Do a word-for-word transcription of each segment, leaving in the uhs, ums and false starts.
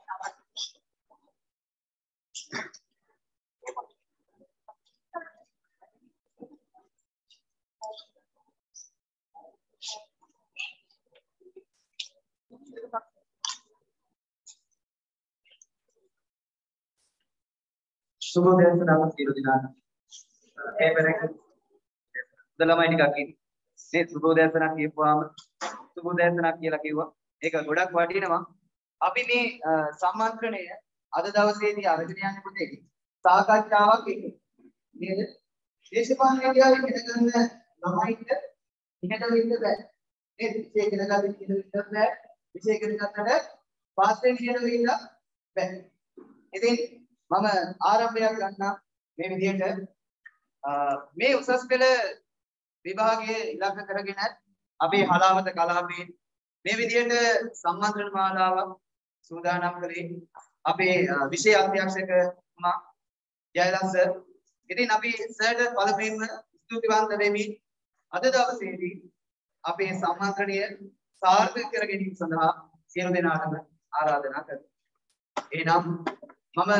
Subuh senang siru dinan. Eh mereka dalam ini kaki. Ini subuh senang kipu am. Subuh senang kira kiwa. Eka godak wadi nama. Abi ni samantrane ada dawasedi arjun yang putih. Saakachawa kini. Ni දේශපාලන විද්‍යාවේ ඉගෙන ගන්න ළමයින්ට ඉගෙනට වෙන්න බෑ. ඒ විෂය ඉගෙන ගන්න ඉගෙන ගන්න බෑ. විෂය ඉගෙන ගන්නට පාස් වෙන්න කියන වෙන්න බෑ. ඉතින් මම ආරම්භයක් ගන්නම් මේ විදිහට මේ උසස් පෙළ විභාගයේ ඉලක්ක කරගෙන අපේ හලාවත කලාපයේ මේ විදිහට සම්මන්ත්‍රණ මාලාවක් සූදානම් කළේ අපේ විෂය අධ්‍යක්ෂකතුමා ජයලත් සර්. ඉතින් අපි සර්ට පළමුවෙන්ම ස්තුතිවන්ත වෙමි. අද දවසේදී අපේ සම්මානණය සාර්ථක කර ගැනීම සඳහා සියලු දෙනාටම ආරාධනා කරමි. එහෙනම් මම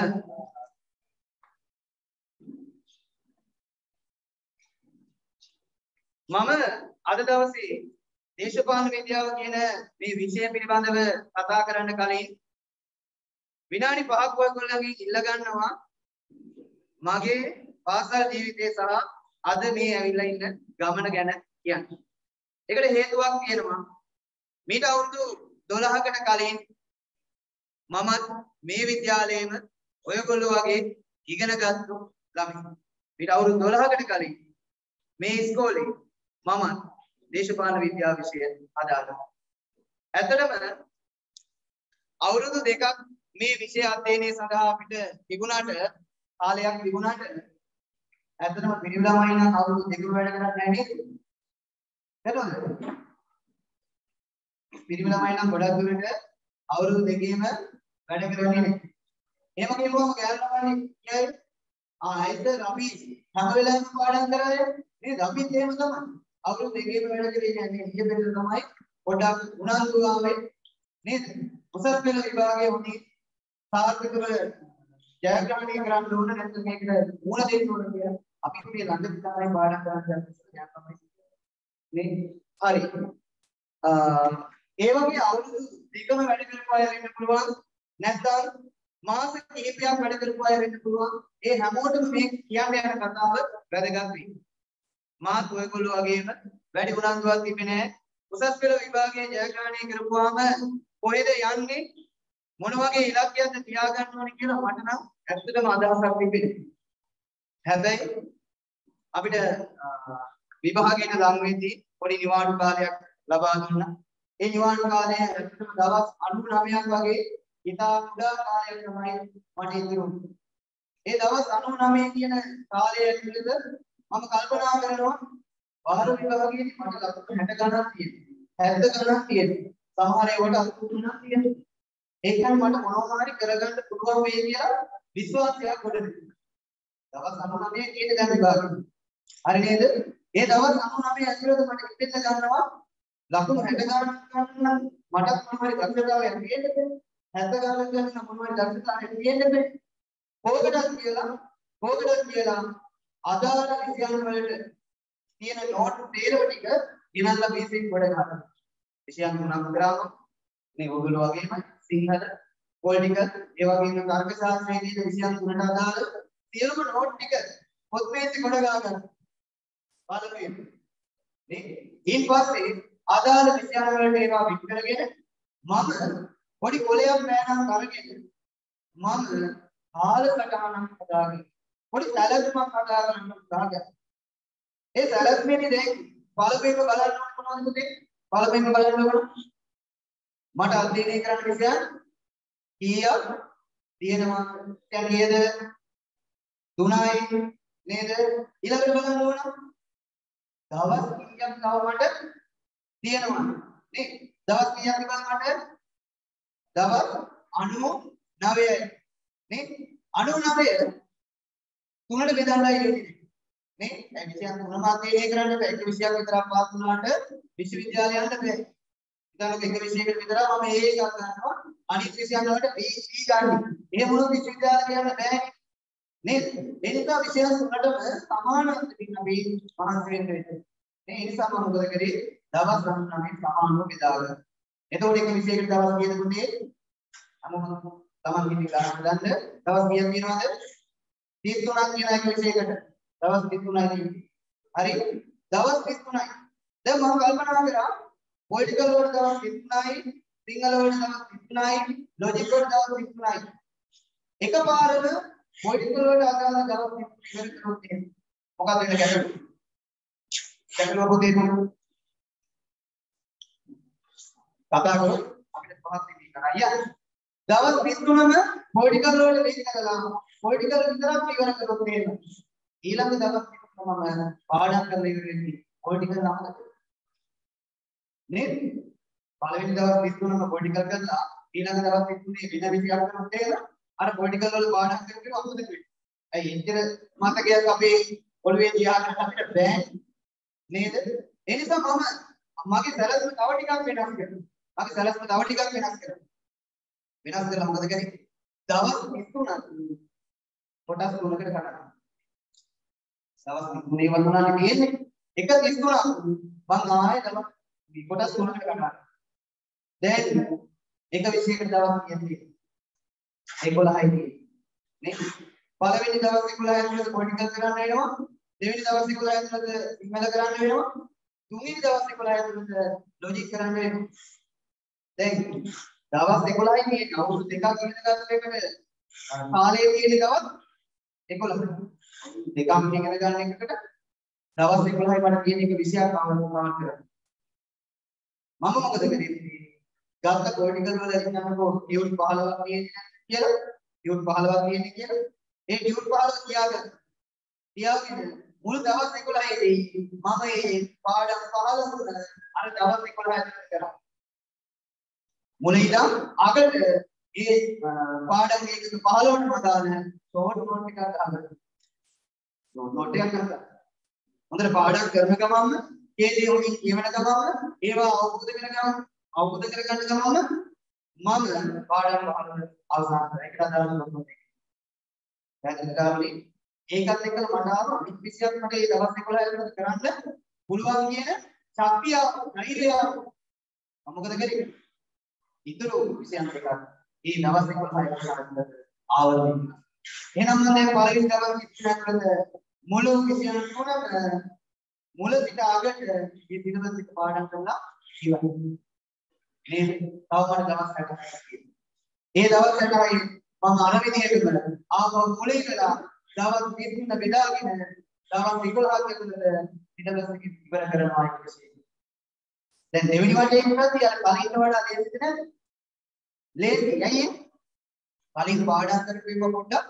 මම අද දවසේ දේශපාලන විද්‍යාව කියන මේ විෂය පිළිබඳව කතා කරන්න කලින් විනාඩි පහක් ඔයගොල්ලන්ගෙන් ඉල්ල ගන්නවා මගේ පාසල් ජීවිතය සහ අද මේ ඇවිල්ලා ඉන්න ගමන ගැන කියන්න. ඒකට හේතුවක් තියෙනවා. මීට අවුරුදු දොළහකට කලින් මමත් මේ විද්‍යාලයේම ඔයගොල්ලෝ වගේ ඉගෙනගත්තු ළමයි. මීට අවුරුදු දොළහකට කලින් මේ ඉස්කෝලේ මම දේශපාලන විද්‍යාව විෂය අදාළව. ඇත්තටම අවුරුදු දෙකක් මේ විෂය අධ්‍යයනය සඳහා අපිට තිබුණාට කාලයක් තිබුණාට ඇත්තටම පිරිමි ළමයි නම් අවුරුදු දෙකම වැඩ කරන්නේ නැහැ නේද? නේද? පිරිමි ළමයි නම් ගොඩක් දුරට අවුරුදු දෙකේම වැඩ කරන්නේ නැහැ. එහෙම කියපුවම ගෑනු ළමයි කියයි ආ ඇයිද අපි හැම වෙලාවෙම පාඩම් කරන්නේ නේද? අපිත් එහෙම තමයි. අවුරුදු දෙකේම වැඩ කරේ නැහැ. ඊයේ පෙරේද තමයි පොඩ්ඩක් උනන්දු ආවේ නේද? උසස් පෙළ විභාගයේ උනේ සාර්ථකව ජයග්‍රහණය කරන්න ඕන නැත්නම් මේකට මුණ දෙන්න ඕන කියලා අපි මේ ළඟදී තමයි පාඩම් කරන්න යන්නේ නේ. හරි. ඒ වගේ අවුරුදු දෙකම වැඩ කරපු අය වෙන්න පුළුවන්. නැත්නම් මාස කිහිපයක් වැඩ කරපු අය වෙන්න පුළුවන්. ඒ හැමෝටම මේ කියන්න යන කතාව වැදගත් වෙයි. මාත් ඔයගොල්ලෝ වගේම වැඩි උනන්දුවක් තිබෙන්නේ නැහැ. උසස් පෙළ විභාගයේ ජයග්‍රහණය කරපුවාම කොහෙද යන්නේ? මොන වගේ ඉලක්කයක්ද තියාගන්න ඕනේ කියලා මට නම් ඇත්තටම අදහසක් තිබෙන්නේ. හැබැයි අපිට විභාගයට ලං වෙද්දී පොඩි නිවාඩු කාලයක් ලබා දුන්නා. ඒ නිවාඩු කාලය ඇත්තටම දවස් අනූනවයක් වගේ ඉතා කුඩා කාලයක් තමයි මට ඉතිරුනේ. ඒ දවස් අනූනවය කියන කාලය ඇතුළත මම කල්පනා කරනවා බාහිර විභාගයේදී මට ලකුණු හැට ගණනක් තියෙනවා. හැත්තෑ ගණනක් තියෙනවා. සමහර ඒවාට අසූ තුනක් තියෙනවා. ඒකෙන් මට මොනවා හරි කරගන්න පුළුවන් වෙයි කියලා විශ්වාසයක් ගොඩනැගුණා. දවස් අනූනවය කියන දැන් විභාගෙ. හරි නේද? ඒ දවස් අනූනවය ඇතුළත මට හිතෙන්න ගන්නවා ලකුණු හැට ගණනක් ගන්න මට මොනවා හරි දක්ෂතාවයක් තියෙන්න හැත්තෑ ගණනක් ගන්න මොනවා හරි දක්ෂතාවයක් තියෙන්න කොහොමද කියලා කොහොමද කියලා අදාළ විෂයන් වලට තියෙන නෝට් තේරව ටික ගෙනල්ලා බේසික් වල ගන්නවා. විෂයන් තුනක් කරාම මේ ඔයගොල්ලෝ වගේම සිංහල පොලිටිකල් ඒ වගේම තර්ක ශාස්ත්‍රයේ තියෙන විෂයන් තුනට අදාළ සියලුම නෝට් ටික පොත් මේසෙ කොට ගන්න. බලන්න. මේ ඊට පස්සේ අදාළ විෂයන් වලට ඒවා විත් කරගෙන මම පොඩි කොලයක් පෑනක් අරගෙන මම කාල සටහනක් හදාගෙන පොඩි සැලැස්මක් හදාගන්න උත්සාහයක්. ඒ සැලැස්මේදී දැන් පළවෙනිම බලන්න ඕනේ මොනවද පුතේ? පළවෙනිම බලන්න ඕන මට අධ්‍යයනය කරන්න විෂයන් කීයක් තියෙනවා? දැන් නේද? තුනයි නේද? ඊළඟට බලන්න ඕන දවස් කීයක් තව මට තියෙනවා නේ? දවස් කීයක් තිබ්බම මට දවස් අනූනවයයි නේ? අනූනවය තුනට බෙදන්නයි ඉන්නේ නේ? ඒ විෂයන් තුනම අධ්‍යයනය කරන්න බෑ. එක විෂයක් විතරක් පාස් වුණාට විශ්වවිද්‍යාලය යන්න බෑ. ඉතින් එක විෂයකට විතර මම ඒ එකක් ගන්නවා. අනිත් විෂයන් වලට B C ගන්න. එහෙම වුණොත් විශ්වවිද්‍යාල කියන්න බෑනේ. නේද? ඒ නිසා විෂයන් තුනටම සමාන අන්තිමින් අපි මහන්සි වෙන්න වෙන්නේ. ඒ නිසා මම මොකද කරේ? දවස් ගණනාවෙන් සමානව බෙදාගන්න. එතකොට එක විෂයකට දවස් කීයද පුතේ? අමම තමන් ඉන්නේ ගණන් ගන්න දවස් කීයක් තියෙනවද? තිස් තුනක් කියන එක විෂයකට. දවස් තිස් තුනයි. හරි. දවස් තිස් තුනයි. දැන් මම කල්පනා කරා පොලිටිකල් වලට දවස් තිස් තුනයි, සිංහල වලට දවස් තිස් තුනයි, ලොජික් වලට දවස් තිස් තුනයි. එකපාරම පොලිටිකල් වලට අදාළ දවස් තිස් තුන ඉවර කරොත් එහෙම මොකක්ද වෙන්නේ ගැටලුව? ගැටලුව පොතේ මොකද? කතා කරොත් අපිට පහක් දෙකක් කරා. දවස් තිස් තුනම පොලිටිකල් වලට වෙන් කරලා පොලිටිකල් විතරක් ඉවර කරොත් එහෙම ඊළඟ දවස් තිස් තුනම පාඩම් කරලා ඉවර වෙන්නේ පොලිටිකල් නමකට. නේද? පළවෙනි දවස් තිස් තුනම පොලිටිකල් කරලා ඊළඟ දවස් තිස් තුනේ වෙන විෂයක් කරනොත් එහෙම අර පොලිටිකල් වල පාඩම් කරගෙන අමුද වෙන්නේ. ඇයි එච්චර මතකයක් අපේ ඔළුවේ තියාගන්න අපිට බෑ නේද? ඒ නිසා මම මගේ සැලැස්ම තව ටිකක් වෙනස් කරනවා. මගේ සැලැස්ම තව ටිකක් වෙනස් කරනවා. වෙනස් කරලා මොකද කරන්නේ? දවස් තිස් තුනක් කොටස් තුනකට කඩනවා. දවස් තිස් තුනේ වුණානේ තියෙන්නේ. එක තිස් තුනක් මම ආයෙ දවස් කොටස් තුනකට කඩනවා. දැන් එක විෂයකට දවස් කියන්නේ එකොළහයි නේ. පළවෙනි දවස් එකොළහයි ඇතුළත පොලිටිකල් කරන්න වෙනවා. දෙවෙනි දවස් එකොළහයි ඇතුළත සිංහල කරන්න වෙනවා. තුන්වෙනි දවස් එකොළහයි ඇතුළත ලොජික් කරන්න වෙනවා. දැන් දවස් එකොළහයි මේ අවුරුදු දෙකක් ඉගෙන ගන්න එකට කාලය තියෙන දවස් එකොළහ. දෙකක් ඉගෙන ගන්න එකකට දවස් එකොළහයි මට තියෙන එක විෂයක් ආවම කරන්න. මම මොකද කරන්නේ? ගත්ත පොලිටිකල් වල ඉන්නකෝ ටියුට් පහළොවක් තියෙන්නේ කියලා ටියුට් පහළොවක් තියෙන්නේ කියලා ඒ ටියුට් පහළොව තියාගන්න. තියාගෙන මුළු දවස් එකොළහයි දී මම මේ පාඩම් පහළොව අර දවස් එකොළහ ඇතුළත කරා. මුලින් ඉඳන් අගට ඒ පාඩම් එකක පහළොවටම දාන ෂෝට් නෝට් එකක් දාගන්න. නෝට් එකක් ගන්න. හොඳට පාඩම් කරන ගමන්ම ඒ දේ උඩින් කියවන ගමන්ම ඒවා අවබෝධ කරගන්න අවබෝධ කරගන්න ගමන්ම මම පාඩම් පහළොව අවසන් කරා. ඒකට අදාළ නෝට් එක. දැන් ගාමනේ ඒකත් එක්කලා මට ආව අනිත් විෂයක් මට ඒ දවස් එකොළහ ඇතුළත කරන්න පුළුවන් කියන ශක්තිය ධෛර්යය මම මොකද කරේ? ඉතුරු විෂයන් දෙකක් ඒ දවස් එකොළහ ඇතුළත ආවර්ජන. එහෙනම් මම දැන් පළවෙනි දවස් ඉස්සරහට මුළු විෂයන් තුනම මුල සිට අගට මේ පිටපත එක පාඩම් කරලා ඉවරයි. නේද? තව මට දවස් හැටක් තියෙනවා. ඒ දවස් හැටයි මම අර විදිහටම ආපහු මුලින් ඉඳලා දවස් තිස් තුන බෙදාගෙන දවස් එකොළහක් ඇතුළත පිටපත එක ඉවර කරනවා කියන්නේ. දැන් දෙවෙනි වටේ ඉන්නත් අර කලින්ට වඩා ලේසිද නැද්ද? ලේසි. ඇයි ඒ? කලින් පාඩම් කරපු එක පොඩ්ඩක්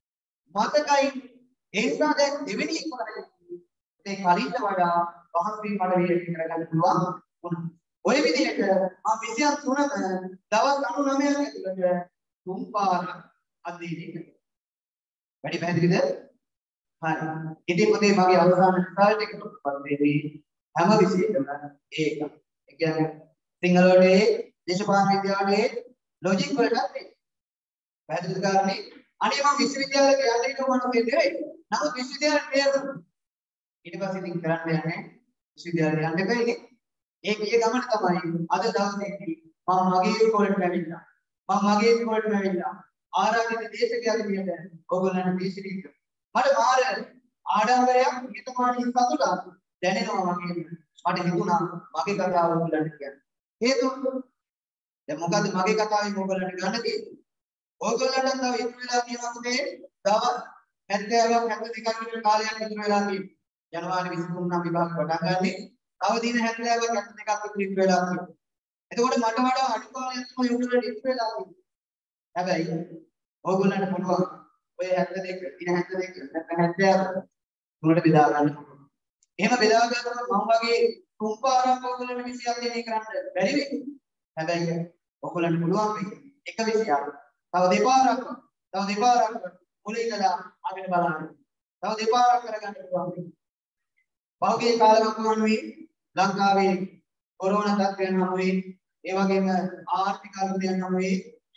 මතකයි. ඒ නිසා දැන් දෙවෙනි එකොළහයි ඒ කලින්ට වඩා පහසුවෙන් මට වේලෙන් කරගන්න පුළුවන් වුණා. ඔය විදිහට මම විෂයන් තුනම දවස් අනූනවයක් ඇතුළත තුන් පාරක් අධ්‍යයනය කළා. වැඩි පැහැදිලිද? හරි. ඉතින් පොතේ මගේ අවසාන රිසල්ට් එක පොතේදී හැම විෂයකම ඒක. ඒ කියන්නේ සිංහල වලේ, දේශපාලන විද්‍යාවේ, ලොජික් වලටත් ඒක. පැහැදිලිද කාරණේ? අනේ මම විශ්වවිද්‍යාලයට යන්න ඉන්න ඕන නෙවෙයි. නමුත් විශ්වවිද්‍යාලයට තේරුණා. ඊට පස්සේ ඉතින් කරන්න යන්නේ විශ්වවිද්‍යාලයට යන්න බැයිනේ. ඒ කිය ගමන තමයි අද දවසේදී මම මගේ ඉස්කෝලේට ඇවිල්ලා මම මගේ ඉස්කෝලේට ඇවිල්ලා ආරාධිත දේශකයෙක් විදිහට ඔයගොල්ලන්ට දේශනා කරා. මට මාර ආඩම්බරයක් හිතමානී සතුටක් දැනෙනවා වගේ මට හිතුණා මගේ කතාව ඔයගොල්ලන්ට කියන්න. හේතුව දැන් මොකද්ද මගේ කතාවෙන් ඔයගොල්ලන්ට ගන්න තියෙන්නේ? ඔයගොල්ලන්ට තව ඉතුරු වෙලා තියෙනවා මේ දවස් හැත්තෑවක් හැත්තෑ දෙකක් විතර කාලයක් ඉතුරු වෙලා තියෙනවා. ජනවාරි විසි තුන නම් විභාග පටන් ගන්නේ. තව දින හැත්තෑවක් හැත්තෑ දෙකක් විතර ඉතුරු වෙලා තියෙනවා. එතකොට මට වඩා අඩු කාලයක් තමයි ඔයගොල්ලන්ට ඉතුරු වෙලා තියෙන්නේ. හැබැයි ඔයගොල්ලන්ට පුළුවන් ඔය හැත්තෑ දෙක දින හැත්තෑ දෙක නැත්නම් හැත්තෑ තුනට බෙදා ගන්න පුළුවන්. එහෙම බෙදා ගත්තොත් මම වගේ තුන් පාරක් ඔයගොල්ලන්ට විෂයක් දෙන්නේ කරන්න බැරි වෙයි. හැබැයි ඔයගොල්ලන්ට පුළුවන් වෙයි එක විෂයක් තව දෙපාරක් තව දෙපාරක් මුලින් ඉඳලා අගට බලන්න. තව දෙපාරක් කරගන්න පුළුවන් වෙයි. පහුගිය කාලවකවානුවේ ලංකාවේ කොරෝනා තත්ත්වයන් හමුවේ ඒ වගේම ආර්ථික අර්බුදයන් හමුවේ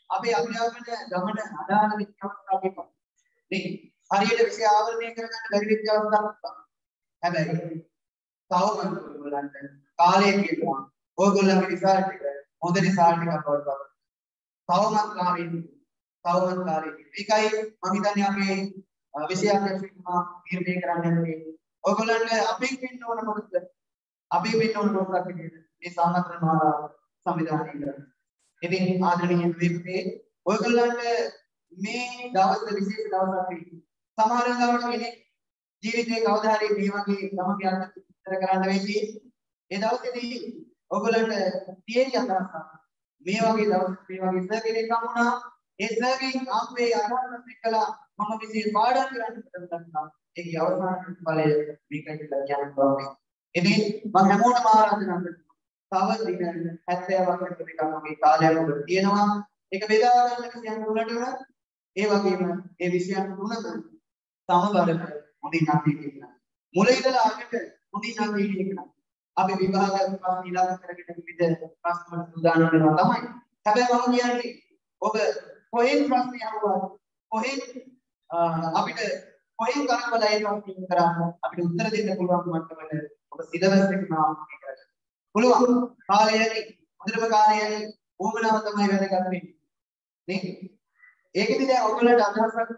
අපේ අධ්‍යාපන ගමන අදාළ වෙච්ච අවස්ථාවක් තිබුණා. නේ හරියට විෂය ආවරණය කරගන්න බැරි වෙච්ච අවස්ථාවක් තිබුණා. හැබැයි තවම ඔයගොල්ලන්ට කාලය කියනවා. ඔයගොල්ලන්ගේ රිසල්ට් එක හොඳ රිසල්ට් එකක් වඩපත්. තවමත් කාලේ තවමත් කාලේ. ඒකයි මම හිතන්නේ අපේ විෂය අධ්‍යක්ෂකතුමා තීරණය කරන්න යන්නේ. ඔයගොල්ලන්ට අපේ වෙන්න ඕන මොකද? අපේ වෙන්න ඕන මොකක්ද කියන්නේ? මේ සාමත්‍රණ මාලාව සංවිධානය කරන්න. ඉතින් ආදරණීය විද්‍යාර්ථී ඔයගොල්ලන්ට මේ දවස් විශේෂ දවසක් වෙයි. සමහර වෙලාවට කෙනෙක් ජීවිතේ කවදා හරි මේ වගේ ගමක යන්න ඉතර කරන්න වෙන්නේ. ඒ දවසේදී ඔයගොල්ලන්ට තියෙන අදහසක් මේ වගේ දවස් මේ වගේ සර් කෙනෙක් හම්බුණා. ඒ සර්ගෙන් ආපේ අදහසක් එක්කලා මම විශේෂ පාඩම් කරන්න පටන් ගත්තා. ඒකේ අවසාන ඵලය මේකයි කියලා කියන්න බෑ. ඉතින් මම හැමෝටම ආරාධනා කරනවා. තව දින හැත්තෑවක් විතර මගේ කාලයක් උඩ තියෙනවා. ඒක බෙදා ගන්න විෂයන් තුනට උනත් ඒ වගේම ඒ විෂයන් තුනම සමබරව මුලින් අපි කියනවා. මුල ඉඳලා අගට මුලින් අපි කියනවා. අපි විභාග ප්‍රශ්න ඉලක්ක කරගෙන විවිධ ප්‍රශ්න වලට සූදානම් වෙනවා තමයි. හැබැයි මම කියන්නේ ඔබ කොහෙන් ප්‍රශ්න අහුවා කොහෙන් අපිට කොහෙන් කරකවලා ඒ ප්‍රශ්න කරාම අපිට උත්තර දෙන්න පුළුවන් මට්ටමට ඔබ සිලබස් එක නාමකරණය කරගන්න. පුළුවන්. කාලයයි හොඳටම කාලයයි ඕමනාව තමයි වැදගත් වෙන්නේ. නේ? ඒකෙදි දැන් ඔයගොල්ලන්ට අදහසක්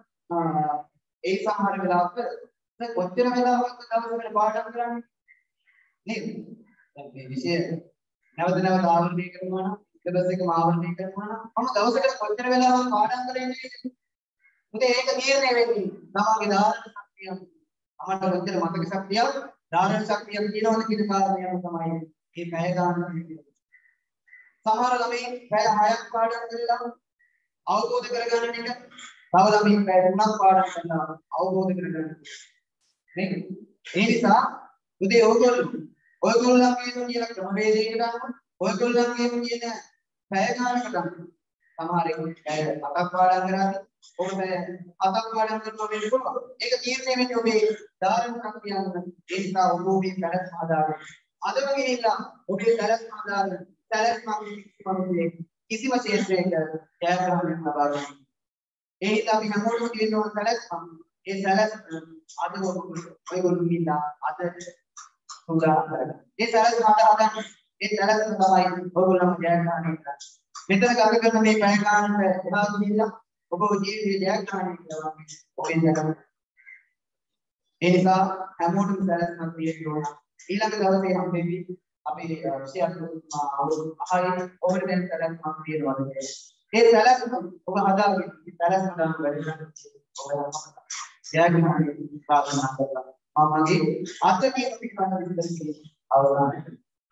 ඒ සමහර වෙලාවක කොච්චර වෙලාවක් දවසකට පාඩම් කරන්නේ? නේද? දැන් මේ විෂය නැවත නැවත ආවර්තනය කරනවා නම් සිලබස් එකම ආවර්තනය කරනවා නම් මම දවසකට කොච්චර වෙලාවක් පාඩම් කරන්නේ නේද? මුදේ ඒක තීරණය වෙන්නේ තමන්ගේ ධාරණ ශක්තිය. අපට කොච්චර මතක ශක්තිය, ධාරණ ශක්තිය කියනවද කියන කාරණේම තමයි මේ පැය ගන්න කියන්නේ. සමහර ළමයි පැය හයක් පාඩම් කරලා අවබෝධ කරගන්න ටික තව ළමයි පැය තුනක් පාඩම් කරලා අවබෝධ කරගන්න. නේද? ඒ නිසා උදේ ඕගොල්ලෝ ඔයගොල්ලන්ගේ කියන ක්‍රමවේදයකට ගන්න ඔයගොල්ලන්ගේ කියන පැය ගන්නකට ගන්න. සමහර එක්ක පැය හතක් පාඩම් කරාද ඔබ පැය හතක් පාඩම් කරනවා වෙන්න පුළුවන්. ඒක තීරණය වෙන්නේ ඔබේ ධාරණ ශක්තිය අනුව. ඒ නිසා ඔබ මේ පැලැස්ම හදාගන්න. අද වගේ ඉන්න ඔබේ පැලැස්ම හදාගන්න. පැලැස්ම කිසිම ශේෂ්ත්‍රයක ජයග්‍රහණයක් ලබා ගන්න. ඒ හින්දා අපි හැමෝටම කියන ඕන පැලැස්ම ඒ පැලැස්ම අද ඔයගොල්ලෝ ඉන්නා අද උදා කරගන්න. ඒ පැලැස්ම හදාගන්න. ඒ පැලැස්ම තමයි ඔයගොල්ලෝම ජයග්‍රහණය කරන්නේ. මෙතන ගත කරන මේ පැය ගානට එහා ගිහිල්ලා ඔබ ජීවිතේ ජයග්‍රහණය කරනවා ඔබෙන් දැකගන්න. ඒ නිසා හැමෝටම සැලැස්මක් තියෙන්න ඕන. ඊළඟ දවසේ හම්බෙවි අපේ විෂයක් අවුරුදු පහයි ඔබට දැන් සැලැස්මක් තියෙනවා කියන්නේ. ඒ සැලැස්ම ඔබ හදාගෙන ඒ සැලැස්ම ගන්න වැඩි කරගන්න. ජයග්‍රහණය ප්‍රාර්ථනා කරලා මම මගේ අත්දැකීම් පිටපත් විස්තර කිරීම අවසන්යි.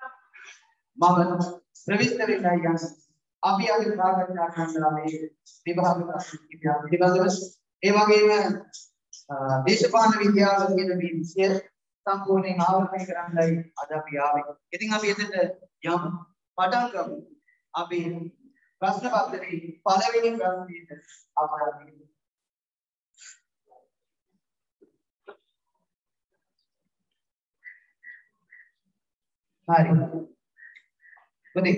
මම ප්‍රවිෂ්ඨ වෙන්නයි යන්නේ. අපි අද සාකච්ඡා කරනවා මේ විභාග ප්‍රශ්න පිළිබඳව. ඒ වගේම දේශපාලන විද්‍යාව කියන මේ විෂය සම්පූර්ණයෙන් ආවරණය කරන්නයි අද අපි ආවේ. ඉතින් අපි එතන යමු පටන් ගමු. අපි ප්‍රශ්න පත්‍රයේ පළවෙනි ප්‍රශ්නයට ආරම්භ කරමු. හරි. පොතේ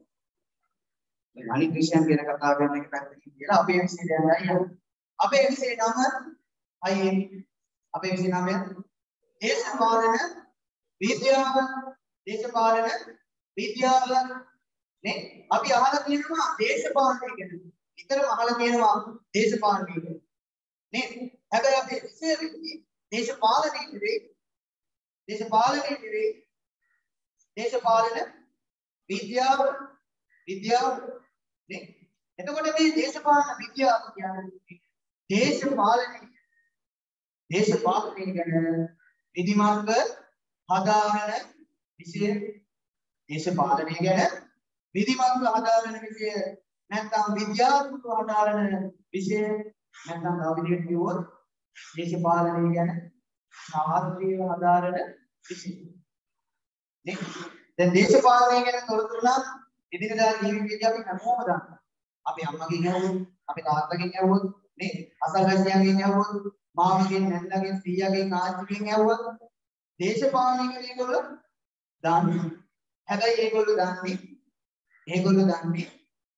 අනිත් විෂයන් ගැන කතා කරන එක පැත්තකින් කියලා අපේ විෂය දැන් යන්නේ. අපේ විෂය නම අයියේ අපේ විෂය නමය දේශපාලන විද්‍යාව. දේශපාලන විද්‍යාව නේ අපි අහලා තියෙනවා දේශපාලනය ගැන. විතරම අහලා තියෙනවා දේශපාලනය ගැන. නේ හැබැයි අපේ විෂය වෙන්නේ දේශපාලනය නෙවෙයි. දේශපාලනය නෙවෙයි. දේශපාලන විද්‍යාව විද්‍යාව නේ. එතකොට මේ දේශපාලන විද්‍යාව කියන්නේ දේශපාලනය දේශපාලනය ගැන විධිමත්ව හදාරන විෂය. දේශපාලනය ගැන විධිමත්ව හදාරන විෂය නැත්නම් විද්‍යාත්මකව හදාරන විෂය නැත්නම් තව විදිහට කිව්වොත් දේශපාලනය ගැන ශාස්ත්‍රීයව හදාරන විෂය. නේ දැන් දේශපාලනය ගැන තොරතුරු නම් ඉදිරියදා ජීවිතයේදී අපි හැමෝම දන්නවා. අපි අම්මගෙන් ඇහුවොත්, අපි තාත්තගෙන් ඇහුවොත්, නේ අසල්වැසියන්ගෙන් ඇහුවොත්, මාමගෙන්, නැන්දගෙන්, සීයාගෙන්, ආච්චිගෙන් ඇහුවොත් දේශපාලනය ගැන ඒගොල්ලෝ දන්නවා. හැබැයි ඒගොල්ලෝ දන්නේ ඒගොල්ලෝ දන්නේ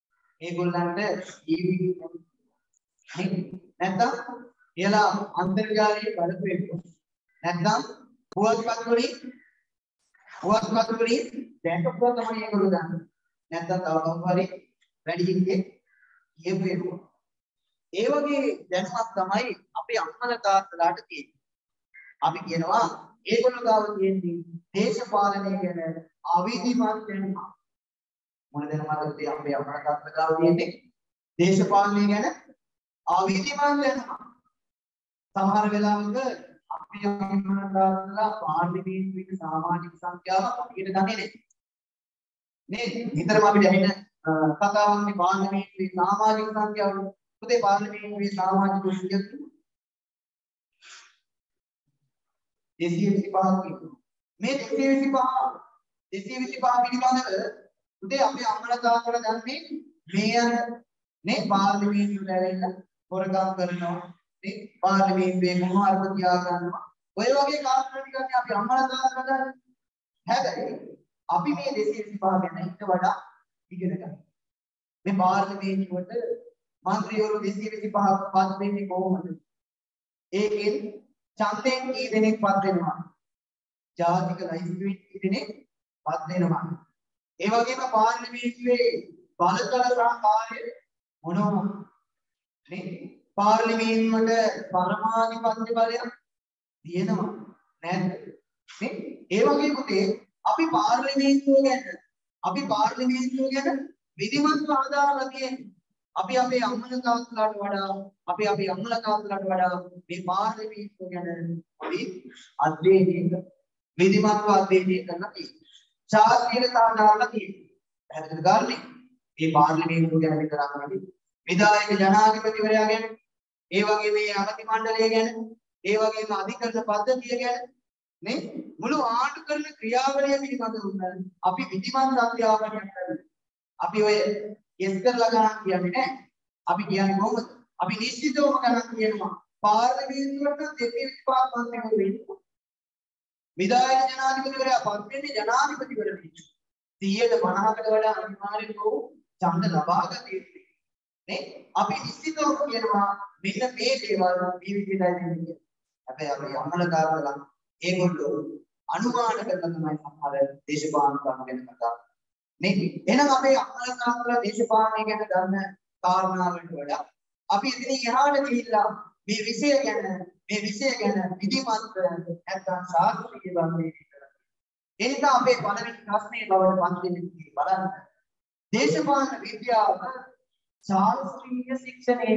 ඒගොල්ලන්ට ඊවි නැත්නම් එලා අන්තර්ජාලයේ බලපෑම නැත්නම් පුවත්පත් වලින් පුවත්පත් වලින් දැකපුවා තමයි ඒගොල්ලෝ දන්නේ. නැත්නම් තව කවුරු හරි වැඩි හිටියේ කියපු එක. ඒ වගේ දැනුමක් තමයි අපේ අම්මලා තාත්තලාට තියෙන්නේ. අපි කියනවා ඒගොල්ලෝ ගාව තියෙන්නේ දේශපාලනය ගැන අවිධිමත් දැනුම. මොන දැනුමක්ද අපේ අම්මලා තාත්තලා ගාව තියෙන්නේ? දේශපාලනය ගැන අවිධිමත් දැනුම. සමහර වෙලාවක අපි අම්මලා තාත්තලා පාර්ලිමේන්තුවේ සමාජික සංඛ්‍යාව අපිට දන්නේ නැහැ. නේද? නිතරම අපිට ඇහෙන කතාවක් මේ පාර්ලිමේන්තුවේ සමාජික සංඛ්‍යාව. පුතේ පාර්ලිමේන්තුවේ සමාජික සංඛ්‍යාව දෙසිය විසිපහ මේ දෙසිය විසිපහ දෙසිය විසිපහ පිළිබඳව පුතේ අපේ අම්මලා තාත්තලා දන්නේ මේ අර නේ පාර්ලිමේන්තුවට ඇවිල්ලා හොරගම් කරනවා නේ පාර්ලිමේන්තුවේ මොහාරක තියා ගන්නවා ඔය වගේ කාරණා ටිකක් අපි අම්මලා තාත්තලා දන්නේ. හැබැයි අපි මේ දෙසිය විසිපහ ගැන ඊට වඩා ඉගෙන ගන්න. මේ පාර්ලිමේන්තුවට මන්ත්‍රීවරු දෙසිය විසිපහ පත් වෙන්නේ කොහොමද? ඒකෙන් ඡන්දයෙන් කී දෙනෙක් පත් වෙනවා? ජාතික ලයිස්තුවෙන් කී දෙනෙක් පත් වෙනවා? ඒ වගේම පාර්ලිමේන්තුවේ බලතල සහකාරය මොනවා? නේ පාර්ලිමේන්තුවට පරමාධිපත්‍ය බලයක් තියෙනවා නේද? නේ ඒ වගේ පුතේ අපි පාර්ලිමේන්තුව ගැන අපි පාර්ලිමේන්තුව ගැන විධිමත්ව ආදාලා කියන්නේ අපි අපේ අම්මලා තාත්තලාට වඩා අපි අපේ අම්මලා තාත්තලාට වඩා මේ පාර්ලිමේන්තුව ගැන අපි අධ්‍යයනය විධිමත්ව අධ්‍යයනය කරලා තියෙනවා. ශාස්ත්‍රීය සාධාරණ තියෙනවා. පැහැදිලි ගානේ මේ පාර්ලිමේන්තුව ගැන විතරක් නෙවෙයි. විධායක ජනාධිපතිවරයා ගැන, ඒ වගේ මේ අගති මණ්ඩලය ගැන, ඒ වගේම අධිකරණ පද්ධතිය ගැන නේ මුළු ආණ්ඩු කරන ක්‍රියාවලිය පිළිබඳව අපි විධිමත් අධ්‍යාපනයක් කරනවා. අපි ඔය yes කරලා ගණන් කියන්නේ නැහැ. අපි කියන්නේ කොහොමද? අපි නිශ්චිතවම ගණන් කියනවා. පාර්ලිමේන්තුවට දෙකේ විපාක මන්ත්‍රීවරු වෙන්නේ. විධායක ජනාධිපතිවරයා පත් වෙන්නේ ජනාධිපතිවරයෙක්. සියයට පනහකට වඩා අනිවාර්යයෙන්ම ඡන්ද ලබා ගත යුතුයි. නේ? අපි නිශ්චිතවම කියනවා මෙන්න මේ දේවල් මේ විදිහටයි වෙන්නේ. හැබැයි අපි අම්මලා තාත්තලා ඒගොල්ලෝ අනුමාන කරලා තමයි සමහර දේශපාලන කර්ම ගැන කතා නේ. එහෙනම් අපේ අම්මලා තාත්තලා දේශපාලනය ගැන දන්න කාරණාවලට වඩා අපි එතන එහාට ගිහිල්ලා මේ විෂය ගැන මේ විෂය ගැන විධිමත් නැත්නම් ශාස්ත්‍රීය වන්නේ කරා. ඒ නිසා අපේ පළවෙනි ප්‍රශ්නේ බවට පත් වෙන්නේ බලන්න. දේශපාලන විද්‍යාව ශාස්ත්‍රීය ශික්ෂණයේ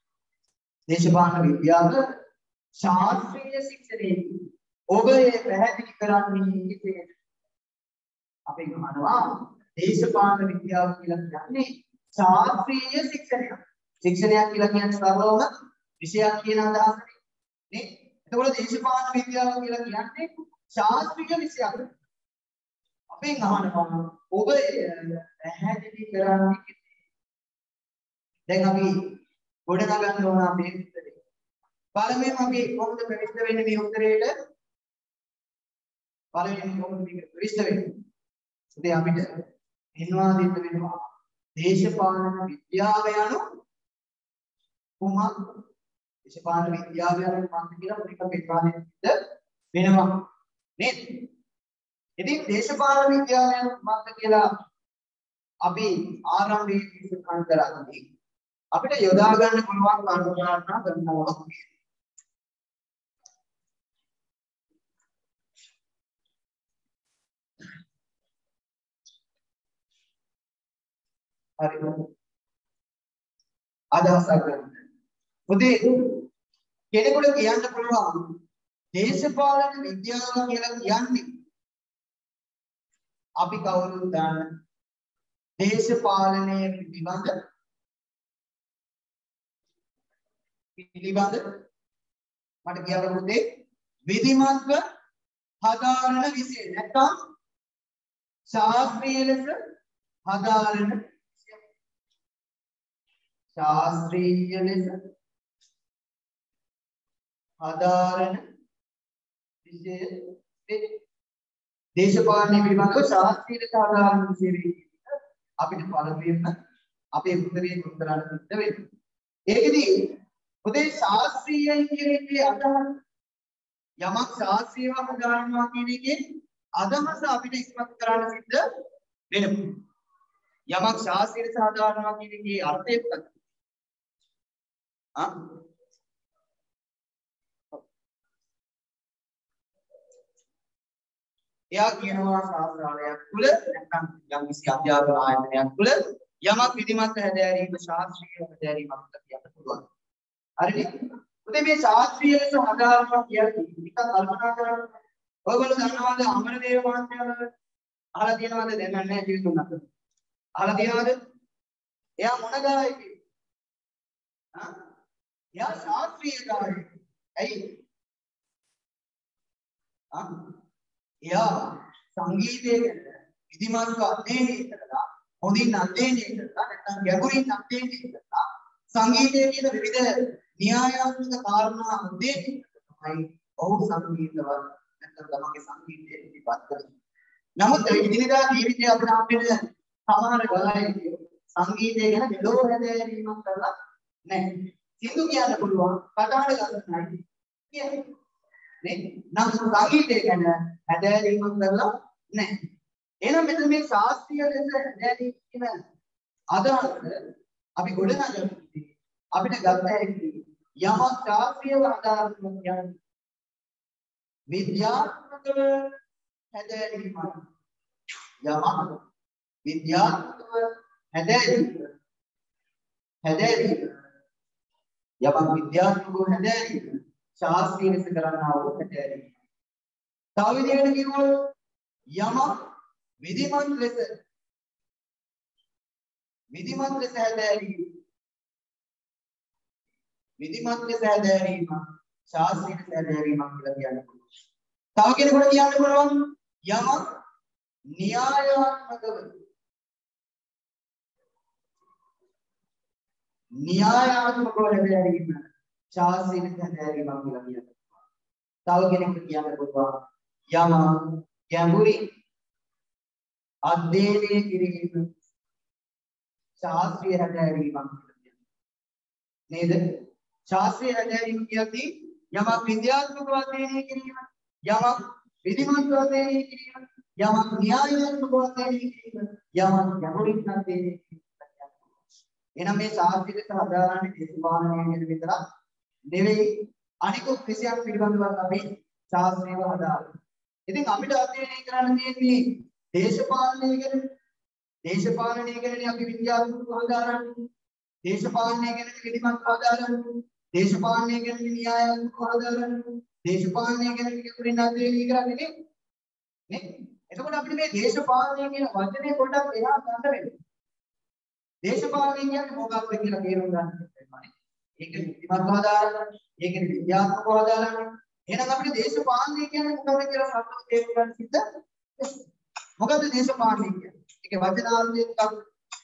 දේශපාලන විද්‍යාව ශාස්ත්‍රීය ශික්ෂණයේ ඔබ ඒ පැහැදිලි කරන්නේ කෙසේද? අපි කියනවා දේශපාලන විද්‍යාව කියලා කියන්නේ ශාස්ත්‍රීය ශික්ෂණයක්. ශික්ෂණයක් කියලා කියන්නේ සරලවම විෂයක් කියන අදහසනේ. නේ? එතකොට දේශපාලන විද්‍යාව කියලා කියන්නේ ශාස්ත්‍රීය විෂයක්. අපෙන් අහනවා ඔබ පැහැදිලි කරන්නේ කෙසේද? දැන් අපි ගොඩනගන්න ඕන අපේ උත්තරේ. පළමුවෙන් අපි කොහොමද ප්‍රවිෂ්ඨ වෙන්නේ මේ උත්තරේට? පළවෙනි කොහොමද මේක ප්‍රවිෂ්ඨ වෙන්නේ? ඉතින් අපිට හින්වා දෙන්න වෙනවා දේශපාලන විද්‍යාව යනු කුමක්? දේශපාලන විද්‍යාව යනු මොකක්ද කියලා පොඩ්ඩක් පෙන්නලා දෙන්න වෙනවා නේද? ඉතින් දේශපාලන විද්‍යාව යනු මොකක්ද කියලා අපි ආරම්භයේදී සඳහන් කරන්නේ අපිට යොදා ගන්න පුළුවන් කරුණාකාරණා ගණනාවක්. හරි අදහසක් ගන්න. පුතේ කෙනෙකුට කියන්න පුළුවන් දේශපාලන විද්‍යාව කියලා කියන්නේ අපි කවුරුත් දන්න දේශපාලනයේ පිළිබඳ පිළිබඳ මට කියන්න පුතේ විධිමත්ව හදාරන විෂය නැත්නම් ශාස්ත්‍රීය ලෙස හදාරන ශාස්ත්‍රීය ලෙස හදාරන විෂය දේශපාලනය පිළිබඳව ශාස්ත්‍රීය ලෙස හදාරන විෂය අපිට පළමුවෙන්ම අපේ උත්තරේ උත්තරාට සිද්ධ වෙන්නේ. ඒකෙදි පොතේ ශාස්ත්‍රීයයි කියන එකේ අදහස යමක් ශාස්ත්‍රීයව හදාගන්නවා කියන එකේ අදහස අපිට ඉස්මතු කරන්න සිද්ධ වෙනවා. යමක් ශාස්ත්‍රීයව හදාගන්නවා කියන එකේ අර්ථය මොකක්ද? ආ එයා කියනවා ශාස්ත්‍රාලයක් තුළ නැත්නම් යම් කිසි අධ්‍යාපන ආයතනයක් තුළ යමක් විධිමත් හැදෑරීම ශාස්ත්‍රීය හැදෑරීමක් කියන්න පුළුවන්. හරිද? උදේ මේ ශාස්ත්‍රීය ලෙස හදාගන්නවා කියන්නේ නිකන් කල්පනා කරන්න. ඔයගොල්ලෝ දන්නවද අමරදේව මහත්තයාලා අහලා තියෙනවද දැන් නැහැ ජීවිතුන් අතර. අහලා තියෙනවද? එයා මොන ගායකයෙක්ද? ආ? එයා ශාස්ත්‍රීය ගායකයෙක්. ඇයි? ආ? එයා සංගීතය ගැන විධිමත්ව අධ්‍යයනය කරලා හොඳින් අධ්‍යයනය කරලා නැත්නම් ගැඹුරින් අධ්‍යයනය කරලා සංගීතයේ තියෙන විවිධ න්‍යායාත්මක කාරණා අධ්‍යයනය කරලා ඔහු සංගීතවත් නැත්නම් තමගේ සංගීතය ඉදිරිපත් කරනවා. නමුත් එදිනෙදා ජීවිතයේ අපිට අපිට සමහර ගායකයෝ සංගීතය ගැන මෙලෝ හැදෑරීමක් කරලා නැහැ. සින්දු කියන්න පුළුවන්, කටහඬ ගන්නයි කියන්නේ. නේ? නම් සංගීතය ගැන හැදෑරීමක් කරලා නැහැ. එහෙනම් මෙතන මේ ශාස්ත්‍රීය ලෙස හැදෑරීම කියන අදහස අපි ගොඩනගන්නේ අපිට ගන්න හැකි යමක් ශාස්ත්‍රීයව හදාගන්න කියන්නේ විද්‍යාත්මකව හැදෑරීම. යමක් විද්‍යාත්මකව හැදෑරීම. හැදෑරීම. යමක් විද්‍යාත්මකව හැදෑරීම. ශාස්ත්‍රීය ලෙස කරන්නා වූ හැදෑරීම. තව විදිහකට කියනොත් යමක් විධිමත් ලෙස විධිමත් ලෙස හැදෑරීම. විධිමත් ලෙස හැදෑරීම ශාස්ත්‍රීය ලෙස හැදෑරීමක් කියලා කියන්න පුළුවන්. තව කෙනෙකුට කියන්න පුළුවන් යමක් න්‍යායාත්මකව න්‍යායාත්මකව හැදෑරීම ශාස්ත්‍රීය ලෙස හැදෑරීමක් කියලා කියන්න පුළුවන්. තව කෙනෙකුට කියන්න පුළුවන් යමක් ගැඹුරින් අධ්‍යයනය කිරීම ශාස්ත්‍රීය හැදෑරීමක් කියලා කියනවා. නේද? ශාස්ත්‍රීය හැදෑරීම කියන්නේ යමක් විද්‍යාත්මකව අධ්‍යයනය කිරීම, යමක් විධිමත්ව අධ්‍යයනය කිරීම, යමක් න්‍යායාත්මකව අධ්‍යයනය කිරීම, යමක් ගැඹුරින් අධ්‍යයනය කිරීම. එහෙනම් මේ ශාස්ත්‍රීය ලෙස හදාගන්න දේශපාලනය ගැන විතරක් නෙවෙයි අනිකුත් විෂයන් පිළිබඳව අපි ශාස්ත්‍රීයව හදාගන්න. ඉතින් අපිට අධ්‍යයනය කරන්න තියෙන්නේ දේශපාලනය ගැන. දේශපාලනය ගැනනේ අපි විද්‍යාත්මකව හදාගන්නේ. දේශපාලනය ගැන විධිමත්ව හදාගන්නේ. දේශපාලනය ගැන න්‍යායාත්මකව හදාගන්නේ. දේශපාලනය ගැන ගැඹුරින් අධ්‍යයනය කරන්නේ නේ. නේ? එතකොට අපිට මේ දේශපාලනය කියන වචනේ පොඩ්ඩක් එහා ගන්න වෙනවා. දේශපාලනය කියන්නේ මොකක්ද කියලා තේරුම් ගන්න ඕනේ. ඒක විධිමත්ව හදාගන්න. ඒක විද්‍යාත්මකව හදාගන්න. එහෙනම් අපිට දේශපාලනය කියන්නේ මොකක්ද කියලා සම්පූර්ණ තේරුම් ගන්න සිද්ධ. මොකද්ද දේශපාලනය කියන්නේ? ඒකේ වචනාර්ථය මොකක්ද?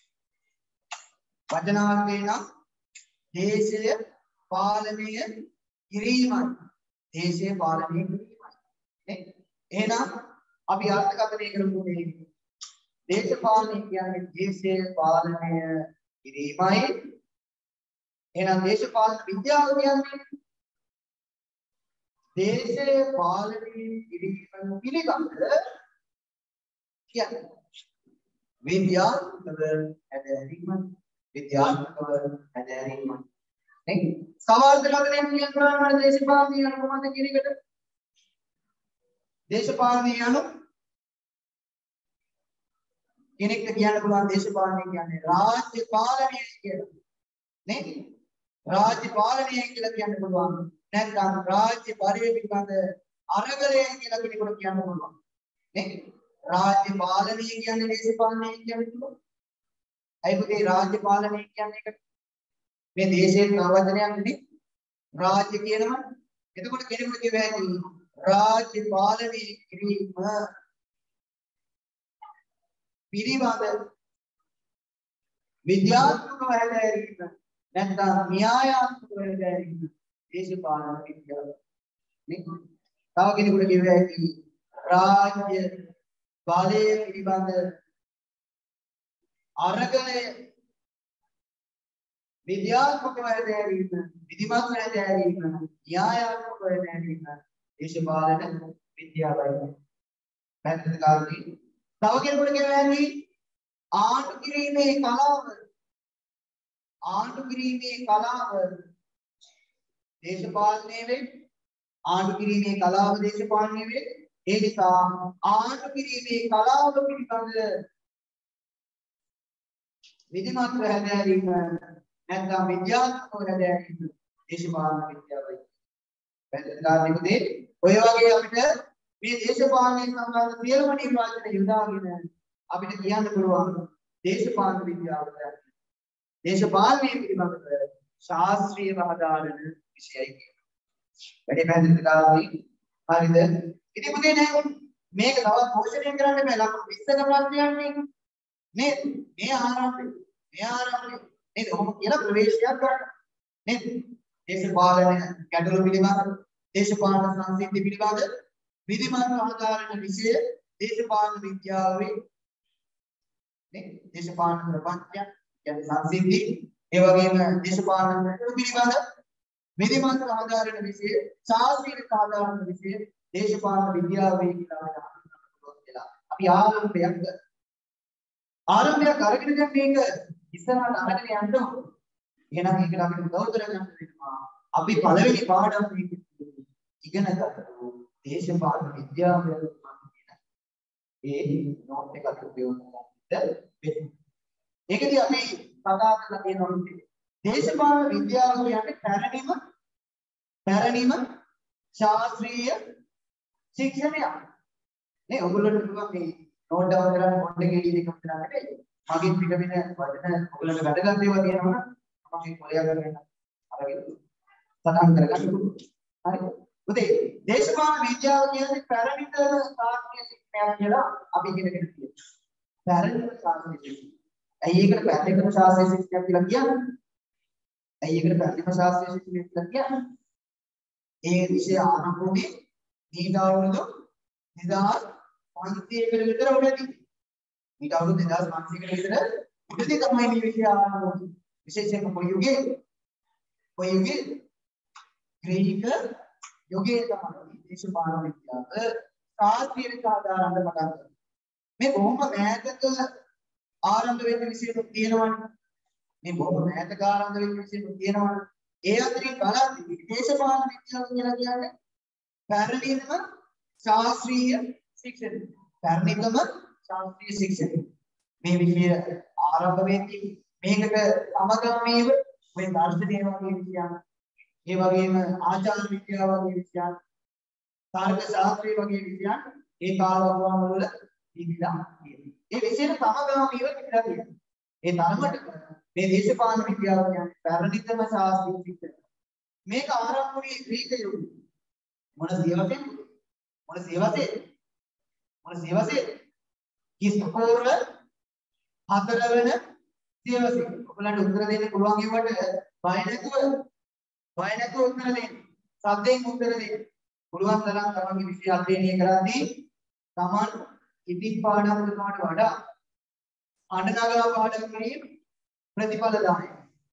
වචනාර්ථය නම් දේශය පාලනය කිරීමයි. දේශය පාලනය කිරීමයි. නේ? එහෙනම් අපි අර්ථකථනය කරමු මේ දේශපාලනය කියන්නේ දේශය පාලනය කිරීමයි. එහෙනම් දේශපාලන විද්‍යාව කියන්නේ දේශය පාලනය කිරීම පිළිබඳ කියන්නේ විද්‍යාත්මකව හැදෑරීම. විද්‍යාත්මකව හැදෑරීම. නේ? සමාජගතයෙන් කියනවා නම් දේශපාලනය යන කොහොමද කියන එකට දේශපාලනය යන කෙනෙක්ට කියන්න පුළුවන් දේශපාලනය කියන්නේ රාජ්‍ය පාලනය කියලා. නේ? රාජ්‍ය පාලනය කියලා කියන්න පුළුවන්. නැත්නම් රාජ්‍ය පරිවර්තන පිළිබඳ අරගලය කියලා කෙනෙකුට කියන්න පුළුවන්. නේ? රාජ්‍ය පාලනය කියන්නේ දේශපාලනය කියන්නේ පුළුවන්. අයි පුතේ රාජ්‍ය පාලනය කියන්නේ එකට මේ දේශයේ නවවචනයක් නෙමෙයි. රාජ්‍ය කියනවා. එතකොට කෙනෙකුට කිය හැකි රාජ්‍ය පාලනය කිරීම පිළිබඳ විද්‍යාත්මක හැදෑරීම නැත්නම් න්‍යායාත්මක හැදෑරීම දේශපාලන විද්‍යාව. නේ? තව කෙනෙකුට කිය හැකි රාජ්‍ය බලය පිළිබඳ අරගලය විද්‍යාත්මකව හැදෑරීම, විධිමත්ව හැදෑරීම, න්‍යායාත්මකව හැදෑරීම දේශපාලන විද්‍යාවයි. පැහැදිලිද කාර්යී? තව කෙනෙකුට කියනවා ඇති ආණ්ඩු කිරීමේ කලාව ආණ්ඩු කිරීමේ කලාව දේශපාලනයේ වේ. ආණ්ඩු කිරීමේ කලාව දේශපාලනයේ වේ. ඒ නිසා ආණ්ඩු කිරීමේ කලාව පිළිබඳ විධිමත්ව හැදෑරීම නැත්නම් විද්‍යාත්මකව හැදෑරීම දේශපාලන විද්‍යාවයි. පැහැදිලිද? ඔය වගේ අපිට මේ දේශපාලනයේ සම්බන්ධ සියලුම නිර්වචන යොදාගෙන අපිට කියන්න පුළුවන් දේශපාලන විද්‍යාව කියන්නේ දේශපාලනයේ පිළිබඳව ශාස්ත්‍රීය ආධාරණ විෂයයි කියනවා. වැඩි පැහැදිලිද කාර්යී? හරිද? ඉතින් මොකද නෑ මේක තවත් පෝෂණය කරන්න බෑ. ලකුණු විස්සක ප්‍රශ්නයක් නේද? මේ ආරම්භය මේ ආරම්භය නේද? ඔහොම කියලා ප්‍රවේශයක් ගන්න නේද? දේශපාලන ගැටලු පිළිබඳ දේශපාලන සංසිද්ධි පිළිබඳ විධිමත් ආධාරණ විෂය දේශපාලන විද්‍යාවේ නේ දේශපාලන ප්‍රපංචය කියන්නේ සංසිද්ධි ඒ වගේම දේශපාලන ගැටලු පිළිබඳ විධිමත් ආධාරණ විෂය ශාස්ත්‍රීය ආධාරණ විෂය දේශපාලන විද්‍යාවේ කියලා අපිට අපි ආරම්භයක් ආරම්භයක් අරගෙන දැන් මේක ඉස්සරහට අරගෙන යන්න ඕන. එහෙනම් මේකට අපිට උදව් කරගන්න වෙනවා. අපි පළවෙනි පාඩම මේක ඉගෙන ගන්න දේශපාලන විද්‍යාව කියන ඒ නෝට් එක අපිට උපයෝග කරගන්න වෙනවා. ඒකදී අපි කතා කරලා තියෙනවා දේශපාලන විද්‍යාව කියන්නේ පැරණිම පැරණිම ශාස්ත්‍රීය ශික්ෂණයක්. නේ ඔයගොල්ලන්ට පුළුවන් මේ නෝට් ඩවුන් කරලා පොඩ්ඩක් එළියට එකක් කරන්න නෙවෙයි. මගෙන් පිට වෙන වචන ඔයගොල්ලන්ට වැදගත් ඒවා තියෙනවා නම් මම කොලයක් ගන්න අරගෙන සටහන් කරගන්න පුළුවන්. හරි. උදේ දේශපාලන විද්‍යාව කියන්නේ පැරණිතම ශාස්ත්‍රීය ශික්ෂණයක් කියලා අපි ඉගෙනගෙන තියෙනවා. පැරණිම ශාස්ත්‍රීය ශික්ෂණය. ඇයි ඒකට පැරණිම ශාස්ත්‍රීය ශික්ෂණයක් කියලා කියන්නේ? ඇයි ඒකට පැරණිම ශාස්ත්‍රීය ශික්ෂණයක් කියලා කියන්නේ? ඒ විෂය ආරම්භ වුණේ ඊට අවුරුදු දෙදාස් පන්සීයකට විතර උඩදී. ඊට අවුරුදු දෙදාස් පන්සීයකට විතර උඩදී තමයි මේ විෂය ආරම්භ වුනේ. විශේෂයෙන්ම කොයි යුගයේ? කොයි යුගයේ? ග්‍රීක යුගයේ තමයි දේශපාලන විද්‍යාව ශාස්ත්‍රීය ආධාරණ පටන් ගත්තේ. මේ බොහොම මෑතක ආරම්භ වෙච්ච විෂයයක් තියෙනවනේ. මේ බොහොම මෑතක ආරම්භ වෙච්ච විෂයයක් තියෙනවනේ. ඒ අතරින් බලද්දී දේශපාලන විද්‍යාව කියලා කියන්නේ පැරණිම ශාස්ත්‍රීය ශික්ෂණය. පැරණිම ශාස්ත්‍රීය ශික්ෂණය. මේ විෂය ආරම්භ වෙද්දී මේකට සමගාමීව මේ දර්ශනය වගේ විෂයන්, ඒ වගේම ආචාර විද්‍යාව වගේ විෂයන්, තර්ක ශාස්ත්‍රය වගේ විෂයන් ඒ කාලවකවානුව වල ඉඳලා තියෙනවා. ඒ විෂයට සමගාමීව ඉඳලා තියෙනවා. ඒ තරමට මේ දේශපාලන විද්‍යාව කියන්නේ පැරණිතම ශාස්ත්‍රීය ශික්ෂණය. මේක ආරම්භ වුණේ ග්‍රීක යුගයේ. මොන සියවසේ? මොන සියවසේ? මොන සියවසේ? කිස්කෝර හතරවන සියවසේ. ඔයගලන්ට උත්තර දෙන්න පුළුවන් ඒවට බය නැතුව බය නැතුව උත්තර දෙන්න. සද්දෙන් උත්තර දෙන්න. පුළුවන් තරම් තමන්ගේ විෂය අධ්‍යයනය කරද්දී තමන් ඉදිරි පාඩම් කරනවට වඩා අඬනගා පාඩම් කිරීම ප්‍රතිඵලදායකයි.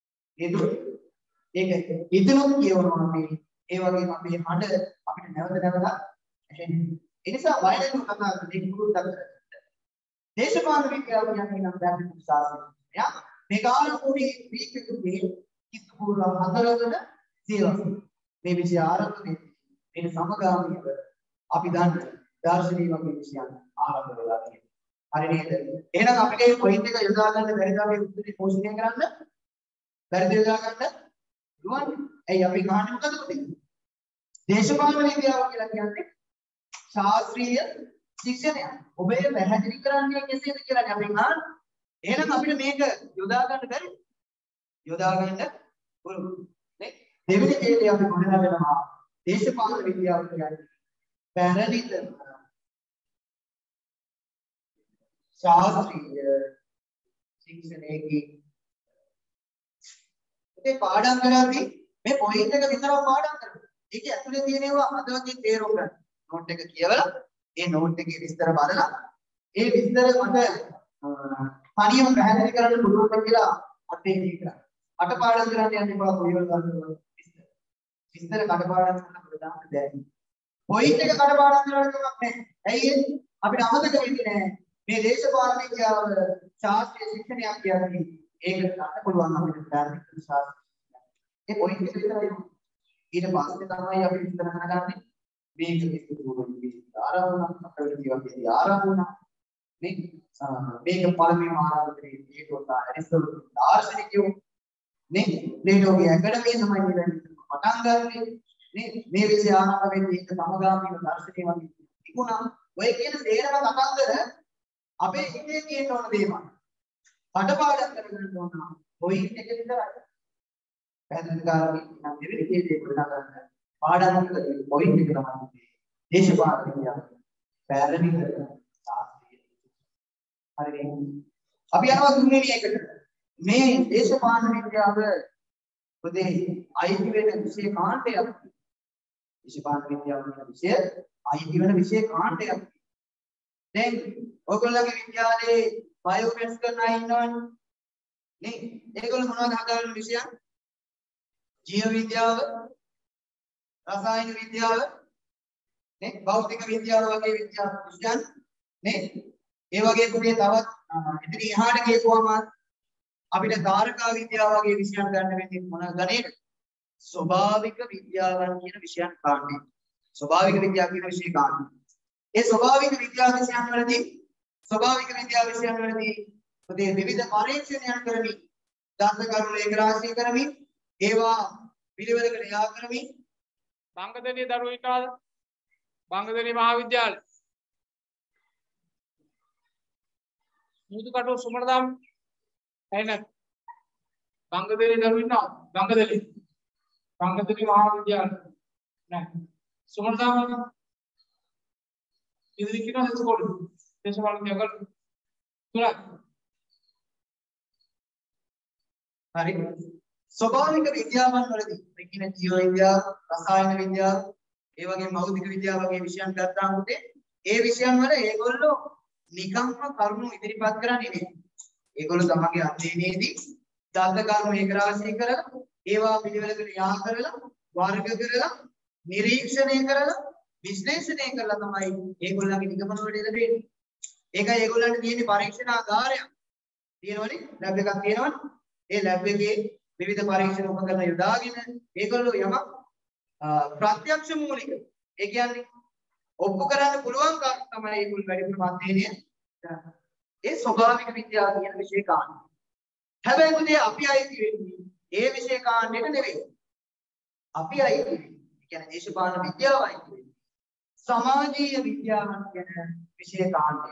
ඒක ඒක ඉදලොත් කියවනවා මේ ඒ වගේම අපේ හඬ අපිට නැවත නැවත ඇහෙන්නේ. ඒ නිසා බය නැතුව කතා කරන්න පුරුද්දක් කරගන්න. දේශපාලන විද්‍යාව කියන්නේ නම් දැන් ශාස්ත්‍රය. මේ කාලෝනේ ග්‍රීක යුගයේ කිස්කෝර හතරවන සියවසේ. මේ විෂය ආරම්භ වෙන්නේ මේ සමගාමීව අපි දන්න දාර්ශනික වගේ විෂයන් ආරම්භ වෙලා තියෙනවා. හරි නේද? එහෙනම් අපිට මේ පොයින්ට් එක යොදා ගන්න බැරිද අපි උත්තරේ පෝෂණය කරන්න? බැරිද යොදා ගන්න? පුළුවන්. ඇයි අපි කහන්නේ මොකද උනේ? දේශපාලන විද්‍යාව කියලා කියන්නේ ශාස්ත්‍රීය ශික්ෂණයක්. ඔබේ පැහැදිලි කරන්නේ කෙසේද කියලා අපි අහන්නේ. එහෙනම් අපිට මේක යොදා ගන්න බැරිද? යොදා ගන්න පුළුවන්. නේ? දෙවෙනි කේලේ අපි ගොඩනගනවා දේශපාලන විද්‍යාව කියන්නේ පැරණිතම ශාස්ත්‍රීය ශික්ෂණයේදී ඒ පාඩම් කරද්දී මේ පොයින්ට් එක විතරක් පාඩම් කරනවා. ඒකේ ඇතුලේ තියෙනවා අද වගේ තේරුම් ගන්න. නෝට් එක කියවලා ඒ නෝට් එකේ විස්තර බලලා ඒ විස්තර මට තනියම පැහැදිලි කරන්න පුළුවන් කියලා අත්දැකීම් කරා. කටපාඩම් කරන්න යන්න එපා කොයි වල ගන්නවද විස්තර. විස්තර කටපාඩම් කරන්න අපිට දාන්න බැහැ. පොයින්ට් එක කටපාඩම් කරන්න කමක් නැහැ. ඇයි ඒ? අපිට අමතක වෙන්නේ නැහැ. මේ දේශපාලන විද්‍යාව ශාස්ත්‍රීය ශික්ෂණයක් කියන්නේ ඒකට ගන්න පුළුවන් අපිට ධර්මික ශාස්ත්‍ර. ඒ පොයින්ට් එක විතරයි. ඊට පස්සේ තමයි අපි විස්තර කරගන්නේ මේක විස්තර ආරම්භන අපිට කියවන්නේ ආරම්භන මේ මේක පළමුව ආරම්භයේ ඒකෝට ඇරිස්ටෝටල් දාර්ශනිකයෝ නේ ප්ලේටෝගේ ඇකඩමිය තමයි මේ පටන් ගන්නේ නේ මේ විෂය ආරම්භ වෙන්නේ ඒක සමගාමීව දර්ශනය වගේ තිබුණා. ඔය කියන තේරම කතන්දර අපේ හිතේ තියෙන ඕන දේවල්. කටපාඩම් කරගන්න ඕන පොයින්ට් එක විතරයි. පැහැදිලි කරගන්න නම් දෙවෙනි කේසේ ගොඩනගන්න පාඩම් කරලා පොයින්ට් එක තමයි දේශපාලන විද්‍යාව. පැරණි ශාස්ත්‍රීය. හරිද? අපි යනවා තුන්වෙනි එකට. මේ දේශපාලන විද්‍යාව පොදේ අයිති වෙන විෂය කාණ්ඩයක්. දේශපාලන විද්‍යාව කියන විෂය අයිති වෙන විෂය කාණ්ඩයක්. දැන් ඔයගොල්ලෝගේ විද්‍යාලයේ බයෝමැත්ස් කරන අය ඉන්නවනේ. නේ? ඒගොල්ලෝ මොනවද හදාගන්න විෂයන්? ජීව විද්‍යාව, රසායන විද්‍යාව, නේ? භෞතික විද්‍යාව වගේ විද්‍යා විෂයන් නේ? ඒ වගේ පුතේ තවත් ඉතින් එහාට ගියපුවම අපිට තාරකා විද්‍යාව වගේ විෂයන් ගන්න වෙන්නේ මොන ගණේද? ස්වභාවික විද්‍යාවන් කියන විෂයන් කාණ්ඩය. ස්වභාවික විද්‍යාව කියන විෂය කාණ්ඩය. ඒ ස්වභාවික විද්‍යාව විෂයන් වලදී ස්වභාවික විද්‍යාව විෂයන් වලදී පුතේ විවිධ පරීක්ෂණයන් කරමින් දන්ත කරුණු ලේඛ රාශිය කරමින් ඒවා පිළිවෙලකට යා කරමින් බංගදෙණිය දරුවෝ ඉන්නවද? බංගදෙණිය මහාවිද්‍යාලය. මුදුකටුව සුමනදාම් එන්න බංගදෙණිය දරුවෝ ඉන්නවද? බංගදෙණිය. බංගදෙණිය මහාවිද්‍යාලය. නෑ. සුමනදාම් ඉදිරි කිනෝ ඉස්කෝලේ. දේශපාලන විද්‍යාව තුනක්. හරි. ස්වභාවික විද්‍යාවන් වලදී මේ කියන ජීව විද්‍යාව, රසායන විද්‍යාව, ඒ වගේ භෞතික විද්‍යාව වගේ විෂයන් ගත්තාම උතේ ඒ විෂයන් වල ඒගොල්ලෝ නිකම්ම කරුණු ඉදිරිපත් කරන්නේ නෙවෙයි. ඒගොල්ලෝ තමන්ගේ අධ්‍යයනයේදී දන්ත කරුණු ඒකරාශී කරලා ඒවා පිළිවෙලකට යා කරලා වර්ග කරලා නිරීක්ෂණය කරලා විශ්ලේෂණය කරලා තමයි ඒගොල්ලන්ගේ නිගමන වලට එළඹෙන්නේ. ඒකයි ඒගොල්ලන්ට තියෙන පරීක්ෂණාගාරයක්. තියෙනවනේ ලැබ් එකක් තියෙනවනේ. ඒ ලැබ් එකේ විවිධ පරීක්ෂණ උපකරණ යොදාගෙන ඒගොල්ලෝ යමක් ප්‍රත්‍යක්ෂ මූලික ඒ කියන්නේ ඔප්පු කරන්න පුළුවන් කම තමයි ඒගොල්ලෝ වැඩිපුර අධ්‍යයනය කරන්නේ. ඒ ස්වභාවික විද්‍යාව කියන විෂය කාණ්ඩය. හැබැයි මුදේ අපි අයිති වෙන්නේ ඒ විෂය කාණ්ඩයට නෙවෙයි. අපි අයිති වෙන්නේ ඒ කියන්නේ දේශපාලන විද්‍යාව අයිති වෙන්නේ සමාජීය විද්‍යාවන් කියන විෂය කාණ්ඩය.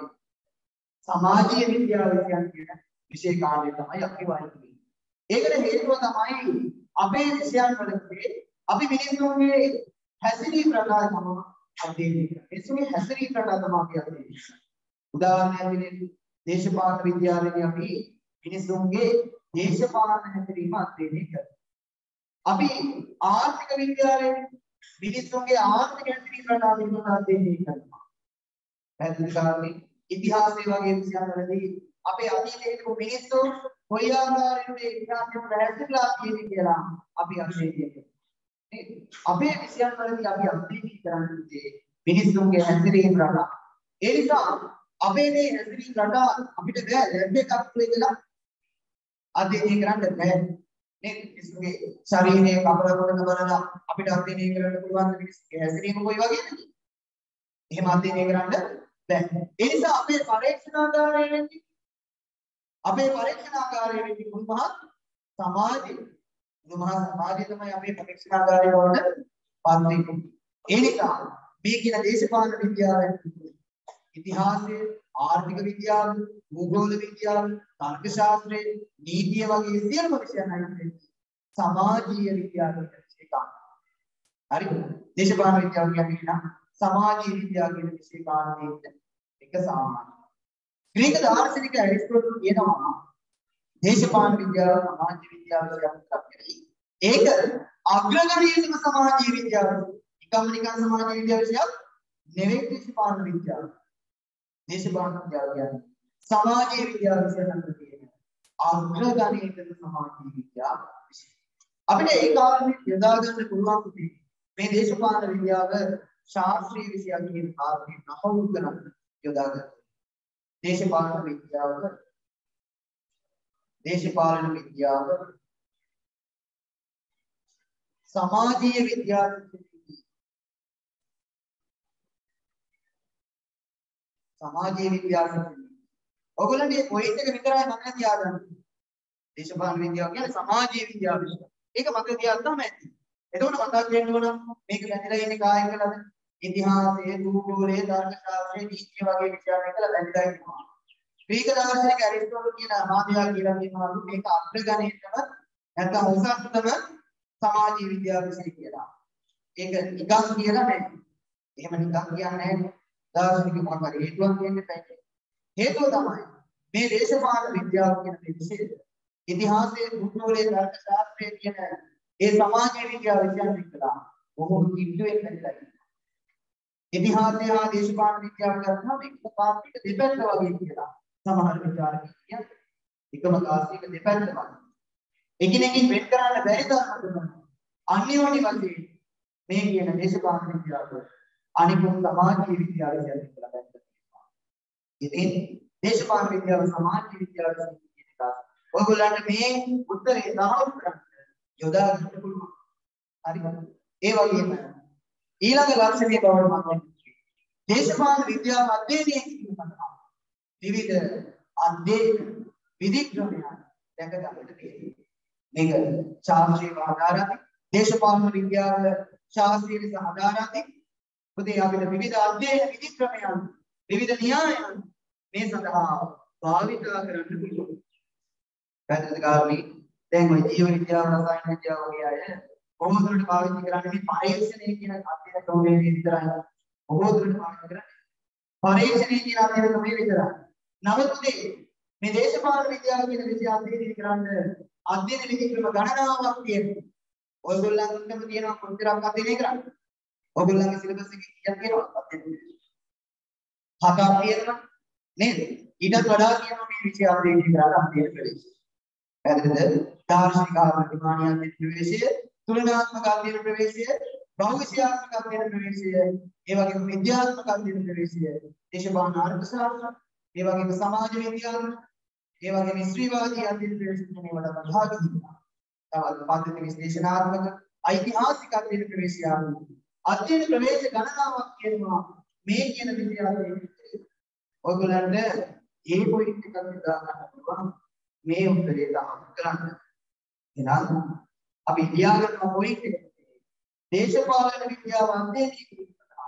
සමාජීය විද්‍යාව කියන විෂය කාණ්ඩය තමයි අපි අයිති වෙන්නේ. ඒකට හේතුව තමයි අපේ විෂයන් වලදී අපි මිනිස්සුන්ගේ හැසිරීම රටාව තමයි අධ්‍යයනය කරන්නේ. මිනිස්සුන්ගේ හැසිරීම රටාව තමයි අපි අධ්‍යයනය කරන්නේ. උදාහරණයක් විදිහට දේශපාලන විද්‍යාවේදී අපි මිනිස්සුන්ගේ දේශපාලන හැසිරීම අධ්‍යයනය කරනවා. අපි ආර්ථික විද්‍යාවේ මිනිස්සුන්ගේ ආර්ථික හැසිරීම රටාව පිළිබඳව අධ්‍යයනය කරනවා. පැහැදිලි කරන්නේ ඉතිහාසය වගේ විෂයන් වලදී අපේ අතීතයේ හිටපු මිනිස්සු කොයි ආකාරයෙන්ද ඉතිහාසයෙන් රැස්ලා තියෙන්නේ කියලා අපි අධ්‍යයනය කරනවා. නේද? අපේ විෂයන් වලදී අපි අධ්‍යයනය කරන්නේ මිනිස්සුන්ගේ හැසිරීම රටාව. ඒ නිසා අපේ මේ හැසිරීම රටාව අපිට බෑ ලැබ් එකක් කියලා අධ්‍යයනය කරන්න බෑ. නේද? මිනිස්සුන්ගේ ශරීරයේ කපල කොටන බලලා අපිට අධ්‍යයනය කරන්න පුළුවන් මිනිස්සුන්ගේ හැසිරීම කොයි වගේද? එහෙම අධ්‍යයනය කරන්න බෑ. ඒ නිසා අපේ පරීක්ෂණාගාරයේ වෙන්නේ අපේ පරීක්ෂණාගාරයේ වෙන්නේ මුල්මහත් සමාජය. මුල්මහත් සමාජය තමයි අපේ පරීක්ෂණාගාරය වලට පත්. ඒ නිසා මේ කියන දේශපාලන විද්‍යාවෙන් ඉතිහාසය, ආර්ථික විද්‍යාව, භූගෝල විද්‍යාව, තර්ක ශාස්ත්‍රය, නීතිය වගේ සියලුම විෂයන් අයිති සමාජීය විද්‍යාව කියන එක. හරි. දේශපාලන විද්‍යාව කියන්නේ සමාජීය විද්‍යාව කියන විෂය කාණ්ඩයේ එක සාමාන්‍ය. ග්‍රීක දාර්ශනික ඇරිස්ටෝටල් කියනවා දේශපාලන විද්‍යාව සමාජීය විද්‍යාව කියලා කරේ. ඒක අග්‍රගණීයම සමාජීය විද්‍යාව. නිකම් නිකම් සමාජීය විද්‍යාව විෂයක් නෙවෙයි දේශපාලන විද්‍යාව. දේශපාලන විද්‍යාව කියන්නේ සමාජීය විද්‍යාව විෂය නම් තියෙන අග්‍රගණිත සමාජීය විද්‍යාව විෂය. අපිට ඒ කාරණේ යොදා ගන්න පුළුවන් මේ දේශපාලන විද්‍යාව ශාස්ත්‍රීය විෂයක් කියන කාරණේ නහවුරු කරන්න යොදා ගන්න. දේශපාලන විද්‍යාව දේශපාලන විද්‍යාව සමාජීය විද්‍යාව සමාජීය විද්‍යාව ඔයගොල්ලන්ට මේ පොයින්ට් එක විතරයි මම තියාගන්න. දේශපාලන විද්‍යාව කියන්නේ සමාජීය විද්‍යාව විෂය. ඒක මතක තියාගන්න ඇති. එතකොට මතක් වෙන්න ඕන මේක බැඳලා ඉන්නේ කායිකලද ඉතිහාසයේ භූගෝලයේ ධර්ම ශාස්ත්‍රයේ නීතිය වගේ විෂයන් එකල බැඳලා ඉන්නවා. ග්‍රීක දාර්ශනික ඇරිස්ටෝටල් කියන අමාත්‍යා කියලා කියනවා මේක අග්‍රගණිතම නැත්නම් උසස්තම සමාජීය විද්‍යාව විෂය කියලා. ඒක නිකන් කියලා නෑ. එහෙම නිකන් කියන්නේ නෑ. දාර්ශනික මොකක් හරි හේතුවක් කියන්නේ නැහැ. හේතුව තමයි මේ දේශපාලන විද්‍යාව කියන මේ විෂය ඉතිහාසයේ භූගෝලයේ ධර්ම ශාස්ත්‍රයේ කියන ඒ සමාජීය විද්‍යාව විෂයන් එක්කලා බොහෝ කිට්ටුවෙන් බැඳලා ඉන්නවා. ඉතිහාසය හා දේශපාලන විද්‍යාව ගත්තාම එක පාර්ශ්වික දෙපැත්ත වගේ කියලා. සමහර විචාරකයන් කියන්නේ එකම කාසියක දෙපැත්ත වගේ. එකිනෙකින් වෙන් කරන්න බැරි තරමට අන්‍යෝන්‍ය වශයෙන් මේ කියන දේශපාලන විද්‍යාව අනිකුත් සමාජීය විද්‍යාව කියන එකට බැඳලා. ඉතින් දේශපාලන විද්‍යාව සමාජීය විද්‍යාව කියන එක ඔයගොල්ලන්ට මේ උත්තරේ දාහක් කරන්න යොදා ගන්න පුළුවන්. හරිද? ඒ වගේම ඊළඟ ලක්ෂණය බවට මම දේශපාලන විද්‍යාව අධ්‍යයනය කිරීම සඳහා විවිධ අධ්‍යයන විධික්‍රමයන් දැක ගන්නට තියෙනවා. මේක ශාස්ත්‍රීය ආධාරයි. දේශපාලන විද්‍යාව ශාස්ත්‍රීය සහ ආධාරයි. පුතේ අපිට විවිධ අධ්‍යයන විධික්‍රමයන් විවිධ න්‍යායයන් මේ සඳහා භාවිත කරන්න පුළුවන්. පැහැදිලිද කාරණේ? දැන් ওই ජීව විද්‍යාව රසායන විද්‍යාව වගේ අය කොහොමද උඩට පාවිච්චි කරන්නේ මේ පරීක්ෂණය කියන අධ්‍යයන ක්‍රමයේ විතරයි. කොහොමද උඩට පාවිච්චි කරන්නේ? පරීක්ෂණය කියන අධ්‍යයන ක්‍රමයේ විතරයි. නමුත් මේ දේශපාලන විද්‍යාව කියන විෂය අධ්‍යයනය කරන්න අධ්‍යයන විධික්‍රම ගණනාවක් තියෙනවා. ඔයගොල්ලන්ටම තියෙනවා කොච්චරක් අධ්‍යයනය කරන්නේ? ඔයගොල්ලන්ගේ සිලබස් එකේ කීයක් තියෙනවද අධ්‍යයනය? හතක් තියෙනවා නේද? ඊටත් වඩා කියනවා මේ විෂය අධ්‍යයනය කරලා අධ්‍යයන ප්‍රවේශය. පැහැදිලිද? දාර්ශනික ආත්මඥානීය අධ්‍යයන ප්‍රවේශය, තුලනාත්මක අධ්‍යයන ප්‍රවේශය, බහුවිෂයාත්මක අධ්‍යයන ප්‍රවේශය, ඒ වගේම විද්‍යාත්මක අධ්‍යයන ප්‍රවේශය, දේශපාලන අර්ථශාස්ත්‍ර, ඒ වගේම සමාජ විද්‍යාව, ඒ වගේම ස්ත්‍රීවාදී අධ්‍යයන ප්‍රවේශය කියන ඒවාට භාග දෙනවා. තවත් පද්ධති විශ්ලේෂණාත්මක, ඓතිහාසික අධ්‍යයන ප්‍රවේශය ආදී අධ්‍යයන ප්‍රවේශ ගණනාවක් කියනවා මේ කියන විද්‍යාවේ. ඔයගොල්ලන්ට ඒ පොයින්ට් එකක් දා ගන්න පුළුවන් මේ උත්තරේ තමයි කරන්න. එහෙනම් අපි ලියාගන්න පොයින්ට් එක දේශපාලන විද්‍යාව අධ්‍යයනය කිරීම සඳහා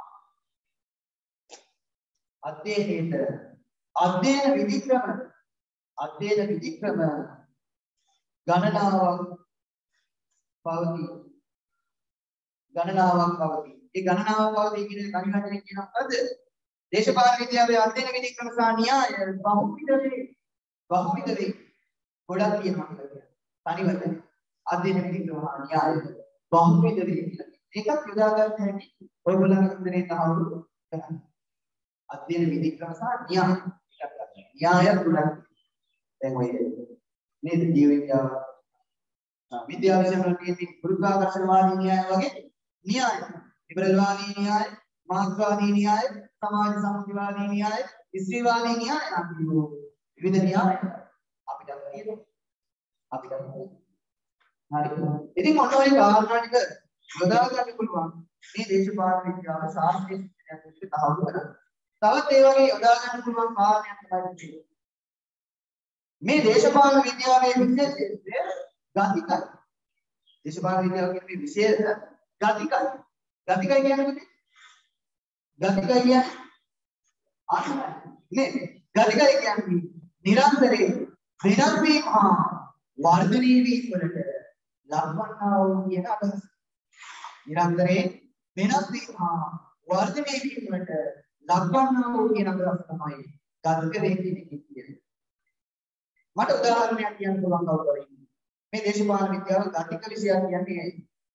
අධ්‍යයනයේට අධ්‍යයන විධික්‍රම අධ්‍යයන විධික්‍රම ගණනාවක් පවතී. ගණනාවක් පවතී. ඒ ගණනාවක් පවතී කියන කණි වචනේ කියනවා මොකද? දේශපාලන විද්‍යාවේ අධ්‍යයන විධික්‍රම සහ න්‍යාය බහුවිධ වේ. බහුවිධ වේ. ගොඩක් තියෙනවා කියලා. තනි වචනේ. අධ්‍යයන විධික්‍රම සහ න්‍යාය බහුවිධ වේ කියලා. ඒකත් යොදා ගන්න හැටි ඔයගොල්ලන්ගේ උත්තරේ තහවුරු කරන්න. අධ්‍යයන විධික්‍රම සහ න්‍යාය එකක් ගන්න. න්‍යාය තුනක්. දැන් ඔය නේද ජීව විද්‍යාව විද්‍යාව විෂය වල තියෙන ගුරුත්වාකර්ෂණවාදී න්‍යාය වගේ න්‍යාය. ලිබරල්වාදී න්‍යාය, මාක්ස්වාදී න්‍යාය, සමාජ සම්මුතිවාදී න්‍යාය, ස්ත්‍රීවාදී න්‍යාය නම් විවිධ න්‍යාය අපිට තියෙනවා. අපිට හරි. ඉතින් මොන වගේ කාරණා ටික යොදා ගන්න පුළුවන් මේ දේශපාලන විද්‍යාව ශාස්ත්‍රීය විද්‍යාවට තහවුරු කරගන්න. තවත් ඒ වගේ යොදා ගන්න පුළුවන් කාරණයක් තමයි මේ දේශපාලන විද්‍යාවේ විශේෂත්වය ගතිකයි. දේශපාලන විද්‍යාව කියන්නේ විශේෂ ගතිකයි. ගතිකයි කියන්නේ මොකද? ගතිකයි කියන්නේ අන්න නේ. ගතිකයි කියන්නේ නිරන්තරයෙන් වෙනස් වීම හා වර්ධනය වීම වලට ලක්වන්නා වූ කියන අදහස. නිරන්තරයෙන් වෙනස් වීම හා වර්ධනය වීම වලට ලක්වන්නා වූ කියන අදහස තමයි ගතික වේ කියන්නේ. මට උදාහරණයක් කියන්න පුළුවන් කවුරුහරි. මේ දේශපාලන විද්‍යාව ගතික විෂයක් කියන්නේ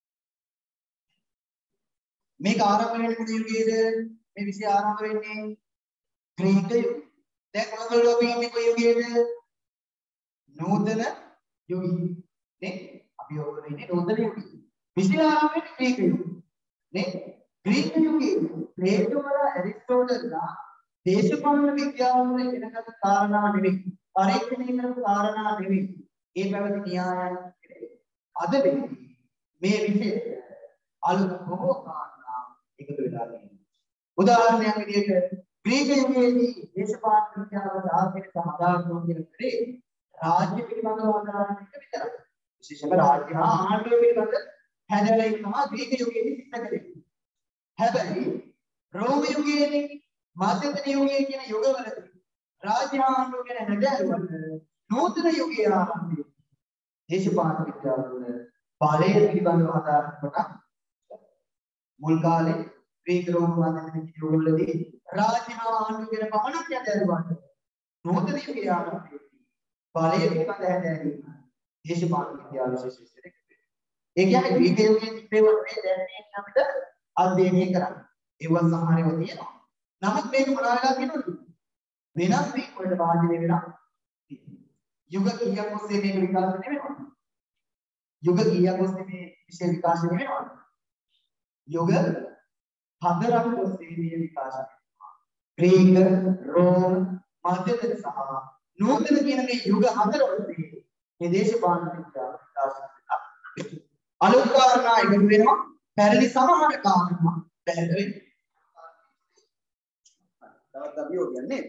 මේක ආරම්භ වෙන්නේ කුඩු යුගයේද? මේ විෂය ආරම්භ වෙන්නේ ග්‍රීක යුගයේ. දැන් ඔයගොල්ලෝ ඉන්නේ කොයි යුගයේද? නූතන යුගී නේ අපි ඔයගොල්ලෝ ඉන්නේ නූතන යුගී විශේෂයෙන්ම ග්‍රීක යුගී නේ ග්‍රීක යුගයේ ප්ලේටෝ වල ඇරිස්ටෝටල්ලා දේශපාලන විද්‍යාව වල ඉගෙනගත් කාරණා නෙවෙයි පරීක්ෂණය කරපු කාරණා නෙවෙයි ඒ පැවති න්‍යායයන් අද වෙන්නේ මේ විශේෂ අලුත් බොහෝ කාරණා එකතු වෙලා තියෙනවා උදාහරණයක් විදිහට ග්‍රීක යුගයේදී දේශපාලන විද්‍යාව දාර්ශනික සමාදානෝ කියන දේ රාජ්‍ය පිළිබඳව අදාළන එක විතරයි විශේෂයෙන්ම රාජ්‍ය හා ආණ්ඩුව පිළිබඳ හැදෑරීම තමයි ග්‍රීක යුගයේදී සිද්ධ කරන්නේ හැබැයි රෝම යුගයේදී මධ්‍යතන යුගයේ කියන යුගවලදී රාජ්‍ය හා ආණ්ඩුව ගැන හැදෑරුවට නූතන යුගයේ ආරම්භයේ දේශපාලන විද්‍යාව වල බලය පිළිබඳව අදාළන කොට මුල් කාලේ ග්‍රීක රෝම මධ්‍යතන යුගවලදී රාජ්‍ය හා ආණ්ඩුව ගැන පමණක් හැදෑරුවට නූතන යුගයේ ආරම්භයේ බලය පිළිබඳ හැදෑරීම දේශපාලන විද්‍යාව විශේෂයෙන් ඒ කියන්නේ ග්‍රීක යුගයේ තිබෙවල මේ දැන් මේ අපිට අධ්‍යයනය කරන්න. ඒව සමහරව තියෙනවා. නමුත් මේක මොනවා වෙලා කියනවද? වෙනස් වීම වලට වාදිනේ වෙලා යුග කීයක් ඔස්සේ මේක විකාශනය වෙනවා. යුග කීයක් ඔස්සේ මේ විෂය විකාශනය වෙනවා. යුග හතරක් ඔස්සේ මේ විකාශනය වෙනවා. ග්‍රීක, රෝම, මධ්‍යතන සහ නූතන කියන මේ යුග හතර ඔස්සේ මේ දේශපාලන විද්‍යාව විකාශනය වෙනවා. අලුත් කාරණා එකතු වෙනවා. පැරණි සමහර කාරණා පැහැදිලි තවත් අපි යන්නේ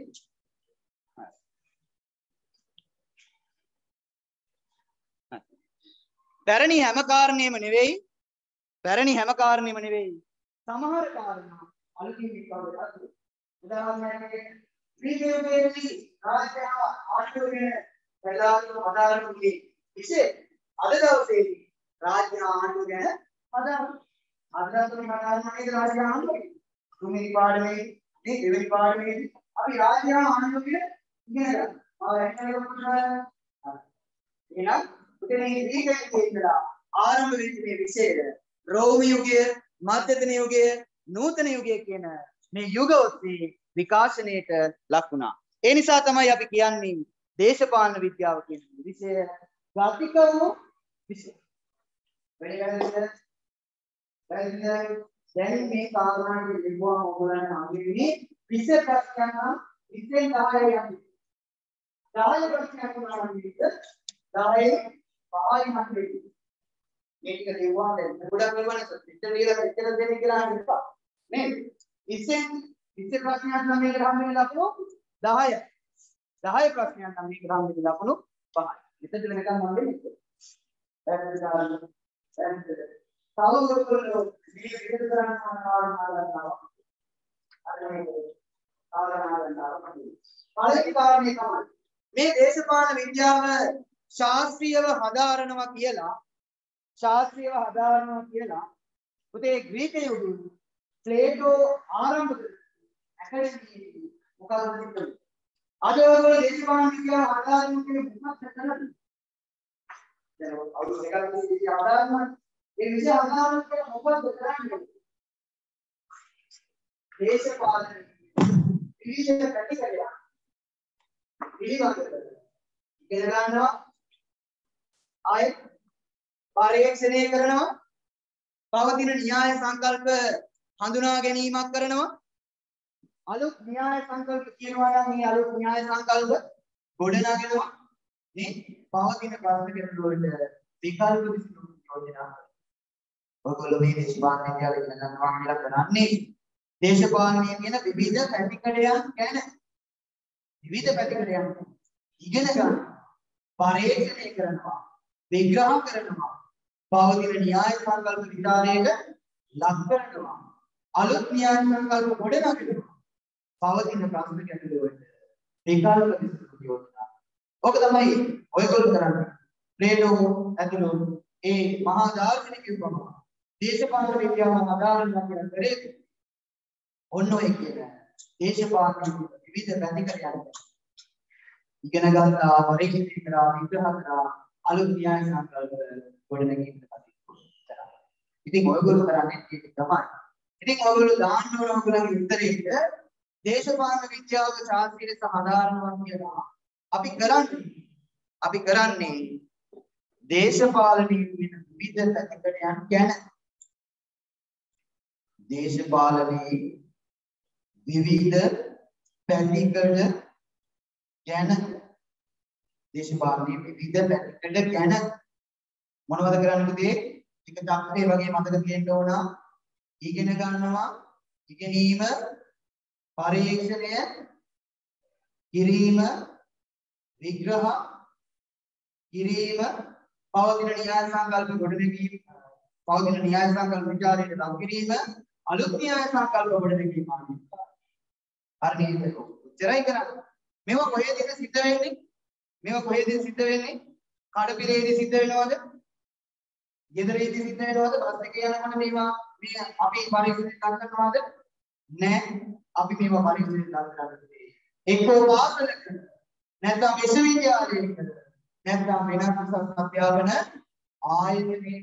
පැරණි හැම කාරණේම නෙවෙයි පැරණි හැම කාරණේම නෙවෙයි සමහර කාරණා අලුතින් විකාශනය උදාහරණයක් ග්‍රීක යුගයේදී රාජ්‍ය ආණ්ඩුවේ ප්‍රධාන ආධාරකයේ විශේෂ අද දවසේදී රාජ්‍ය ආණ්ඩුව ගැන අදාළ අදාළතුන් මතාරමනේ රාජ්‍ය ආණ්ඩුව තුන්වෙනි පාඩමේ මේ දෙවෙනි පාඩමේ අපි රාජ්‍ය ආණ්ඩුව කියන ඉගෙන ගන්න. ආ එහෙනම් එහෙනම් උදේ ග්‍රීක යුගයේ ඉඳලා ආරම්භ වෙච්ච මේ විෂය රෝම යුගය, මධ්‍යතන යුගය, නූතන යුගය කියන මේ යුග ඔස්සේ විකාශනයට ලක් වුණා. ඒ නිසා තමයි අපි කියන්නේ දේශපාලන විද්‍යාව කියන විෂය ගතික වූ විෂය. වෙනකන් දැන් මේ කාරණා දෙකම ඔයගොල්ලන් අහන්නේ විෂය ප්‍රශ්න විෂය දහය යන්නේ. දහය ප්‍රශ්නයක් වුණා නම් දහය පහයි හතරේ. මේක දෙවවා දැන් ගොඩක් වෙනවනේ පිටර දීලා පිටර දෙන්න කියලා හිතපන්. නේද? විෂය විෂය ප්‍රශ්නයක් නම් මේක හම්බෙන්නේ ලකුණු දහය. දහය ප්‍රශ්නයක් නම් මේක හම්බෙන්නේ ලකුණු පහයි. මෙතන වෙනකන් හම්බෙන්නේ. දැන් දාන්න. දැන් තවදුරටත් මේ විදිහට කරන කාරණා ගන්නවා. අර මේ කාරණා ගන්නවා. පළවෙනි කාරණේ තමයි මේ දේශපාලන විද්‍යාව ශාස්ත්‍රීයව හදාරනවා කියලා ශාස්ත්‍රීයව හදාරනවා කියලා පුතේ ග්‍රීක යුගයේ ප්ලේටෝ ආරම්භ කළා. ඇකඩමියේ මොකක්ද කියන්නේ? අද ඔයගොල්ලෝ දේශපාලන විද්‍යාව හදාරනවා කියන මොකක්ද කරන්නේ? දැන් අවුරුදු දෙකක් විදිහට හදාරනවා. ඒ විෂය හදාරන එක මොකක්ද කරන්නේ? දේශපාලන විවිධ පැතිකඩ පිළිබඳව ඉගෙන ගන්නවා ආය පරීක්ෂණය කරනවා පවතින න්‍යාය සංකල්ප හඳුනා ගැනීමක් කරනවා අලුත් න්‍යාය සංකල්ප කියනවා නම් මේ අලුත් න්‍යාය සංකල්ප ගොඩනගනවා මේ පවතින ප්‍රශ්න ගැටළු වලට විකල්ප විසඳුම් යෝජනා ඔයගොල්ලෝ මේ දේශපාලන විද්‍යාව ඉගෙන ගන්නවා කියලා කරන්නේ දේශපාලනයේ කියන විවිධ පැතිකඩයන් ගැන විවිධ පැතිකඩයන් ඉගෙන ගන්න පරීක්ෂණය කරනවා විග්‍රහ කරනවා පවතින න්‍යාය සංකල්ප විචාරයට ලක් කරනවා අලුත් න්‍යාය සංකල්ප ගොඩනගනවා පවතින ප්‍රශ්න ගැටළු වලට විකල්ප විසඳුම් යෝජනා ඔක තමයි ඔයගොල්ලෝ කරන්නේ ප්ලේටෝ ඇතුළු ඒ මහා දාර්ශනිකයන් දේශපාලන විද්‍යාව අදාළනවා කියන කරේ ඔන්න ඔය කියන දේශපාලන විවිධ පැතිකඩයන් ඉගෙන ගන්නා පරීක්ෂණ කරා විග්‍රහ කරා අලුත් න්‍යාය සංකල්ප ගොඩනැගීමට කටයුතු කරනවා. ඉතින් ඔයගොල්ලෝ කරන්නේ ඒක තමයි. ඉතින් ඔයගොල්ලෝ දාන්න ඕන ඔයගොල්ලන්ගේ උත්තරේට දේශපාලන විද්‍යාව ශාස්ත්‍රීය සාධාරණවත් කියලා අපි කරන්නේ අපි කරන්නේ දේශපාලනයේ විවිධ පැතිකඩයන් ගැන දේශපාලනයේ විවිධ පැතිකඩ ගැන දේශපාලනයේ විවිධ පැතිකඩ ගැන මොනවද කරන්න පුතේ? එක චක්‍රය වගේ මතක තියෙන්න ඕන. ඉගෙන ගන්නවා, ඉගෙනීම, පරීක්ෂණය, කිරීම, විග්‍රහ කිරීම, පවතින න්‍යාය සංකල්ප ගොඩනැගීම, පවතින න්‍යාය සංකල්ප විචාරයට ලක් කිරීම, අලුත් න්‍යාය සංකල්ප ගොඩනැගීම ආදී. හරි නේද? උච්චරයි කරන්නේ. මේවා කොහෙද සිද්ධ වෙන්නේ? මේවා කොහෙද සිද්ධ වෙන්නේ? කඩපිලේදී සිද්ධ වෙනවද? ගෙදරේදී සිද්ධ වෙනවද? බස් එකේ යනකොට මේවා මේ අපි පරීක්ෂණයට ලක් කරනවද? නෑ. අපි මේවා පරීක්ෂණයට ලක් කරන්නේ එක්කෝ පාසලක නැත්නම් විශ්වවිද්‍යාලයක නැත්නම් වෙනත් අධ්‍යාපන ආයතනයක.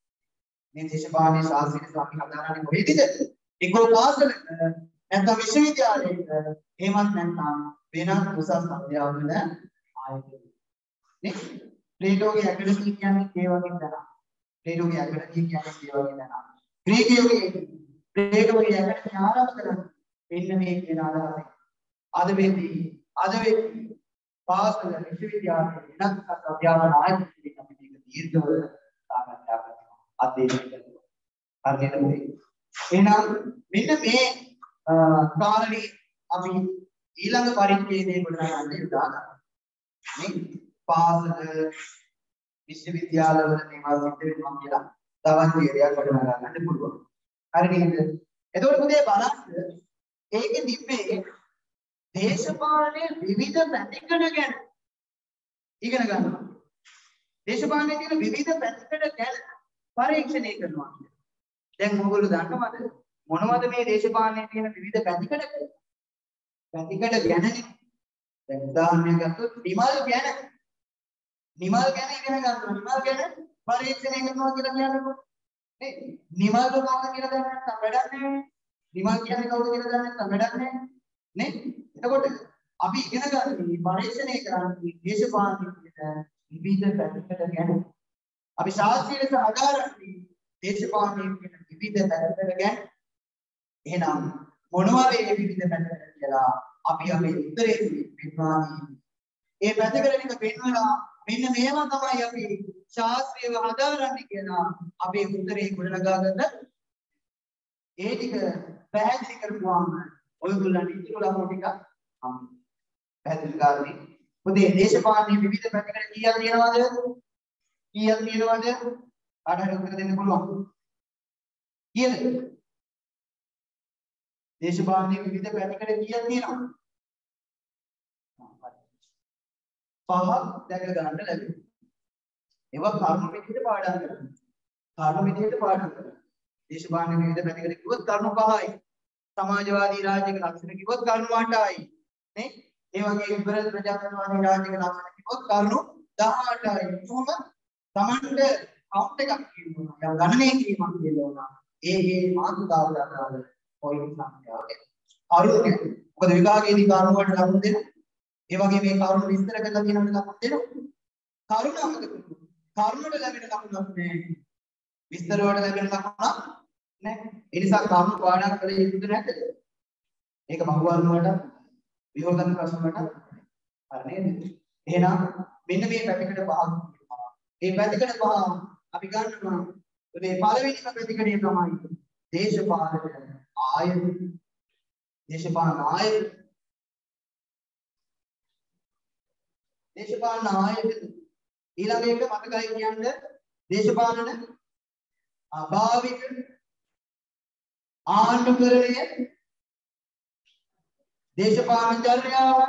මේ දේශපාලන ශාස්ත්‍රීය අපි හදාරන්නේ කොහෙද? එක්කෝ පාසලක නැත්නම් විශ්වවිද්‍යාලයක එහෙමත් නැත්නම් වෙනත් උසස් අධ්‍යාපන ආයතනයක. නේ? ප්ලේටෝගේ ඇකඩමි කියන්නේ ඒ වගේ තමයි. ප්ලේටෝගේ ඇකඩමි කියන්නේ ඒ වගේ තමයි. ග්‍රීකයෝගේ ප්ලේටෝගේ ඇකඩමි ආරම්භ කරන්නේ මෙන්න මේ කියන අදහසෙන්. අද වෙද්දී අද වෙද්දී පාසල විශ්වවිද්‍යාලයේ වෙනත් අධ්‍යාපන ආයතනයක අපි මේක දීර්ඝව සාකච්ඡා කරනවා. අධ්‍යයනය කරනවා. හරියට එහෙනම් මෙන්න මේ කාරණේ අපි ඊළඟ පරිච්ඡේදයේ ගොඩනගන්න යුදා ගන්නවා. මේ පාසල විශ්වවිද්‍යාලවල මේවා සිද්ධ වෙනවා කියලා තවත් විදියක් ගොඩනගා ගන්න පුළුවන්. හරි නේද? එතකොට පුතේ බලන්න ඒකෙ තිබ්බේ දේශපාලනයේ විවිධ පැතිකඩ ගැන ඉගෙන ගන්නවා. දේශපාලනයේ තියෙන විවිධ පැතිකඩ ගැන පරීක්ෂණය කරනවා. දැන් මොගොල්ලෝ දන්නවද මොනවද මේ දේශපාලනයේ තියෙන විවිධ පැතිකඩ? පැතිකඩ ගැනනේ. දැන් උදාහරණයක් ගත්තොත් නිමල් ගැන නිමල් ගැන ඉගෙන ගන්නවා. නිමල් ගැන පරීක්ෂණය කරනවා කියලා කියනකොට නේ නිමල් කවුද කියලා දන්නේ නැත්නම් වැඩක් නැහැ. නිමල් කියන්නේ කවුද කියලා දන්නේ නැත්නම් වැඩක් නැහැ. නේ? එතකොට අපි ඉගෙන ගන්න පරීක්ෂණය කරන්නේ දේශපාලනයේ විවිධ පැතිකඩ ගැන. අපි ශාස්ත්‍රීය සාධාරණී දේශපාලනයේ විවිධ පැතිකඩ ගැන. එහෙනම් මොනවද මේ විවිධ පැතිකඩ කියලා අපි අපේ උත්තරේ පෙන්වා දීමු. ඒ පැතිකඩ ටික පෙන්වලා මෙන්න මේවා තමයි අපි ශාස්ත්‍රීයව හදාරන්නේ කියලා අපේ උත්තරේ ගොඩනගා ගන්න. ඒ ටික පැහැදිලි කරපුවාම ඔයගොල්ලන්ට ඉතුරු ළමෝ ටික හම් පැහැදිලි කරන්නේ. පොතේ දේශපාලනයේ විවිධ පැතිකඩ කීයක් තියෙනවද? කීයක් තියෙනවද? කාටහරි උත්තර දෙන්න පුළුවන්. කීයද? දේශපාලනයේ විවිධ පැතිකඩ කීයක් තියෙනවද? පහක් දැක ගන්න ලැබෙනවා. ඒවා කර්ම විදිහට පාඩම් කරනවා. කර්ම විදිහට පාඩම් කරනවා. දේශපාලනයේ විවිධ පැතිකඩ කිව්වොත් කර්ම පහයි. සමාජවාදී රාජ්‍යක ලක්ෂණ කිව්වොත් කර්ම අටයි. නේ? ඒ වගේ ලිබරල් ප්‍රජාතන්ත්‍රවාදී රාජ්‍යක ලක්ෂණ කිව්වොත් කර්ම දහඅටයි. කොහොමද? Tamanට කවුන්ට් එකක් කියනවා. යා ගණනය කිරීමක් කියනවා. ඒ ඒ මාතෘකාවට අදාළ පොයින්ට් සංඛ්‍යාව. අරුණේ මොකද විභාගයේදී කර්ම වලට ලකුණු දෙනවා. ඒ වගේ මේ කරුණු විස්තර කරලා කියනකොට ලකුණු දෙනවා. කරුණ අමතක කරනවා. කරුණට ලැබෙන ලකුණක් නෑ. විස්තර වලට ලැබෙන ලකුණක් නෑ. ඒ නිසා කරුණු පාඩම් කළ යුතුද නැද්ද? ඒක බහුවර්ණ වලට විභාගන ප්‍රශ්න වලට හරි නේද? එහෙනම් මෙන්න මේ පැතිකඩ පහක් තියෙනවා. මේ පැතිකඩ පහ අපි ගන්නවා. මේ පළවෙනිම පැතිකඩේ තමයි දේශපාලන ආයතන. දේශපාලන ආයතන දේශපාලන ආයතන ඊළඟ එක මතකයි කියන්නේ දේශපාලන අභාවික ආණ්ඩුකරණය දේශපාලන චර්යාවන්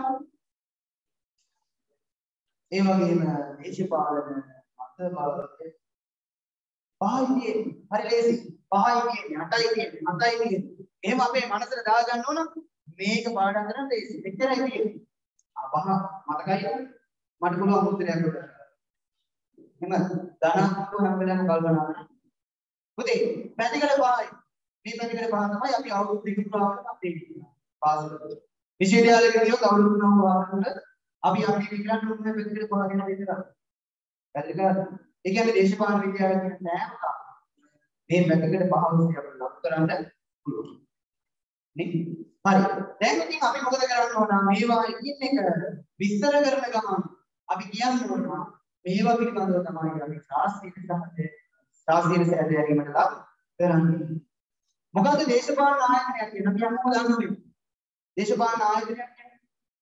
ඒ වගේම දේශපාලන මතවාදය පහයි හරි ලේසි පහයි කියන්නේ අටයි කියන්නේ අටයි කියන්නේ එහෙම අපේ මනසට දාගන්න ඕන මේක පාඩම් කරන්න ලේසි මෙච්චරයි කියන්නේ අපහ මතකයි මට පුළුවන් උත්තරයක් දෙන්න. එහෙම ධනාත්මක හැම වෙලාවෙම කල්පනා කරන්න. පුතේ පැතිකඩ පහයි. මේ පැතිකඩ පහ තමයි අපි අවුරුදු දෙකකට අපේ පාසල. විශ්වවිද්‍යාලයක ගියොත් අවුරුදු තුනක් වාරවල අපි අපි විග්‍රහ කරන පැතිකඩ පහ ගැන විතරයි. පැතිකඩ ඒ කියන්නේ දේශපාලන විද්‍යාවේ තියෙන නෑම මේ පැතිකඩ පහ ඔස්සේ අපිට ලබ කරන්න පුළුවන්. නේ? හරි. දැන් ඉතින් අපි මොකද කරන්න ඕන? මේවා ඉන්න එක විස්තර කරන ගමන් අපි කියන්න ඕන මේවා පිළිබඳව තමයි අපි ශාස්ත්‍රීය සහජ ශාස්ත්‍රීය සැදැරීමට ලක් කරන්නේ. මොකද දේශපාලන ආයතනයක් කියන අපි අන්නම දන්නවා. දේශපාලන ආයතනයක් කියන්නේ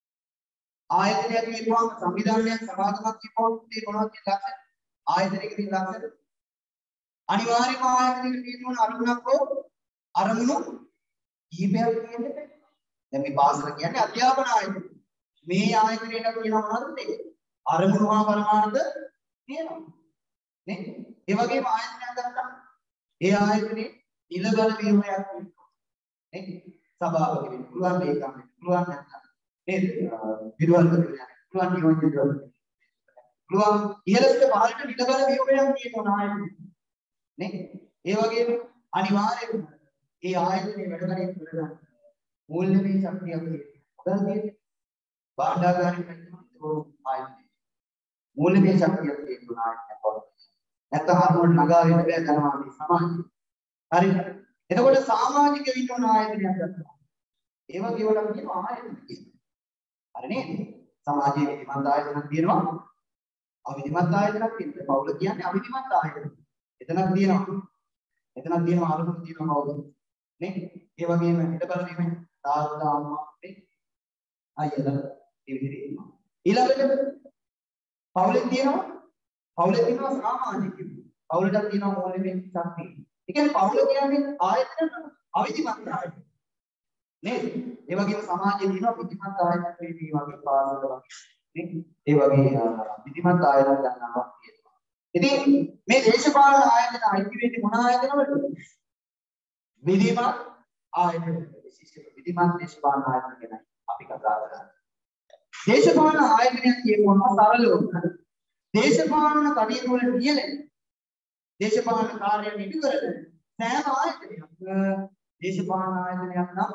ආයතනයක් කියපුවාම සංවිධානයක් සමාගමක් කියපුවාම මේ මොනවද කියන ලක්ෂණ? ආයතනයක තියෙන ලක්ෂණ. අනිවාර්යයෙන්ම ආයතනයක තියෙන අරමුණක් හෝ අරමුණු කීපයක් තියෙන්නේ. දැන් මේ පාසල කියන්නේ අධ්‍යාපන ආයතනය. මේ ආයතනයට කියනවා මොනවද මේ? අරමුණු හා පරමාර්ථ තියෙනවා. නේ? ඒ වගේම ආයතනයක් ගත්තා. ඒ ආයතනේ නිල බල ව්‍යුහයක් තියෙනවා. නේ? සභාපති වෙන්න පුළුවන්, ඒකම් වෙන්න පුළුවන් නැත්නම් නේද? විදුහල්පති වෙන්න පුළුවන්, නියෝජ්‍ය විදුහල්පති. පුළුවන් ඉහළට පහළට නිල බල ව්‍යුහයක් තියෙනවා ආයතනේ. නේ? ඒ වගේම අනිවාර්යයෙන්ම ඒ ආයතනේ වැඩ කටයුතු කරගන්න මූල්‍යමය ශක්තියක් තියෙනවා. මොකද තියෙන්නේ? භාණ්ඩාගාරික පැත්තම ආයතනේ. මූල්‍යමය ශක්තියක් තියෙනවා ආයතනයක් වගේ. නැත්නම් හරියට නගාවෙන්න බෑ ධනවාදී සමාජය. හරි. එතකොට සමාජික විනෝන ආයතනයක් ගන්නවා. ඒ වගේ වලක් කියනවා ආයතන කියලා. හරි නේද? සමාජයේ විධිමත් ආයතනක් තියෙනවා. අවිධිමත් ආයතනක් තියෙනවා. පවුල කියන්නේ අවිධිමත් ආයතන. එතනක් තියෙනවා. එතනක් තියෙනවා අරමුණු තියෙනවා පවුල. නේ? ඒ වගේම හිත බලවීම තාත්තා අම්මා නේ? අයියලා ඒ විදිහට ඉන්නවා. ඊළඟට පවුලේ තියෙනවා පවුලේ තියෙනවා සමාජික. පවුලට තියෙනවා මූල්‍යමය ශක්තිය. ඒ කියන්නේ පවුල කියන්නේ ආයතන අවිධිමත් ආයතන. නේද? ඒ වගේම සමාජයේ තියෙනවා විධිමත් ආයතන මේ වගේ පාසල වගේ. නේ? ඒ වගේ විධිමත් ආයතන ගන්නවා කියනවා. ඉතින් මේ දේශපාලන ආයතන අයිති වෙන්නේ මොන ආයතනවලද? විධිමත් ආයතන. විශේෂ විධිමත් දේශපාලන ආයතන ගැන අපි කතා කරන්නේ. දේශපාලන ආයතනයක් කියනවම සරලව දේශපාලන කටයුතු වල නියැලෙන දේශපාලන කාර්යයන් ඉටු කරන සෑම ආයතනයක් දේශපාලන ආයතනයක් නම්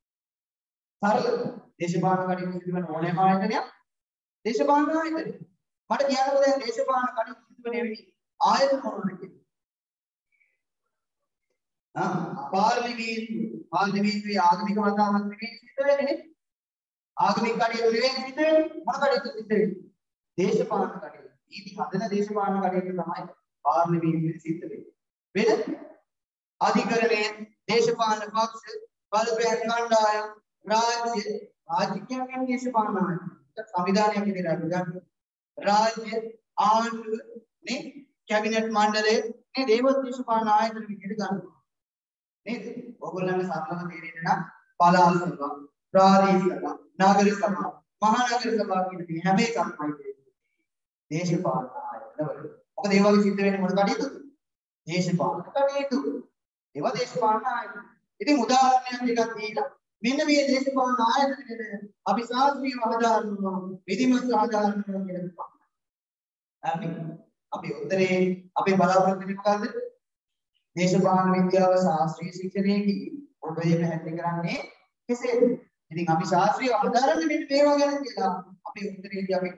සරලව දේශපාලන කටයුතු සිදුවන ඕනෑම ආයතනයක් දේශපාලන ආයතනයක්. මට කියන්නකෝ දැන් දේශපාලන කටයුතු සිදුවන එවැනි ආයතන මොනවද කියලා? ආ පාර්ලිමේන්තුව පාර්ලිමේන්තුවේ ආගමික වතාවත් නෙවෙයි සිද්ධ වෙන්නේ නේ. ආගමික කටයුතු නෙවෙයි සිද්ධ වෙන්නේ. මොන කටයුතු සිද්ධ වෙන්නේ? දේශපාලන කටයුතු. නීති හදන දේශපාලන කටයුතු තමයි පාර්ලිමේන්තුවේ සිද්ධ වෙන්නේ. වෙන අධිකරණයේ දේශපාලන පක්ෂ බලපෑම් කණ්ඩායම් රාජ්‍ය රාජ්‍ය කියන්නේ දේශපාලන ආයතන. සංවිධානයක් විදිහට ගන්න. රාජ්‍ය ආණ්ඩුව නේ කැබිනට් මණ්ඩලය මේ දේව දේශපාලන ආයතන විදිහට ගන්නවා. නේද? ඔයගොල්ලන්ට සාකච්ඡා තේරෙන්න නම් පළාත් සභා, ප්‍රාදේශික සභා, නගර සභා, මහනගර සභා කියන මේ හැම එකක්ම දේශපාලන ආයතනවල. මොකද ඒ වගේ සිද්ධ වෙන්නේ මොන කටයුතුද? දේශපාලන කටයුතු. ඒවා දේශපාලන ආයතන. ඉතින් උදාහරණයක් එකක් දීලා මෙන්න මේ දේශපාලන ආයතනෙට අපි ශාස්ත්‍රීය ආධාරනවා, විධිමත් ආධාරනවා කියලා. අපි අපි උත්තරේ අපේ බලාපොරොත්තු වෙන්නේ මොකද්ද? දේශපාලන විද්‍යාව ශාස්ත්‍රීය ශික්ෂණයේදී ඔබේ පැහැදිලි කරන්නේ කෙසේද? ඉතින් අපි ශාස්ත්‍රීය ආධාරණ මෙන්න මේවා ගැන කියලා අපි උත්තරේදී අපි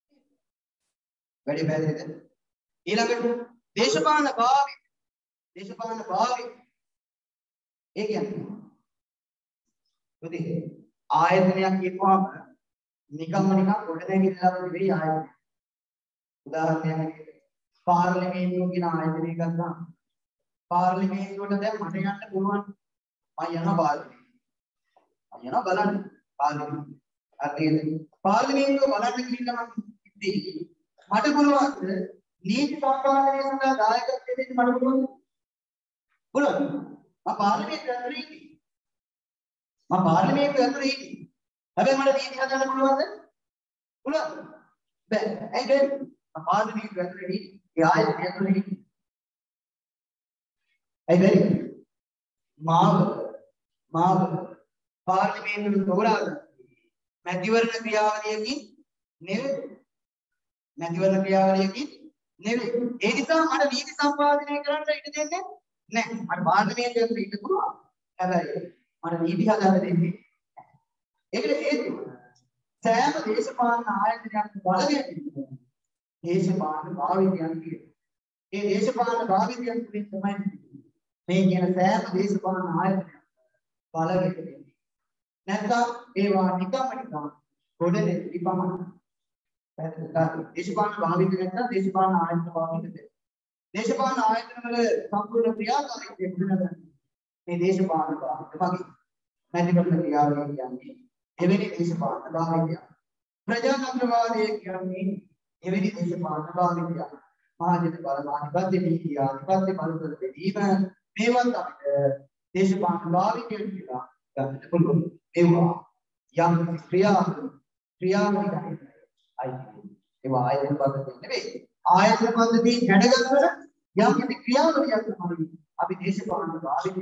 වැඩි පැහැදිලිද? ඊළඟට දේශපාලන භාවි දේශපාලන භාවි ඒ කියන්නේ පුතේ ආයතනයක් කියපුවාම නිකම්ම නිකම් ගොඩනැගිල්ලක් නෙවෙයි ආයතනය. උදාහරණයක් විදිහට පාර්ලිමේන්තුව කියන ආයතනය ගත්තාම පාර්ලිමේන්තුවට දැන් මට යන්න පුළුවන්. මම යනවා පාර්ලිමේන්තුවට. මම යනවා බලන්න පාර්ලිමේන්තුව. හරිද? පාර්ලිමේන්තුව බලන්න ගිහිල්ලා මම ඉතින් මට පුළුවන්ද නීති සම්පාදනය සඳහා දායකත්වය දෙන්න මට පුළුවන්ද? පුළුවන්. මම පාර්ලිමේන්තුවේ ඇතුළේ ඉන්නේ. මම පාර්ලිමේන්තුවේ ඇතුළේ ඉන්නේ. හැබැයි මට නීති හදන්න පුළුවන්ද? පුළුවන්. බෑ. ඇයි බෑ? මම පාර්ලිමේන්තුවේ ඇතුළේ ඉන්නේ. ඒ ආයතනය ඇතුළේ ඉන්නේ. ඇයි බෑ? මාව මාව පාර්ලිමේන්තුවේ තෝරාගන්න මැතිවරණ ක්‍රියාවලියකින් නෙවෙයි. මැතිවරණ ක්‍රියාවලියකින් නෙවෙයි. ඒ නිසා මට නීති සම්පාදනය කරන්න ඉඩ දෙන්නේ නැහැ. මට පාර්ලිමේන්තුවේ ඇතුළේ ඉන්න පුළුවන්. හැබැයි මට නීති හදන්න දෙන්නේ නැහැ. ඒකට හේතුව සෑම දේශපාලන ආයතනයක් බලවේගයක් තියෙනවා. දේශපාලන භාවිතයන් තියෙනවා. ඒ දේශපාලන භාවිතයන් තුළින් තමයි මේ කියන සෑම දේශපාලන ආයතනයක් බලවේගයක් තියෙන්නේ. නැත්නම් ඒවා නිකම්ම නිකම් ගොඩනේ ඉපමණ. දේශපාලන භාවිතය නැත්නම් දේශපාලන ආයතන භාවිතය. දේශපාලන ආයතන වල සම්පූර්ණ ක්‍රියාකාරීත්වය ගොඩනගන්නේ මේ දේශපාලන භාවිතය වගේ. මැතිවරණ ක්‍රියාවලිය කියන්නේ එවැනි දේශපාලන භාවිතය. ප්‍රජාතන්ත්‍රවාදය කියන්නේ එවැනි දේශපාලන භාවිතය. මහජන බලමාධිපත්‍ය නීතිය ආධිපත්‍ය බලතල දෙවීම මේවත් අපිට දේශපාලන භාවිතය කියලා ගන්නට පුළුවන්. ඒවා යම් ක්‍රියාවලිය ක්‍රියාවලිය ඒවා ආයතන පද්ධතිය නෙවෙයි. ආයතන පද්ධතිය හැඩගස්සන යම් කිසි ක්‍රියාවලියක් තමයි අපි දේශපාලන භාවිතය.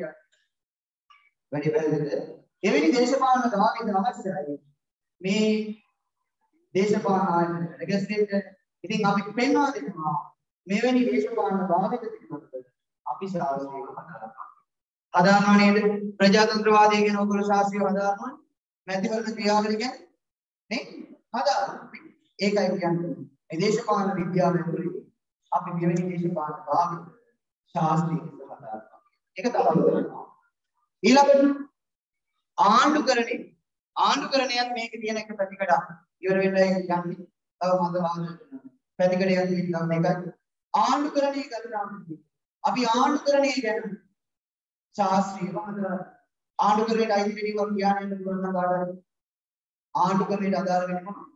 වැඩි වැරදිද? එවැනි දේශපාලන භාවිත අවශ්‍යයි. මේ දේශපාලන ආයතන හැඩගැස්වෙන්න. ඉතින් අපි පෙන්වා දෙනවා මෙවැනි දේශපාලන භාවිත පිළිබඳව අපි ශාස්ත්‍රීය හදාරනවා. හදාරනවා නේද? ප්‍රජාතන්ත්‍රවාදය කියන ඔගොල්ලෝ ශාස්ත්‍රීය හදාරනවා. මැතිවරණ ක්‍රියාවලිය කියන්නේ නේ? හදාරනවා. ඒකයි කියන්නේ මේ දේශපාලන විද්‍යාව ඇතුළේ අපි මෙවැනි දේශපාලන භාවිත ශාස්ත්‍රීය හදාරනවා. ඒක තමයි කරනවා. ඊළඟට ආණ්ඩුකරණය ආණ්ඩුකරණයත් මේක තියෙන එක පැතිකඩක්. ඉවර වෙලා යන්නේ තව මත වාදයක් පැතිකඩයක් තියෙනවා මේකයි. ආණ්ඩුකරණය කරනවා. අපි ආණ්ඩුකරණය ගැන ශාස්ත්‍රීයව හදාරනවා. ආණ්ඩුකරණයට අයිති වෙනවා කියන්නේ මොනවද කාටද? ආණ්ඩුකරණයට අදාළ වෙන්නේ මොනවද?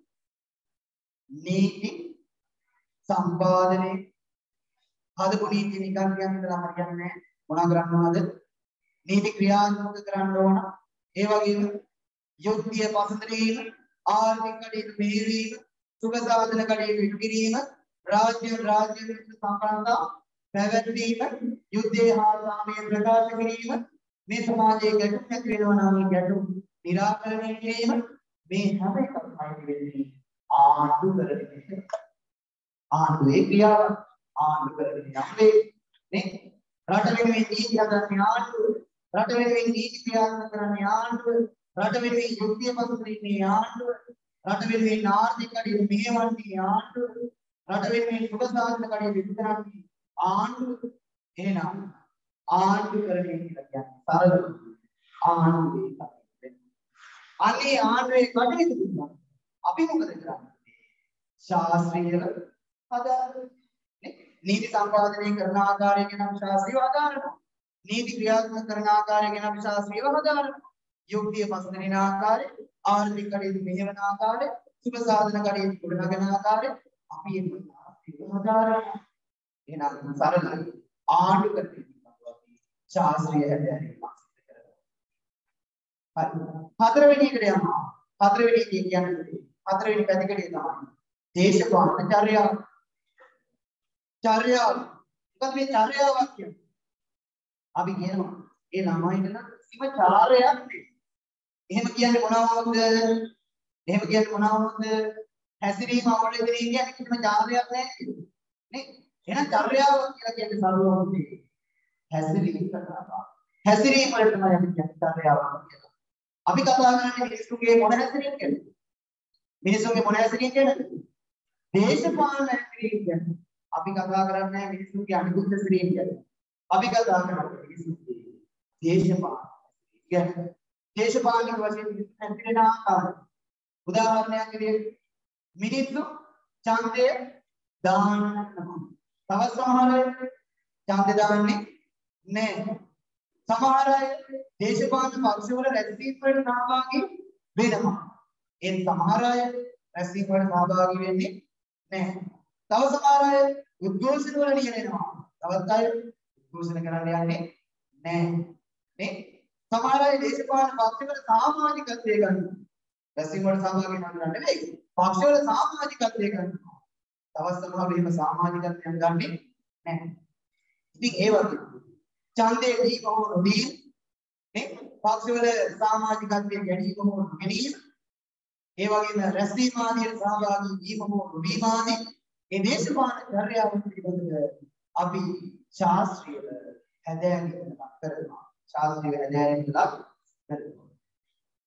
නීති සම්පාදනයේ හදපු නීති නිකන් කියන්නේ නම් හරියන්නේ නැහැ. මොනවා කරන්නවද? නීති ක්‍රියාත්මක කරන්න ඕන. ඒ වගේම යුද්ධය පසු තැබීම, ආර්ථික කටයුතු මෙහෙයවීම, සුබ සාධන කටයුතු ඉටු කිරීම, රාජ්‍ය රාජ්‍ය විරුද්ධ සම්බන්ධතා පැවැත්වීම, යුද්ධය හා සාමය ප්‍රකාශ කිරීම, මේ සමාජයේ ගැටුම් ඇති වෙනවා නම් මේ ගැටුම් निराකරණය කිරීම, මේ හැම එකක්ම අයිති වෙන්නේ ආණ්ඩුකරණය. ආණ්ඩුවේ ක්‍රියාව ආණ්ඩුකරණය යන්නේ නේ. රට වෙනුවෙන් නීති හදන්නේ ආණ්ඩුව. රට වෙනුවෙන් නීති ක්‍රියාත්මක කරන්නේ ආණ්ඩුව. රට වෙනුවෙන් යුද්ධය පසු තැබීමේ ආණ්ඩුව. රට වෙනුවෙන් ආර්ථික කටයුතු මෙහෙයවන්නේ ආණ්ඩුව. රට වෙනුවෙන් සුබ සාධන කටයුතු ඉටු කරන්නේ ආණ්ඩුව. එහෙනම් ආණ්ඩුකරණය කියලා කියන්නේ සරලව ආණ්ඩුවේ කටයුතු. අනේ ආණ්ඩුවේ කටයුතු කරනවා. අපි මොකද කරන්නේ? ශාස්ත්‍රීයව හදාගන්න. නීති සම්පාදනය කරන ආකාරය ගැන අපි ශාස්ත්‍රීයව හදාරනවා. නීති ක්‍රියාත්මක කරන ආකාරය ගැන අපි ශාස්ත්‍රීයව හදාරනවා. යුක්තිය පසුතැවෙන ආකාරය, ආර්ථික කටයුතු මෙහෙවන ආකාරය, සුබ සාධන කටයුතු ගොඩනගන ආකාරය අපි ඒක හදාරනවා. එහෙනම් සරලයි ආණ්ඩුකරණය පිළිබඳව අපි ශාස්ත්‍රීය හැදෑරීමක් සිදු කරනවා. හරි. හතරවෙනි එකට යනවා. හතරවෙනි එක කියන්නේ හතරවෙනි පැතිකඩේ තමයි දේශපාලන චර්යාව. චර්යාව. මොකද මේ චර්යාවක් කියන්නේ? අපි කියනවා ඒ ළමයින්ට නම් කිසිම චාරයක් නැහැ. එහෙම කියන්නේ මොනවද? එහෙම කියන්නේ මොනවද? හැසිරීම අවබෝධ කියන්නේ කිසිම චාරයක් නැහැ නේ. එහෙනම් චර්යාව කියලා කියන්නේ සරුවෝන්ති. හැසිරීම කරනවා. හැසිරීම වල තමයි අපි කියන්නේ චර්යාව කියලා. අපි කතා කරන්නේ මිනිස්සුගේ මොන හැසිරීම ගැනද? මිනිස්සුගේ මොන හැසිරීම ගැනද? දේශපාලන හැසිරීම ගැන. අපි කතා කරන්නේ මිනිස්සුගේ අනිකුත් හැසිරීම ගැන. අපි කතා කරන්නේ මිනිස්සුගේ දේශපාලන ගැන. දේශපාලනික වශයෙන් හැසිරෙන ආකාරය. උදාහරණයක් විදිහට මිනිස්සු ඡන්දය දාන්න නම් තවත් සමහර අය ඡන්දය දාන්නේ නැහැ. සමහර අය දේශපාලන පක්ෂවල රැස්වීම් වලට සහභාගී වෙනවා. ඒ සමහර අය රැස්වීම් වලට සහභාගී වෙන්නේ නැහැ. තව සමහර අය උද්ඝෝෂණ වල නියැලෙනවා. තවත් අය උද්ඝෝෂණ කරන්න යන්නේ නැහැ. නේ? සමහර අය දේශපාලන පක්ෂවල සමාජිකත්වයේ ගන්නවා. රැස්වීම් වලට සහභාගී වෙනවා නෙවෙයි. පක්ෂවල සමාජිකත්වයේ ගන්නවා. තවත් සමහර එහෙම සමාජිකත්වයෙන් ගන්නෙ නැහැ. ඉතින් ඒ වගේ ඡන්දේ දීම හෝ නොදීම නේ පක්ෂවල සමාජිකත්වයේ ගැනීම හෝ නොගැනීම ඒ වගේම රැස්වීම ආදියට සහභාගී වීම හෝ නොවීම ආදී මේ දේශපාලන චර්යාව පිළිබඳව අපි ශාස්ත්‍රීය හැදෑරීමක් කරනවා. ශාස්ත්‍රීය හැදෑරීමක් කරනවා.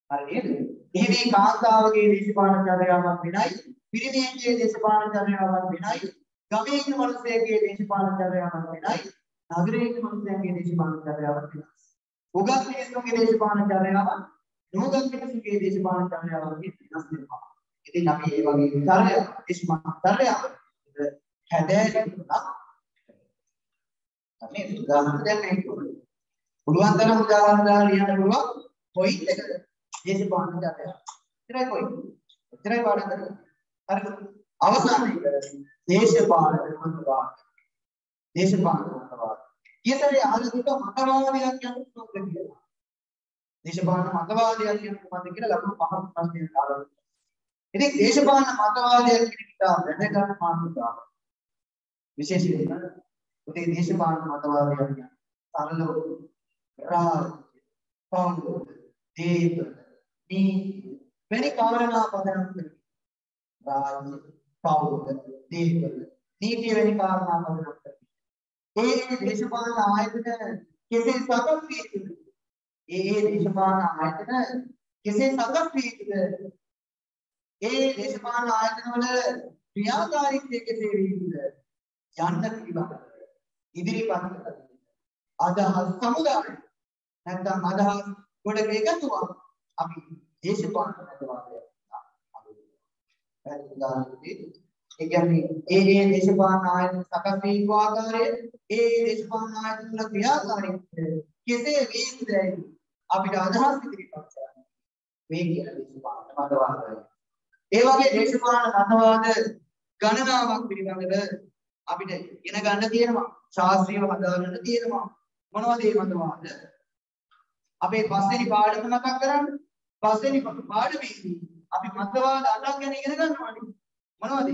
හරි නේද? එහිදී කාන්තාවගේ දේශපාලන චර්යාවක් වෙනයි, පිරිමියෙකුගේ දේශපාලන චර්යාවක් වෙනයි, ගමේ ඉන්න මිනිසෙකුගේ දේශපාලන චර්යාවක් වෙනයි, නගරයේ ඉන්න මිනිසෙකුගේ දේශපාලන චර්යාවක් වෙනයි. උගත් මිනිසුන්ගේ දේශපාලන චර්යාවක්, නුගත් මිනිසුන්ගේ දේශපාලන චර්යාවක් වෙනස් වෙනවා. ඉතින් අපි මේ වගේ චර්යාවක්, දේශපාලන චර්යාවක් හැදෑරීමක් අපි උදාහරණ දෙන්න ඕනේ. පුළුවන් තරම් උදාහරණ දාලා ලියන්න පුළුවන් පොයින්ට් එක දේශපාලන චර්යාව. එතරයි පොයින්ට්. එතරයි පාඩම් කරන්නේ. හරි. අවසානයේ දේශපාලන මතවාද. දේශපාලන මතවාද. ඊතරේ ආලෝකික මතවාදයක් යන මොකද කියලා. දේශපාලන මතවාදයක් කියන මොකද්ද කියලා ලකුණු පහක් ප්‍රශ්නයක් අහලා. ඉතින් දේශපාලන මතවාදයක් කියන එක වැදගත් මාතෘකාවක්. විශේෂයෙන්ම උදේ දේශපාලන මතවාදයක් කියන්නේ සරලව රාජ්‍ය, පෞද්ගල, දීප, නීති වැනි කාරණා පදනම් කරගෙන රාජ්‍ය, පෞද්ගල, දීප, නීති වැනි කාරණා පදනම් කරගෙන ඒ දේශපාලන ආයතන කෙසේ සකස් වී තිබෙනද? ඒ දේශපාලන ආයතන කෙසේ සකස් වී තිබෙනද? ඒ දේශපාලන ආයතන වල ක්‍රියාකාරීත්වය කෙසේ වී තිබෙනද? යන්න පිළිබඳව ඉදිරිපත් කරන අදහස් සමුදාය නැත්නම් අදහස් ගොඩක එකතුවක් අපි දේශපාලන මතවාදය අපි ඒ කියන්නේ ඒ ඒ දේශපාලන ආයතන සකස් වී ආකාරය ඒ දේශපාලන ආයතන වල ක්‍රියාකාරීත්වය කෙසේ වේද අපිට අදහස් ඉදිරිපත් කරන්න මේ කියන දේශපාලන මතවාදය. ඒ වගේ දේශපාලන මතවාද ගණනාවක් පිළිබඳව අපිට ඉගෙන ගන්න තියෙනවා, ශාස්ත්‍රීයව හදාගන්න තියෙනවා. මොනවද මේ මතවාද? අපේ පස්වෙනි පාඩම මතක් කරන්න. පස්වෙනි පාඩමේදී අපි මතවාද අටක් ගැන ඉගෙන ගන්නවානේ. මොනවද?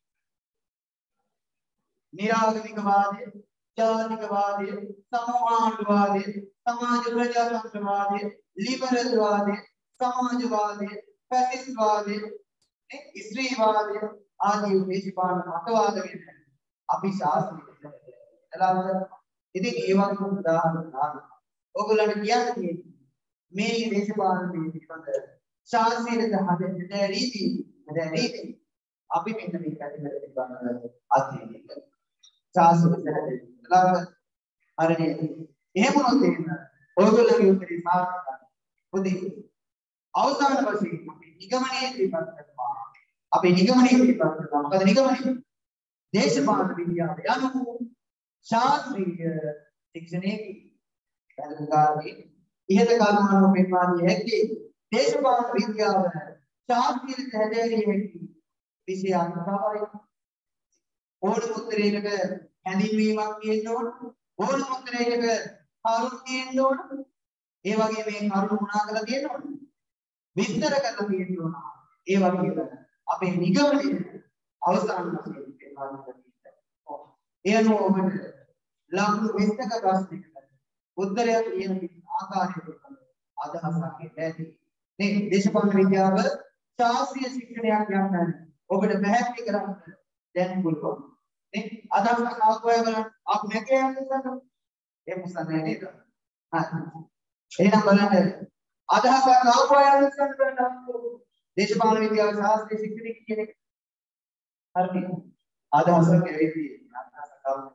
නිරාගමිකවාදය, ජාතිකවාදය, සමූහාණ්ඩුවාදය, සමාජ ප්‍රජාතන්ත්‍රවාදය, ලිබරල් වාදය, සමාජවාදය, ෆැසිස්ට්වාදය, ස්ත්‍රීවාදය ආදී දේශපාලන මතවාද ගැන අපි ශාස්ත්‍රීය එලාවද ඉතින් ඒ වගේ උදාහරණ ගන්න. ඔයගොල්ලන්ට කියන්න තියෙන්නේ මේ දේශපාලන පිළිබඳ ශාස්ත්‍රීය හදන්න රීති හදන්න රීති අපි මෙන්න මේක ඇතුළත තිබවන්න අධ්‍යයනය කරනවා. ශාස්ත්‍රීය හදන්න එලාවද හරිනේ. එහෙම වුණොත් එන්න ඔයගොල්ලන්ගේ උත්තරේ සාර්ථකයි. පොඩි අවසාන වශයෙන් අපි නිගමනයේ ඉදිරිපත් කරනවා. අපි නිගමනයේ ඉදිරිපත් කරනවා. මොකද නිගමනයේ දේශපාලන විද්‍යාව යනු ශාස්ත්‍රීය ශික්ෂණයේ පැහැදිලිකාරී ඉහත කරුණු පෙන්වා දී හැකි දේශපාලන විද්‍යාව ශාස්ත්‍රීය හැදෑරිය හැකි විෂයක් තමයි. ඕනම උත්තරයකට හැඳින්වීමක් තියෙන්න ඕන. ඕනම උත්තරයකට කරුණු තියෙන්න ඕන. ඒ වගේ මේ කරුණු මොනවා කරලා තියෙන්න ඕන? විස්තර කරලා තියෙන්න ඕන. ඒ වගේම අපේ නිගමනයේ අවසාන වශයෙන් පෙන්වා දෙන්න. එයනෝ ඔබට ලකුණු විස්තක ප්‍රශ්නයකට උත්තරයක් කියන ආකාරයට අදහසක් ඇති. මේ දේශපාලන විද්‍යාව ශාස්ත්‍රීය ශික්ෂණයක් යන්න ඔබට පැහැදිලි කරන්න දැන් පුළුවන්. නේ අදහසක් ආවොය බලන්න ආපු නැකේ යන්න ඒ මුසන්නේ නේද? හරි. එහෙනම් බලන්න අදහසක් ආවොය යන්න බලන්න දේශපාලන විද්‍යාව ශාස්ත්‍රීය ශික්ෂණය කියන එක හරි. අදහසක් ඇවිත් අදහසක් ආවොත්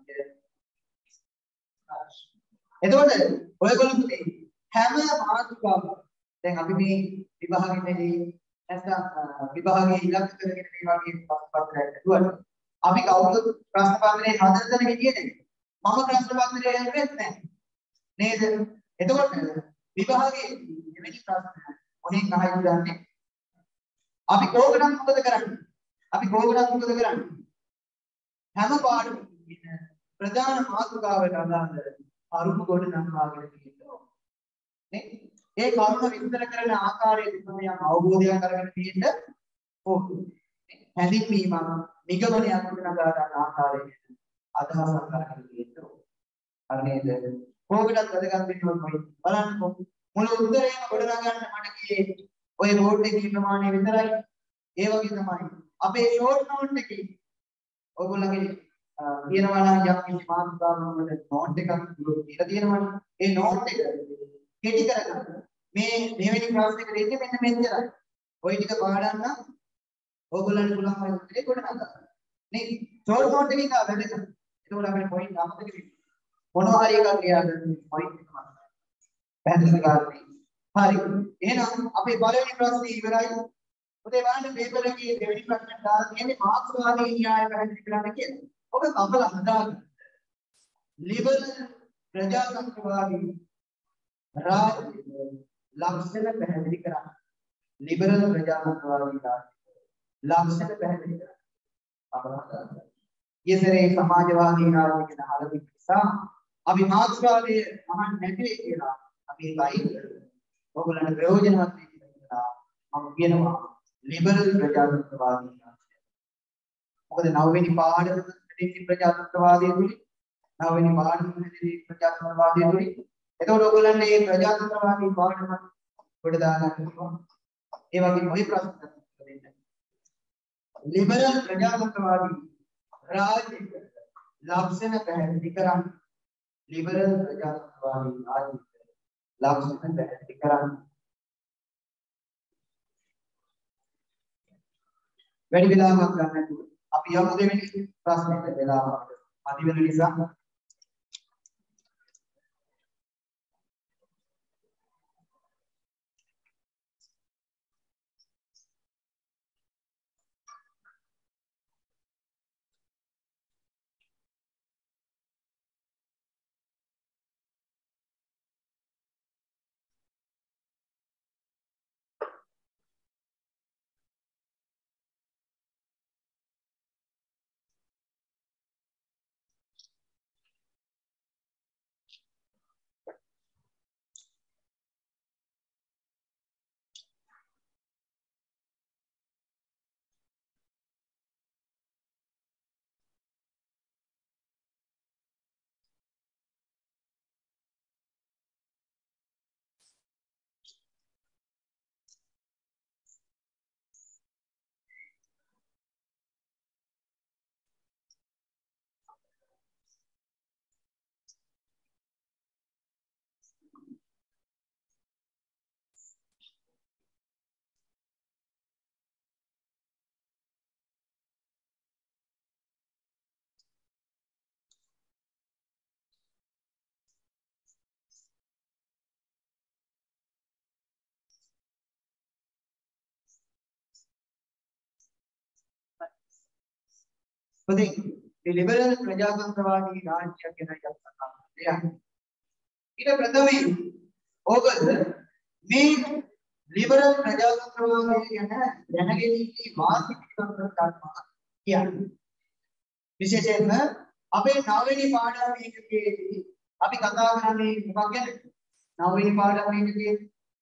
එතකොට ඔයගොල්ලෝ පුතේ හැම මාතෘකාවක් දැන් අපි මේ විභාගෙදී නැත්නම් විභාගයේ ඉලක්ක කරගෙන මේ වගේ ප්‍රශ්න පත්‍රයක් හදුවා. අපි කවුරුත් ප්‍රශ්න පත්‍රයේ හදන තැන හිටියේ මම ප්‍රශ්න පත්‍රය යන්නේ නැහැ. නේද? එතකොට විභාගයේ මෙවැනි ප්‍රශ්න මොනින් අහයි දන්නේ? අපි කෝකටත් මොකද කරන්නේ? අපි කෝකටත් මොකද කරන්නේ? හැම පාඩමකින් ප්‍රධාන මාතෘකාවට අදාළ අරුම කොට නම්වාගෙන තියෙනවා. නේ? ඒ කරුණ විස්තර කරන ආකාරය දෙකම අවබෝධයක් අරගෙන තියෙන්න ඕනේ. හැඳින්වීමක් නිගමනයක් උදනගා ගන්න ආකාරය අදහසක් අරගෙන තියෙන්න ඕනේ. හරි නේද? කොහොමදත් වැදගත් වෙන්නේ මොකයි? බලන්නකො මුළු උත්තරේම ගොඩනගා ගන්න මට කියේ ඔය බෝඩ් එකේ ප්‍රමාණය විතරයි. ඒ වගේ තමයි අපේ ෂෝට් නෝට් එකේ ඔයගොල්ලන්ගේ තියෙනවා නම් යම් කිසි මාතෘකාවක් වල නෝට් එකක් දීලා තියෙනවනේ. ඒ නෝට් එක කෙටි කරගන්න මේ මෙවැනි ප්‍රශ්නයකට ඉන්නේ මෙන්න මෙච්චරයි. ඔය ටික පාඩම් නම් ඕගොල්ලන්ට පුළුවන් ඔය උත්තරේ ගොඩනගන්න. නේ ෂෝට් නෝට් එකකින් ආ වැඩ කරන්න. ඒකෝල අපේ පොයින්ට් අමතක වෙන්නේ. මොනවා හරි එකක් ලියාගන්න පොයින්ට් එක මතක. පැහැදිලි කරගන්න. හරි. එහෙනම් අපේ පළවෙනි ප්‍රශ්නේ ඉවරයි. ඔතේ බලන්න පේපර් එකේ දෙවෙනි ප්‍රශ්නෙට දාලා තියෙන්නේ මාක්ස්වාදී න්‍යාය පැහැදිලි කරන්න කියලා. ඔබ කපල හදාගන්න. ලිබරල් ප්‍රජාතන්ත්‍රවාදී රාජ්‍ය ලක්ෂණ පැහැදිලි කරන්න. ලිබරල් ප්‍රජාතන්ත්‍රවාදී රාජ්‍ය ලක්ෂණ පැහැදිලි කරන්න. අපරාධ. ඊසරේ සමාජවාදී රාජ්‍ය කියන හලක නිසා අපි මාක්ස්වාදී අහන්න නැති වෙයි කියලා අපි ඒකයි ඔයගොල්ලන්ට ප්‍රයෝජනවත් වෙයි කියලා මම කියනවා ලිබරල් ප්‍රජාතන්ත්‍රවාදී රාජ්‍ය. මොකද නවවෙනි පාඩමේ ප්‍රජාතන්ත්‍රවාදී තුලින් නවවෙනි පාඩමේ ප්‍රජාතන්ත්‍රවාදී තුලින් එතකොට ඔයගොල්ලන් මේ ප්‍රජාතන්ත්‍රවාදී පාඩම කොට දාගන්න පුළුවන්. ඒ වගේම ওই ප්‍රශ්න දෙන්න. ලිබරල් ප්‍රජාතන්ත්‍රවාදී රාජ්‍ය ලක්ෂණ පැහැදිලි කරන්න. ලිබරල් ප්‍රජාතන්ත්‍රවාදී රාජ්‍ය ලක්ෂණ පැහැදිලි කරන්න. වැඩි වෙලාවක් ගන්න නැතුව අපි යමු දෙවෙනි ප්‍රශ්නෙට වෙලාවක් අධි වෙන නිසා ඉතින් මේ ලිබරල් ප්‍රජාතන්ත්‍රවාදී රාජ්‍ය කියන එකත් තමයි. ඊට ප්‍රථමයෙන් ඕගොල්ලෝ මේ ලිබරල් ප්‍රජාතන්ත්‍රවාදී ගැන දැනගෙන ඉන්නේ වාසික තත්ත්වයක් කියන්නේ. විශේෂයෙන්ම අපේ නවවෙනි පාඩම මේකේදී අපි කතා කරන්නේ මොකක් ගැනද? නවවෙනි පාඩම මේකේ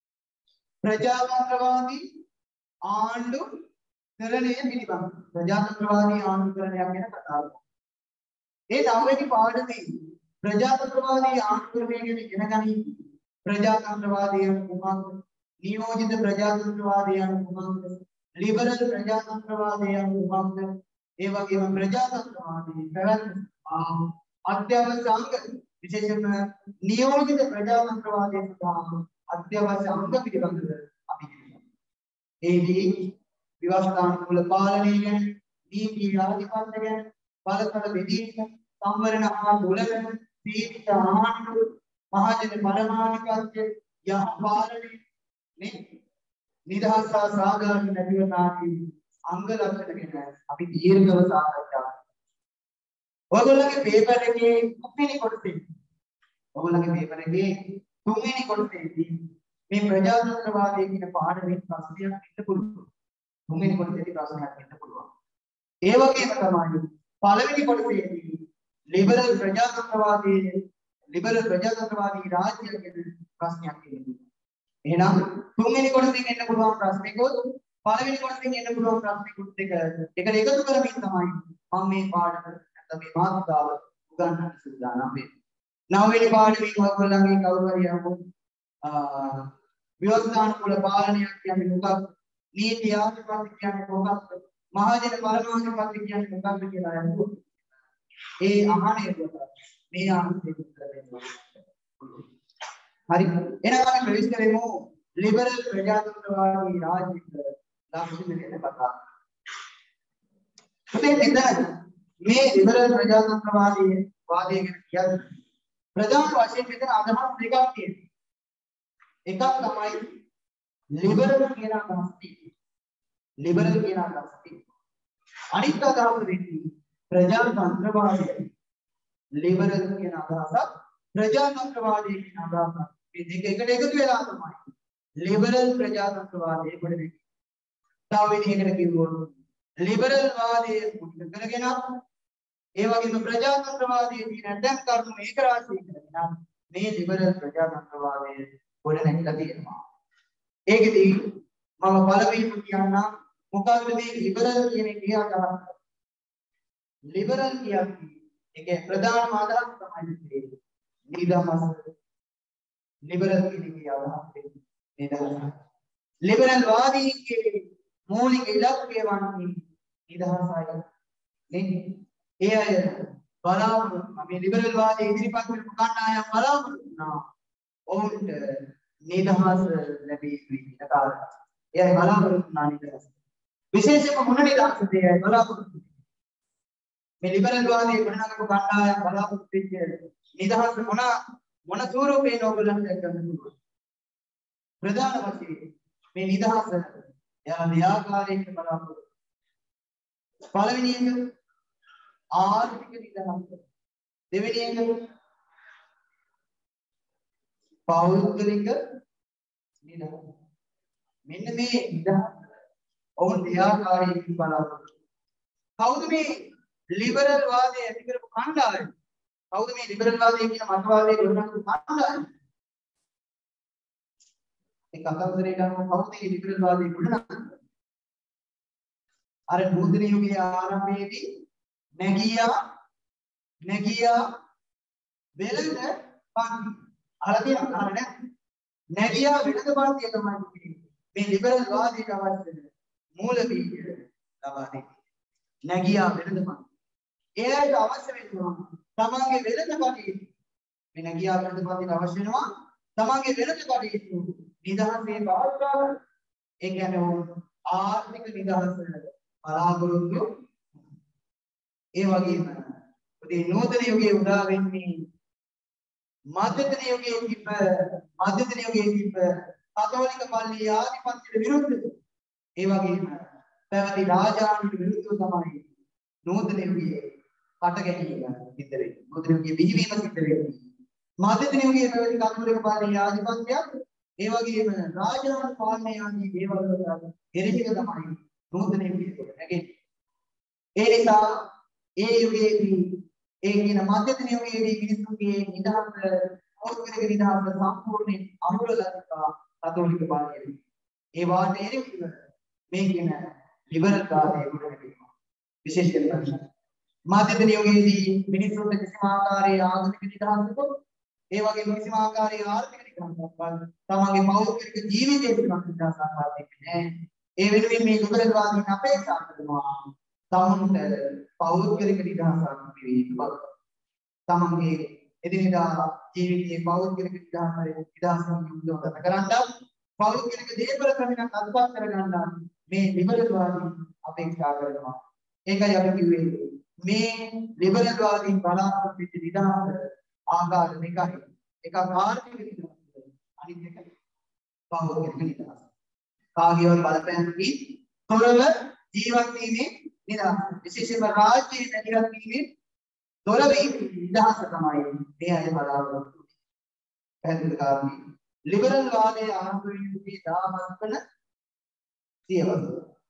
ප්‍රජාතන්ත්‍රවාදී ආණ්ඩු කරණය පිළිබඳ ප්‍රජාතන්ත්‍රවාදී ආණ්ඩුකරණයක් ගැන කතා කරනවා. ඒ නවවෙනි පාඩමේ ප්‍රජාතන්ත්‍රවාදී ආණ්ඩුකරණය ගැන ඉගෙන ගනිමින් ප්‍රජාතන්ත්‍රවාදීන් මොකක්ද? නියෝජිත ප්‍රජාතන්ත්‍රවාදීන් මොකක්ද? ලිබරල් ප්‍රජාතන්ත්‍රවාදීන් මොකක්ද? ඒ වගේම ප්‍රජාතන්ත්‍රවාදී පැවැත්ම අත්‍යවශ්‍ය අංග විශේෂයෙන්ම නියෝජිත ප්‍රජාතන්ත්‍රවාදීන් සහ අත්‍යවශ්‍ය අංග පිළිබඳව අපි ඉගෙනගමු. ඒදී විවස්ථානුකූල පාලනය ගැන, නීති ආධිපත්‍ය ගැන, බලතල බෙදීම, සංවරණ හා දුලන, සීමිත ආණ්ඩු, මහජන පරමාධිපත්‍ය, යහ පාලනය, මේ නිදහස් සහ සාධාරණ නැතිවන ආදී අංග ලක්ෂණ ගැන අපි දීර්ඝව සාකච්ඡා කරනවා. ඔයගොල්ලෝගේ පේපර් එකේ තුන්වෙනි කොටසේ ඔයගොල්ලෝගේ පේපර් එකේ තුන්වෙනි කොටසේදී මේ ප්‍රජාතන්ත්‍රවාදය කියන පාඩමේ ප්‍රශ්නයක් ඉන්න පුළුවන්. තුන්වෙනි කොටසේදී ප්‍රශ්නයක් එන්න පුළුවන්. ඒ වගේම තමයි පළවෙනි කොටසේදී ලිබරල් ප්‍රජාතන්ත්‍රවාදී ලිබරල් ප්‍රජාතන්ත්‍රවාදී රාජ්‍ය ගැන ප්‍රශ්නයක් එන්නේ. එහෙනම් තුන්වෙනි කොටසෙන් එන්න පුළුවන් ප්‍රශ්නිකුත් පළවෙනි කොටසෙන් එන්න පුළුවන් ප්‍රශ්නිකුත් දෙක එකට එකතු කරමින් තමයි මම මේ පාඩම නැත්නම් මේ මාතෘකාව උගන්වන්න සූදානම් වෙන්නේ. නවවෙනි පාඩමේ ඔයගොල්ලන්ගේ කවුරු හරි අහමු විවස්ථානුකූල පාලනයක් කියන්නේ මොකක්ද? නීති ආධිපත්‍ය කියන්නේ මොකක්ද? මහජන පරමාධිපත්‍ය කියන්නේ මොකක්ද කියලා අහනවා. ඒ අහන්නේ මේ ආන්සර් උත්තර දෙන්න. හරි. එහෙනම් අපි ප්‍රවිෂ්ඨ වෙමු ලිබරල් ප්‍රජාතන්ත්‍රවාදී රාජ්‍යයක ලක්ෂණ ගැන කතා. මේ මෙතන මේ ලිබරල් ප්‍රජාතන්ත්‍රවාදී වාදය ගැන කියන්නේ ප්‍රධාන වශයෙන් මෙතන අදහස් දෙකක් තියෙනවා. එකක් තමයි ලිබරල් කියන අදහස තියෙන්නේ. ලිබරල් කියන අදහස තියෙන්නේ. අනිත් අදහස වෙන්නේ ප්‍රජාතන්ත්‍රවාදී. ලිබරල් කියන අදහසත් ප්‍රජාතන්ත්‍රවාදී කියන අදහසත් මේ දෙක එකට එකතු වෙලා තමයි ලිබරල් ප්‍රජාතන්ත්‍රවාදී කොට වෙන්නේ. තව විදිහකට කිව්වොත් ලිබරල් වාදයේ මුල් කරගෙන ඒ වගේම ප්‍රජාතන්ත්‍රවාදයේ තියෙන දැන් කරුණු මේක රාශී කරගෙන මේ ලිබරල් ප්‍රජාතන්ත්‍රවාදයේ කොට නැගලා තියෙනවා. ඒකෙදී මම පළවෙනිම කියන්නම් මොකක්ද මේ ලිබරල් කියන එකේ අදහස. ලිබරල් කියන්නේ ඒකේ ප්‍රධානම අදහස තමයි නිදහස. ලිබරල් කියන එකේ අදහස නිදහස. ලිබරල් වාදීන්ගේ මූලික ඉලක්කය වන්නේ නිදහසයි. නේ? ඒ අය බලාපොරොත්තු මේ ලිබරල් වාදයේ ඉදිරිපත් කරපු කණ්ඩායම් බලාපොරොත්තු වුණා ඔවුන්ට නිදහස ලැබී ඉන්න කාලය. ඒ අය බලාපොරොත්තු වුණා නිදහස. විශේෂයෙන්ම මොන නිදහසද ඒ අය බලාපොරොත්තු මේ ලිබරල් වාදයේ ගොඩනගපු කණ්ඩායම් බලාපොරොත්තු වෙච්ච නිදහස මොන මොන ස්වරූපේ නොබලන්න ගන්නවා. ප්‍රධාන වශයෙන් මේ නිදහස යන දෙආකාරයකට බලාපොරොත්තු. පළවෙනි එක ආර්ථික නිදහස. දෙවෙනි එක පෞද්ගලික නිදහස. මෙන්න මේ නිදහස ඔවුන් දෙආකාරයකින් බලාපොරොත්තු. කවුද මේ ලිබරල් වාදය ඇති කරපු කණ්ඩායම? කවුද මේ ලිබරල් වාදය කියන මතවාදයේ ගොඩනගපු කණ්ඩායම? ඒ කතාවතරේ ගන්න කවුද මේ ලිබරල් වාදයේ ගොඩනගන්නේ? අර නූතන යුගයේ ආරම්භයේදී නැගියා නැගියා වෙළඳ පන්ති අහලා තියෙනවද? අහලා නැහැ. නැගියා වෙළඳ පන්තිය තමයි මේ ලිබරල් වාදයට අවශ්‍ය මූල බීජය ලබා දෙන්නේ. නැගියා වෙළඳ පන්ති. ඒකට අවශ්‍ය වෙනවා තමන්ගේ වෙළඳ කටයුතු. මේ නැගියා වෙළඳ පන්තිට අවශ්‍ය වෙනවා තමන්ගේ වෙළඳ කටයුතු නිදහසේ පවත්වා ගන්න. ඒ කියන්නේ ආර්ථික නිදහස බලාපොරොත්තු. ඒ වගේම මේ නූතන යුගයේ උදා වෙන්නේ මධ්‍යතන යුගයේ තිබ්බ මධ්‍යතන යුගයේ තිබ්බ කතෝලික පල්ලිය ආධිපත්‍යයට විරුද්ධව. ඒ වගේම පැවති රාජාංගික විරුද්ධව තමයි නූතන යුගයේ කට ගැනීම සිද්ධ වෙන්නේ. නූතන යුගයේ බිහිවීම සිද්ධ වෙන්නේ. මධ්‍යතන යුගයේ පැවති කතෝලික පල්ලිය ආධිපත්‍යයක් ඒ වගේම රාජාංග පාලනය ආදී දේවල් වලට එරෙහිව තමයි නූතන යුගයේ නැගෙන්නේ. ඒ නිසා ඒ යුගයේදී ඒ කියන මධ්‍යතන යුගයේදී මිනිස්සුන්ගේ නිදහස පෞද්ගලික නිදහස සම්පූර්ණයෙන් අමුරලා තිබා කතෝලික පාලනයේ. ඒ වාට එරෙහිව මේ කියන ලිබරල් වාදයේ ගොඩනැගෙනවා. විශේෂයෙන් මධ්‍යතන යුගයේදී මිනිස්සුන්ට කිසිම ආකාරයේ ආගමික නිදහසක් ඒ වගේම කිසිම ආකාරයේ ආර්ථික නිදහසක් තමන්ගේ පෞද්ගලික ජීවිතයේ තිබෙන නිදහසක් නැහැ. ඒ වෙනුවෙන් මේ ලිබරල් වාදීන් අපේක්ෂා කරනවා තමන්ට පෞද්ගලික නිදහසක් ලැබෙන්න බව. තමන්ගේ එදිනෙදා ජීවිතයේ පෞද්ගලික නිදහසයි නිදහසක් යොදව ගත කරන්න පෞද්ගලික දේපල ක්‍රමයක් අත්පත් කරගන්න මේ ලිබරල් වාදීන් අපේක්ෂා කරනවා. ඒකයි අපි කිව්වේ මේ ලිබරල් වාදීන් බලාපොරොත්තු වෙච්ච නිදහස ආකාර දෙකයි. එකක් ආර්ථික නිදහස අනිත් එක පෞද්ගලික නිදහස. කාගේවත් බලපෑමකින් තොරව ජීවත් වීමේ නිදහස. විශේෂයෙන්ම රාජ්‍යයේ නැතිවත් වීමේ තොර වීම නිදහස තමයි මේ අය බලාපොරොත්තු වෙන්නේ. පැහැදිලි කාරණේ. ලිබරල් වාදයේ ආරම්භ වීමේ දාමත් වන සියවස.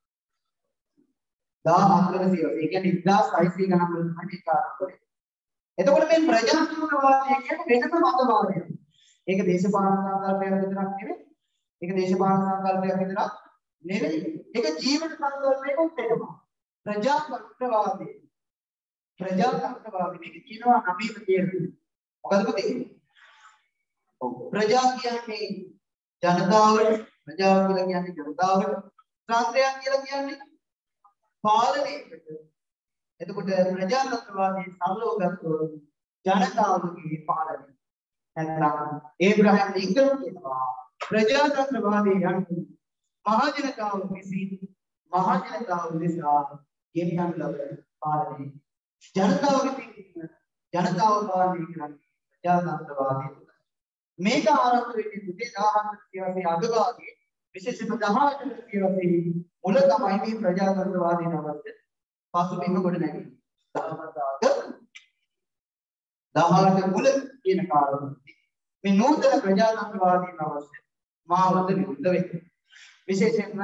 දාමත් වන සියවස. ඒ කියන්නේ එක්දාස් හයසිය ගණන් වල තමයි මේක ආරම්භ වෙන්නේ. එතකොට මේ ප්‍රජාතන්ත්‍රවාදය කියන්නේ වෙනම මතවාදයක්. ඒක දේශපාලන සංකල්පයක් විතරක් නෙවෙයි. ඒක දේශපාලන සංකල්පයක් විතරක් නෙවෙයි. ඒක ජීවන සංකල්පයක උත්තරමයි. ප්‍රජාතන්ත්‍රවාදය. ප්‍රජාතන්ත්‍රවාදය මේක කියනවා නවීන තේරුම. මොකද පුතේ? ඔව්. ප්‍රජා කියන්නේ ජනතාවට, ප්‍රජාව කියලා කියන්නේ ජනතාවට, රාජ්‍යයක් කියලා කියන්නේ පාලනයකට. එතකොට ප්‍රජාතන්ත්‍රවාදයේ සරලව ගත්තොත් ජනතාවගේ පාලනය. නැත්නම් ඒබ්‍රහම් ලින්කන් කියනවා ප්‍රජාතන්ත්‍රවාදී යන්නේ මහ ජනතාව විසින් මහ ජනතාව නිසා ගෙනියන ලබන පාලනය. ජනතාව විසින් ජනතාව පාලනය කරන්නේ ප්‍රජාතන්ත්‍රවාදී. මේක ආරම්භ වෙන්නේ දෙදාහක් සියවසේ අගභාගයේ විශේෂයෙන්ම දහඅට සියවසේ මුල තමයි මේ ප්‍රජාතන්ත්‍රවාදී නමත් පසුබිම කොට නැගෙන්නේ. දහඅට මුල කියන කාලෙදී මේ නූතන ප්‍රජාතන්ත්‍රවාදී නමත් මාවත විරුද්ධ වෙන්නේ. විශේෂයෙන්ම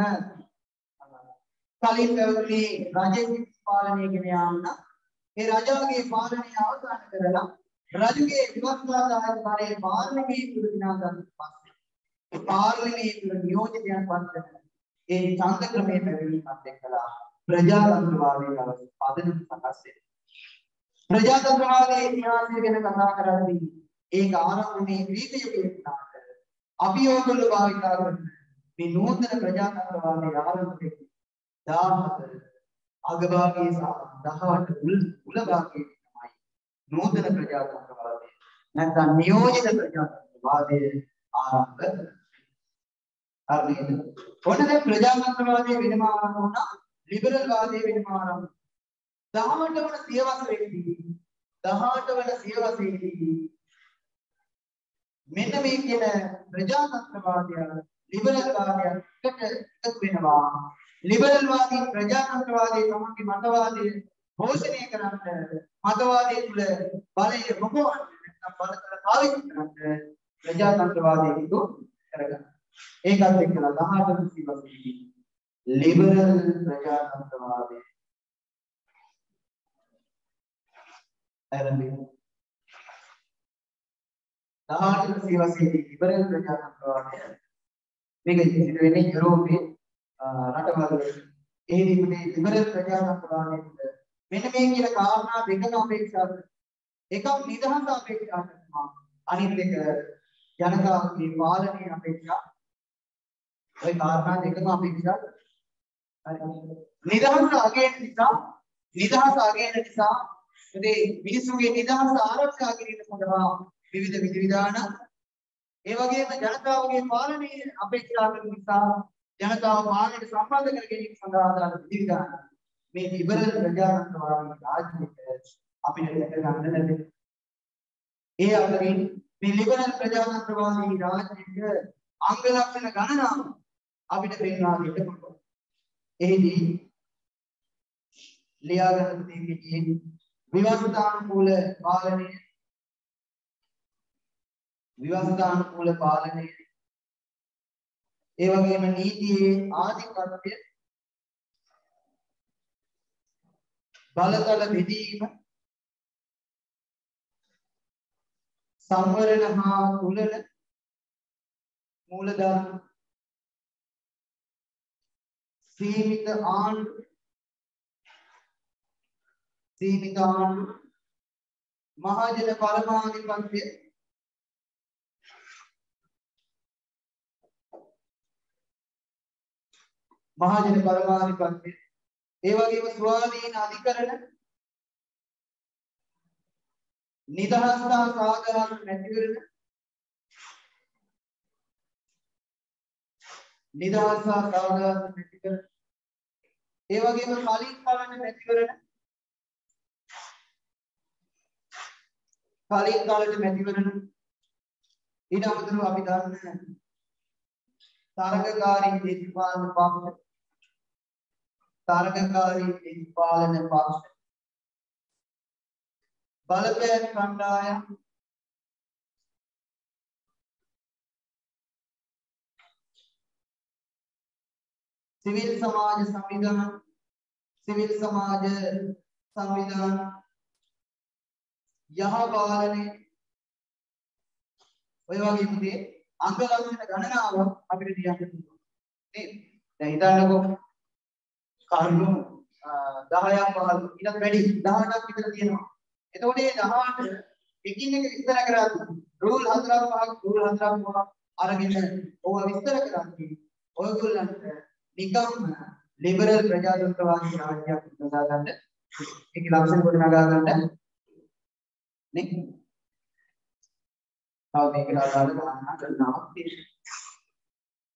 කලින් පැවති රජයේ පාලනය ගෙන යාම ඒ රජාගේ පාලනය අවසන් කරලා රජුගේ විවස්ථාදායක කාර්යයේ පාර්ලිමේන්තුව දිනා ගන්න පස්සේ පාර්ලිමේන්තුව නියෝජිතයන් පත් ඒ ඡන්ද ක්‍රමයේ පැවැත්මත් එක්කලා ප්‍රජාතන්ත්‍රවාදී අවස්ථ පදනම සකස් වෙනවා. ප්‍රජාතන්ත්‍රවාදී ඉතිහාසය ගැන කතා කරද්දී ඒක ආරම්භයේ ග්‍රීක යුගයේ විනාශ අපි ඕගොල්ලෝ භාවිතා කරන මේ නූතන ප්‍රජාතන්ත්‍රවාදී ආරම්භයේ දහහතර අගභාගයේ සහ දහඅට මුල් මුල භාගයේ තමයි නූතන ප්‍රජාතන්ත්‍රවාදී නැත්නම් නියෝජිත ප්‍රජාතන්ත්‍රවාදී ආරම්භ කරන්නේ. ඔන්න දැන් ප්‍රජාතන්ත්‍රවාදී වෙනම ආරම්භ වුණා, ලිබරල් වාදයේ වෙනම ආරම්භ. දහඅට වන සියවසේදී දහඅට වන සියවසේදී මෙන්න මේ කියන ප්‍රජාතන්ත්‍රවාදය ලිබරල් වාදය එකට එකතු වෙනවා. ලිබරල් වාදී ප්‍රජාතන්ත්‍රවාදී තමන්ගේ මතවාදය පෝෂණය කරන්න මතවාදයේ තුල බලය මොකවන්න නැත්නම් බලතල පාවිච්චි කරන්න ප්‍රජාතන්ත්‍රවාදී හිතු කරගන්න. ඒකත් එක්කලා දහඅට වන සියවසේදී ලිබරල් ප්‍රජාතන්ත්‍රවාදී ආරම්භ දහඅට වන සියවසේදී ලිබරල් ප්‍රජාතන්ත්‍රවාදය මේක ඉතිරි වෙන්නේ යුරෝපයේ රටවල. එහිදී මේ ලිබරල් ප්‍රජාතන්ත්‍රවාදයේ මෙන්න මේ කියන කාරණා දෙකක අපේක්ෂා කරනවා. එකක් නිදහස අපේක්ෂා කරනවා, අනිත් එක ජනතාවගේ පාලනයේ අපේක්ෂා. ওই කාරණා දෙකම අපේක්ෂා කරනවා. නිදහස අගයන නිසා නිදහස අගයන නිසා මේ මිනිසුන්ගේ නිදහස ආරක්ෂා කිරීම සඳහා විවිධ විධි විධාන, ඒ වගේම ජනතාවගේ පාලනයේ අපේක්ෂා කරන නිසා ජනතාව පාලනයට සම්බන්ධ කර ගැනීම සඳහා ආදාළ විධි විධාන මේ ලිබරල් ප්‍රජාතන්ත්‍රවාදී රාජ්‍යයට අපිට දැක ගන්න ලැබෙනවා. ඒ අතරින් මේ ලිබරල් ප්‍රජාතන්ත්‍රවාදී රාජ්‍යයේ අංග ලක්ෂණ ගණනාව අපිට පෙන්වා දෙන්න පුළුවන්. එහිදී ලියාගන්න තියෙන්නේ විවස්ථානුකූල පාලනය, විවස්ථානුකූල පාලනය, ඒ වගේම නීතියේ ආධිපත්‍ය, බලතල බෙදීම, සංවරණ හා තුලන මූලධර්ම, සීමිත ආණ්ඩු, සීමිත ආණ්ඩු, මහජන පරමාධිපත්‍ය, මහජන පරමාධිපත්‍ය, ඒ වගේම ස්වාධීන අධිකරණ, නිදහස් සහ සාධාරණ මැතිවරණ, නිදහස් සහ සාධාරණ මැතිවරණ, ඒ වගේම කලින් පලන මැතිවරණ, කලින් කාලේ මැතිවරණ, ඊට අමතරව අපි දන්න තරගකාරී දේශපාලන පක්ෂ, තරගකාරී දේශපාලන පක්ෂ, බලපෑම් කණ්ඩායම්, සිවිල් සමාජ සංවිධාන, සිවිල් සමාජ සංවිධාන, යහ පාලනය, ඔය වගේ විදිහේ අංග ලක්ෂණ ගණනාව අපිට තියන්න පුළුවන්. නේද? දැන් හිතන්නකෝ කරුණු දහයක් පහළොව ඊට වැඩි දහඅටක් විතර තියෙනවා. එතකොට මේ දහඅට එකින් එක විස්තර කරද්දී රූල් හතරක් පහක් රූල් හතරක් පහක් අරගෙන ඕවා විස්තර කරද්දී ඔයගොල්ලන්ට නිකම්ම ලිබරල් ප්‍රජාතන්ත්‍රවාදී රාජ්‍යයක් උදා ගන්න ඒක ලක්ෂණ කොට නගා ගන්න නේ. තව මේකට අදාළ ගණනා කරනවා තියෙනවා.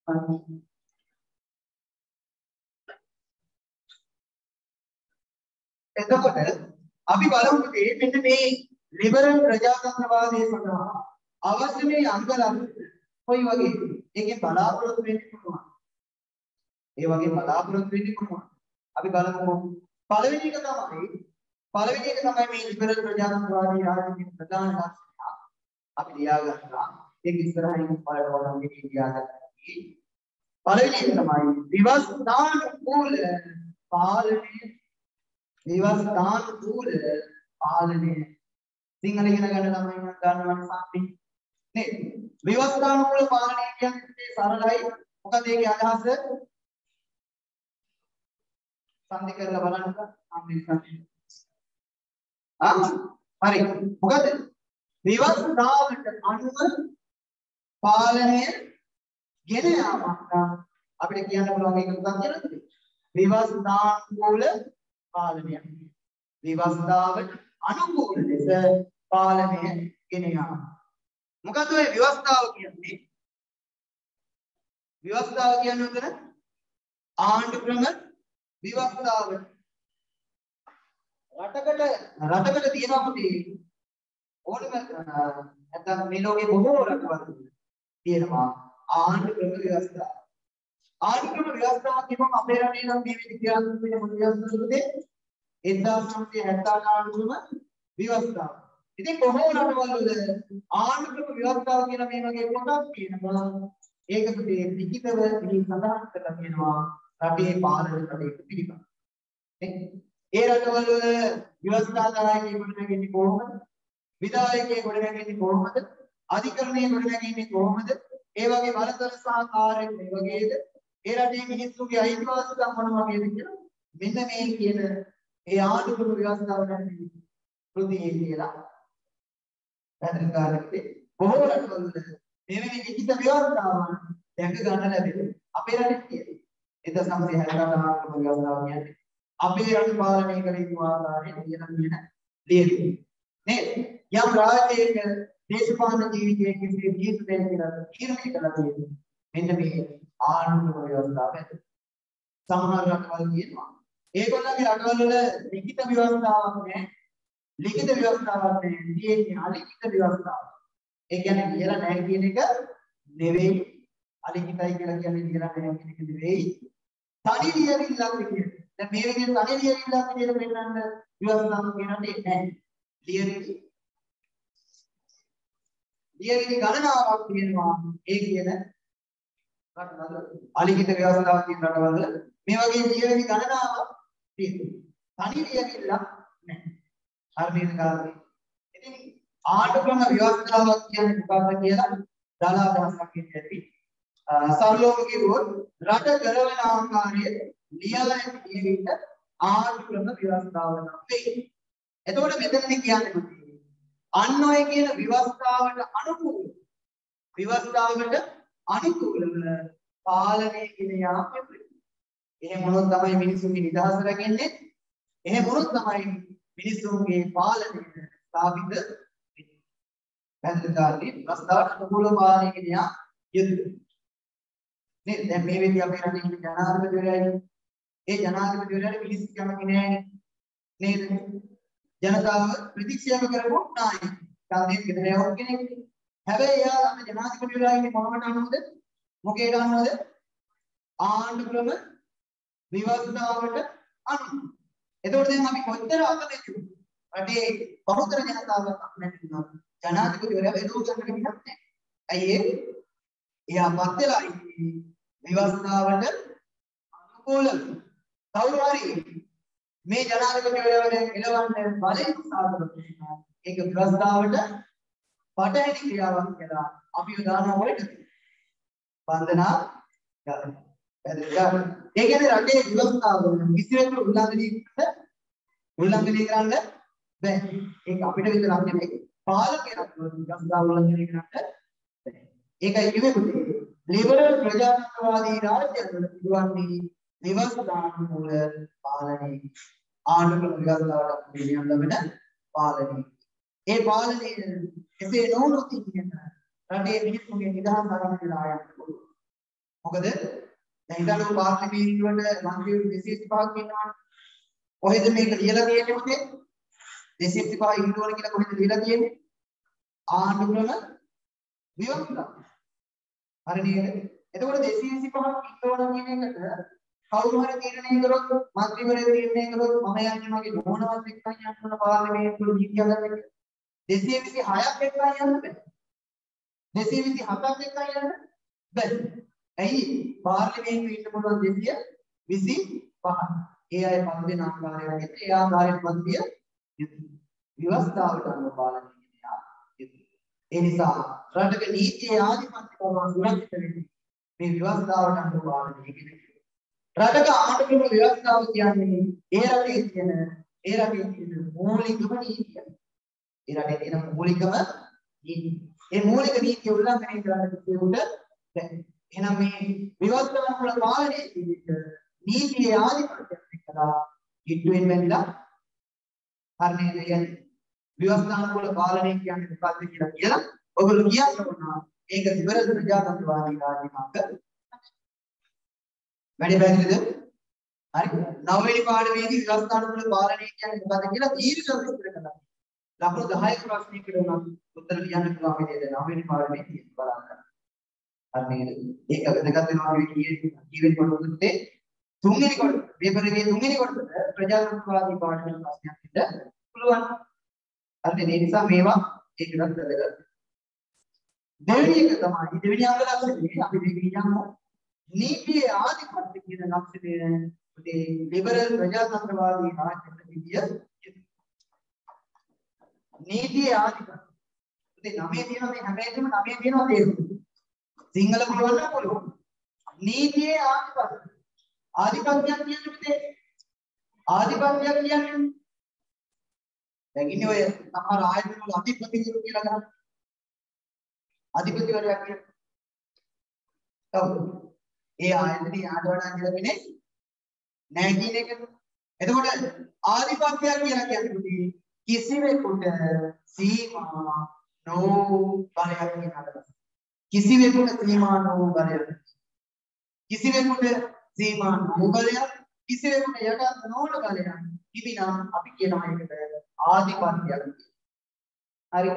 එතකොට අපි බලමු මෙන්න මේ ලිබරල් ප්‍රජාතන්ත්‍රවාදයේ සඳහා අවශ්‍ය මේ අංග ලක්ෂණ කොයි වගේ ඒකේ බලාපොරොත්තු වෙන්න පුළුවන්. ඒ වගේ බලාපොරොත්තු වෙන්න පුළුවන්. අපි බලමු පළවෙනි එක තමයි පළවෙනි එක තමයි මේ ලිබරල් ප්‍රජාතන්ත්‍රවාදී රාජනීතියේ ප්‍රධාන ලක්ෂණ. අපි ලියා ගන්නවා. ඒක ඉස්සරහින් බලන්න මේ ලියා ගන්නවා. පළවෙනි එක තමයි විවස්ථානුකූල පාලනය. විවස්ථානුකූල පාලනය. සිංහල ඉගෙන ගන්න ළමයි නම් ගන්නවනේ සම්පි. නේද? විවස්ථානුකූල පාලනය කියන්නේ සරලයි. මොකද ඒකේ අදහස සම්දි කරලා බලන්නකෝ. ආ හරි. මොකද විවස්ථාවට අනුව පාලනය ගෙන යාමක් නම් අපිට කියන්න පුළුවන් ඒක මොකක්ද කියලාද? විවස්ථානුකූල පාලනය. විවස්ථාවට අනුකූල ලෙස පාලනය ගෙන යාම. මොකද ඔය විවස්ථාව කියන්නේ? විවස්ථාව කියන්නේ උතන ආණ්ඩු ක්‍රම විවස්ථාව. රටකට රටකට තියෙනවා අපි ඕනම නැත්නම් මේ ලෝකේ බොහෝ රටවල් තියෙනවා ආණ්ඩු ක්‍රම ව්‍යවස්ථාව. ආණ්ඩු ක්‍රම ව්‍යවස්ථාව කියපුවම අපේ රටේ නම් මේ විදිහට ක්‍රියාත්මක වෙන මොන ව්‍යවස්ථාවකද? එක්දාස් නවසිය හැත්තෑ ආණ්ඩු ක්‍රම ව්‍යවස්ථාව. ඉතින් බොහෝ රටවල් වල ආණ්ඩු ක්‍රම ව්‍යවස්ථාව කියන මේ වගේ කොටස් තියෙනවා. ඒකත් මේ ලිඛිතව ඉතින් සඳහන් කරලා තියෙනවා රටේ පාලන කටයුතු පිළිබඳව. ඒ රටවල් වල ව්‍යවස්ථාදායකයෙකු ගොඩනැගෙන්නේ කොහොමද? විධායකයෙකු ගොඩනැගෙන්නේ කොහොමද? අධිකරණය ගොඩනැගෙන්නේ කොහොමද? ඒ වගේ බලතල සහ කාර්යයක් මේ වගේද? ඒ රටේ මිනිස්සුගේ අයිතිවාසිකම් මොන වගේද කියලා මෙන්න මේ කියන ඒ ආණ්ඩුක්‍රම ව්‍යවස්ථාව නැති කෘතියේ කියලා පැහැදිලි කරන්නේ බොහෝ රටවල මෙවැනි ලිඛිත ව්‍යවස්ථාවන් දැක ගන්න ලැබෙනවා. අපේ රටේ තියෙන්නේ එක්දාස් නවසිය හැත්තෑ ආණ්ඩුක්‍රම ව්‍යවස්ථාව කියන්නේ අපේ රට පාලනය කළ යුතු ආකාරය කියන කියන ලියන්නේ නේද? යම් රාජ්‍යයක දේශපාලන ජීවිතයේ කිසි ජීවිත දෙයක් කියලා තීරණය කළා කියන්නේ මෙන්න මේ ආණ්ඩුක්‍රම ව්‍යවස්ථාව ඇතුළත. සමහර රටවල් කියනවා ඒගොල්ලන්ගේ රටවල් වල ලිඛිත ව්‍යවස්ථාවක් නැහැ. ලිඛිත ව්‍යවස්ථාවක් නැහැ. තියෙන්නේ අලිඛිත ව්‍යවස්ථාව. ඒ කියන්නේ ලියලා නැහැ කියන එක නෙවෙයි. අලිඛිතයි කියලා කියන්නේ ලියලා නැහැ කියන එක නෙවෙයි. තනි ලියවිල්ලක් කියන්නේ. දැන් මේ විදිහට තනි ලියවිල්ලක් විදිහට පෙන්නන්න ව්‍යවස්ථාවක් කියනන්නේ නැහැ. ලියවිලි ලියවිලි ගණනාවක් තියෙනවා. ඒ කියන රටවල අලිඛිත ව්‍යවස්ථාවක් තියෙන රටවල මේ වගේ ලියවිලි ගණනාවක් තියෙනවා. තනි ලියවිල්ලක් නැහැ. හරියට ගන්න. ඉතින් ආණ්ඩුක්‍රම ව්‍යවස්ථාවක් කියන්නේ මොකක්ද කියලා දාලා අදහසක් ඉන්නේ. සරලවම කිව්වොත් රට කරවන ආකාරයේ ලියලා ලියවිට ආණ්ඩුක්‍රම ව්‍යවස්ථාව නම් වෙයි. එතකොට මෙතනදී කියන්නේ මොකක්ද? අන්න ඔය කියන ව්‍යවස්ථාවට අනුකූල ව්‍යවස්ථාවට අනුකූලව පාලනය කියන යාම වෙයි. එහෙම වුණොත් තමයි මිනිසුන්ගේ නිදහස රැකෙන්නේ. එහෙම වුණොත් තමයි මිනිසුන්ගේ පාලනය ස්ථාපිත වෙන්නේ. පැහැදිලිද? ව්‍යවස්ථාවට අනුකූල පාලනය කියන යාම යුතුයි. නේද? දැන් මේ වෙදී අපේ රටේ ඉන්න ජනාධිපතිවරයා ඒ ජනාධිපතිවරයාට මිනිස්සු කැමති නැහැ නේද? ජනතාව ප්‍රතික්ෂේප කරපු නායකයෙක්. කාර්යයක් ගෙදර යවුම් කෙනෙක්. හැබැයි එයා අපේ ජනාධිපතිවරයා ඉන්නේ මොනකට අනුවද? මොකේට අනුවද? ආණ්ඩුක්‍රම ව්‍යවස්ථාවට අනුව. එතකොට දැන් අපි කොච්චර අකමැතිද? රටේ බහුතර ජනතාවක් අකමැති වුණා. ජනාධිපතිවරයා වෙනෝ ගන්න කෙනෙක් නැහැ. ඇයි ඒ? එයා පත් වෙලා ඉන්නේ ව්‍යවස්ථාවට අනුකූලව. කවුරු හරි මේ ජනාධිපතිවරයාව එලවන්න බලෙන් සාධක කරනවා. ඒක ව්‍යවස්ථාවට පටහැනි ක්‍රියාවක් කියලා අපි උදාහරණ වලට වන්දනා කරනවා. පැහැදිලිද? ඒ කියන්නේ රටේ ව්‍යවස්ථාව කිසිවෙකුට උල්ලංඝනය කරන්න උල්ලංඝනය කරන්න බෑ. ඒක අපිට විතරක් නෙමෙයි පාලකයන්ට ව්‍යවස්ථාව උල්ලංඝනය කරන්න බෑ. ඒකයි කිව්වේ පුතේ. ලිබරල් ප්‍රජාතන්ත්‍රවාදී රාජ්‍යවල පිළිවන්නේ ව්‍යවස්ථානුකූල පාලනය. ආණ්ඩුක්‍රම ව්‍යවස්ථාවට පිළියම් ලැබෙන පාලනය. ඒ පාලනය එසේ නොවුනොත් කියන රටේ මිනිස්සුන්ගේ නිදහස ආරම්භ වෙලා යන්න පුළුවන්. මොකද දැන් හිතන්න පාර්ලිමේන්තුවට මන්ත්‍රීවරු දෙසිය විසිපහක් ඉන්නවා. කොහෙද මේක ලියලා තියෙන්නේ පුතේ? දෙසිය විසිපහ ඉන්න ඕන කියලා කොහෙද ලියලා තියෙන්නේ? ආණ්ඩු ක්‍රම ව්‍යවස්ථාව. හරි නේද? එතකොට දෙසිය විසිපහක් ඉන්න ඕන කියන එකට කවුරු හරි තීරණය කරොත් මන්ත්‍රීවරයෙක් තීරණය කරොත් මම යන්නේ මගේ මොනවත් එක්ක යන්න ඕන පාර්ලිමේන්තුවට නීති හදන්න. දෙසිය විසිහයක් එක්ක යන්න බෑ. දෙසිය විසිහතක් එක්ක යන්න බෑ. ඇයි? පාර්ලිමේන්තුවේ ඉන්න පුළුවන් දෙසිය විසිපහ. ඒ අය පන්දේ නාකාරයක් ඒ ආකාරයෙන් පන්දිය ව්‍යවස්ථාවට අනුව පාලනය කරනවා. ඒ නිසා රටක නීතියේ ආධිපත්‍ය බව සුරක්ෂිත වෙන්නේ මේ ව්‍යවස්ථාවට අනුව පාලනය කිරීම. රටක ආණ්ඩුක්‍රම ව්‍යවස්ථාව කියන්නේ ඒ රටේ තියෙන ඒ රටේ තියෙන මූලිකම නීතිය. ඒ රටේ තියෙන මූලිකම නීතිය. ඒ මූලික නීතිය උල්ලංඝනය කරන්න කිව්වොත් දැන් එහෙනම් මේ ව්‍යවස්ථානුකූල පාලනයේ තියෙන නීතියේ ආධිපත්‍යයක් එක්කලා ඉද්දුවෙන් බැඳලා හරිනේ කියන්නේ ව්‍යවස්ථානුකූල පාලනය කියන්නේ මොකක්ද කියලා කියලා ඔයගොල්ලෝ කියන්න ඕන. ඒක ලිබරල් ප්‍රජාතන්ත්‍රවාදී රාජ්‍යයක වැඩි පැහැදිලිද? හරි. නවවෙනි පාඩමේදී ව්‍යවස්ථානුකූල පාලනය කියන්නේ මොකක්ද කියලා දීර්ඝව විස්තර කරනවා. ලකුණු දහයක ප්‍රශ්නයකට උනත් උත්තර ලියන්න පුළුවන් විදිහට නවවෙනි පාඩමේදී බලන්න. හරි නේද? ඒක වැදගත් වෙනවා කියන්නේ කීවෙනි කොටසෙත් තුන්වෙනි කොටස. පේපරේ තුන්වෙනි කොටස ප්‍රජාතන්ත්‍රවාදී පාඩමේ ප්‍රශ්නයක් ඉන්න පුළුවන්. හරි ඒ නිසා මේවා ඒකවත් වැදගත්. දෙවෙනි එක තමයි දෙවෙනි අංග ලක්ෂණය අපි මේක කියනවා. නීතියේ ආධිපත්‍ය කියන ලක්ෂණය මේ ලිබරල් ප්‍රජාතන්ත්‍රවාදී රාජ්‍යයක විදිය නීතියේ ආධිපත්‍ය. ඉතින් නවයේ තියෙන මේ හැම එකම නවයේ තියෙනවා තේරුම. සිංහල පුළුවන් නම් පුළුවන්. නීතියේ ආධිපත්‍ය. ආධිපත්‍යයක් කියන්නේ පුතේ ආධිපත්‍යයක් කියන්නේ දැන් ඉන්නේ ඔය සමහර ආයතන වල අධිපතිවරු කියලා ගන්න. අධිපතිවරයා කියන්නේ කවුද? ඒ ආයතනයේ ආඩ වඩා කියලා කෙනෙක් නැහැ කියන එක. එතකොට ආධිපත්‍යයක් කියලා කියන්නේ කිසිවෙකුට සීමා නොවූ බලයක් කියන අදහස. කිසිවෙකුට සීමා නොවූ බලයක්. කිසිවෙකුට සීමා නොවූ බලයක්, කිසිවෙකුට යටත් නොවන බලයක්. ඉතිනම් අපි කියනවා ඒකට ආධිපත්‍යයක්. හරි.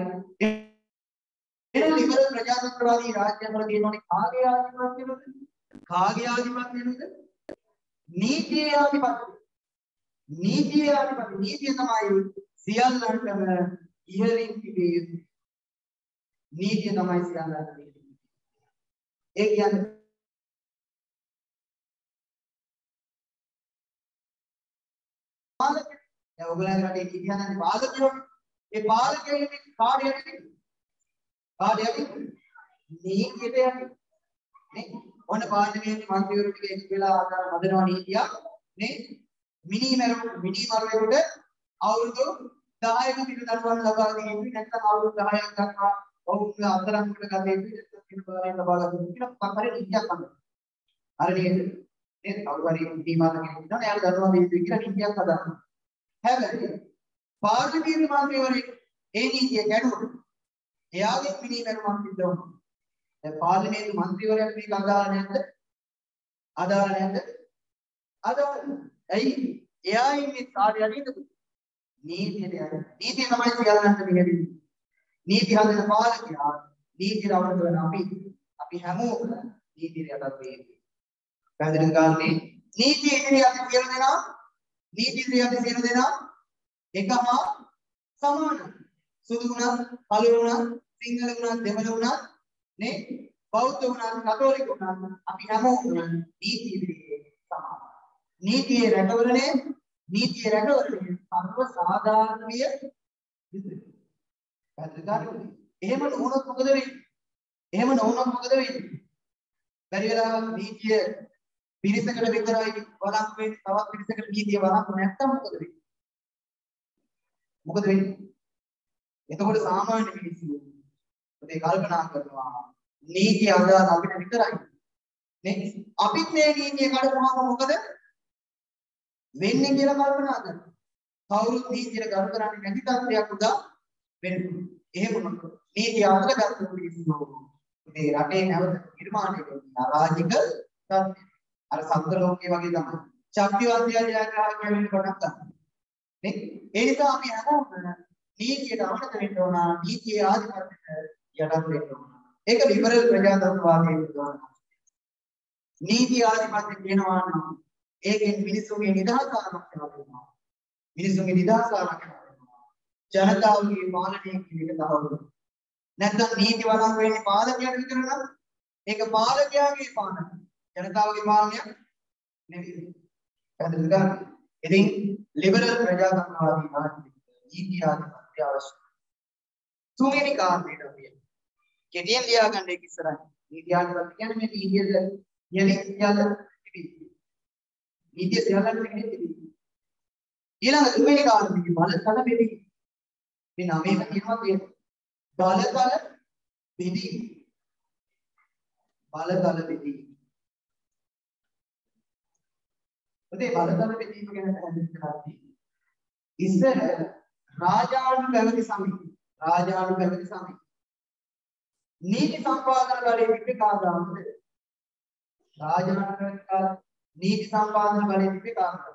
එන ලිබරල් ප්‍රජාතන්ත්‍රවාදී රාජ්‍යයන් වල තියෙනවානේ කාගේ ආධිපත්‍යද? කාගේ ආධිපත්‍යද? නීතියේ ආධිපත්‍ය. නීතියේ ආධිපත්‍ය. නීතිය තමයි සියල්ලන්ටම ඉහළින් තිබිය යුතු. නීතිය තමයි සියල්ලන්ටම ඉහළින්. ඒ කියන්නේ පාලක. දැන් ඔයගොල්ලන්ගේ රටේ නීතිය හදන්නේ පාලකයෝ. ඒ පාලකයෝ ඉන්නේ කාට යන්නේ? කාට යන්නේ? නීතියට යන්නේ. නේ? ඔන්න පාර්ලිමේන්තු මන්ත්‍රීවරු ටික එක වෙලා ආකාර හදනවා නීතියක් නේ මිනිමරු මිනිමරුවෙකුට අවුරුදු දහයක පිට දඬුවම් ලබා දෙන්නේ නැත්නම් අවුරුදු දහයක් ගන්නවා ඔවුන් අතරංගුට ගතේ පිට පිට බාරයෙන් ලබා ගන්න කියලා පතරේ නීතියක් හදනවා. හරි නේද? නේද? කවුරු හරි නිතිමාන කෙනෙක් ඉන්නවා එයාට දඬුවම් දෙන්න කියලා නීතියක් හදනවා. හැබැයි පාර්ලිමේන්තු මන්ත්‍රීවරයෙක් ඒ නීතිය ගැටුවොත් එයාගේ මිනිමරුවක් පිටවනවා. දැන් පාර්ලිමේන්තු මන්ත්‍රීවරයාට මේක අදාළ නැද්ද? අදාළ නැද්ද? අදාළ. ඇයි? එයා ඉන්නේ කාට යන්නේද? නීතියට යන්නේ. නීතිය තමයි සියල්ලන්ට මෙහෙවි. නීති හදන පාලකයා, නීතිය රවට්ට වෙන අපි, අපි හැමෝම නීතියට යටත් වෙන්නේ. පැහැදිලිද ගාන්නේ? නීතිය ඉදිරිය අපි සියලු දෙනා, නීති ඉදිරිය අපි සියලු දෙනා එකම සමානයි. සුදු වුණත්, කළු වුණත්, සිංහල වුණත්, දෙමළ වුණත් නේ බෞද්ධ වුණත් කතෝලික වුණත් අපි හැමෝම නීති ඉදිරියේ සමානයි. නීතියේ රැකවරණය නීතියේ රැකවරණය සර්ව සාධාරණීය යුතුයි. පැහැදිලිද? එහෙම නොවුනොත් මොකද වෙන්නේ? එහෙම නොවුනොත් මොකද වෙන්නේ? බැරි වෙලාවක් නීතිය පිරිසකට විතරයි වළංගු වෙන්නේ තවත් පිරිසකට නීතිය වළංගු නැත්තම් මොකද වෙන්නේ? මොකද වෙන්නේ? එතකොට සාමාන්‍ය මිනිස්සු මේ කල්පනා කරනවා නීතිය අදාළ අපිට විතරයි නේ අපිත් මේ නීතිය කඩපුවාම මොකද වෙන්නේ කියලා කල්පනා කරනවා කවුරුත් නීතියට ගරු කරන්නේ නැති තත්ත්වයක් උදා වෙනවා එහෙම වුණොත් නීතිය අතට ගන්න මිනිස්සු මේ රටේ නැවත නිර්මාණය වෙන්නේ අරාජික තත්ත්වය. අර සතර ලෝකයේ වගේ තමයි. ශක්තිවන්තය ජයග්‍රාහක වෙන්න පටන් ගන්නවා. නේ? ඒ නිසා අපි හැමෝම නීතියට අමතක වෙන්න ඕන. නීතියේ ආධිපත්‍යයට යටත් වෙන්න ඕන. ඒක ලිබරල් ප්‍රජාතන්ත්‍රවාදයේ විද්‍යාව. නීති ආධිපත්‍ය කියනවා නම් ඒකෙන් මිනිසුන්ගේ නිදහස ආරක්ෂා වෙනවා. මිනිසුන්ගේ නිදහස ආරක්ෂා වෙනවා. ජනතාවගේ පාලනය කියන එක තහවුරු. නැත්නම් නීති වළංගු වෙන්නේ පාලකයන් විතර නම් ඒක පාලකයාගේ පාලනය. ජනතාවගේ පාලනයක් නෙවෙයි. පැහැදිලිද? ඉතින් ලිබරල් ප්‍රජාතන්ත්‍රවාදී නාට්‍ය නීති ආධිපත්‍ය අවශ්‍යයි. තුන්වෙනි කාරණේට අපි කෙටියෙන් ලියාගන්න එක ඉස්සරහින්. නීති ආධිපත්‍ය කියන්නේ මේ නීතියද යන්නේ කියලා තිබෙන්නේ. නීතිය සියල්ලට මෙහෙම තිබෙන්නේ. ඊළඟ තුන්වෙනි කාරණේ බලතල බෙදීම. මේ නවයේම කියනවා මේ බලතල බෙදීම. බලතල බෙදීම. ඔතේ බලතල බෙදීම ගැන පැහැදිලි කරන්නේ ඉස්සර රාජානු පැවති සමිතිය රාජානු පැවති සමිතිය නීති සම්පාදන බලයේ විපකාදාමද රාජානු පැවති නීති සම්පාදන බලයේ විපකාදාමද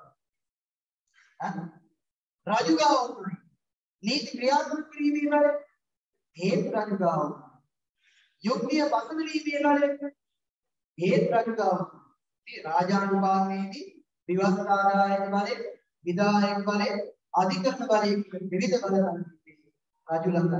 රාජුගාව නීති ක්‍රියාත්මක කිරීමේ බලය හේත් රාජුගාව යුක්තිය පසුබිමේ බලය හේත් රාජුගාව මේ රාජානු පාලනයේදී විවස්ථාදායක බලය විධායක බලය අධිකරණ බලය විවිධ බල රාජු ලංකාවේ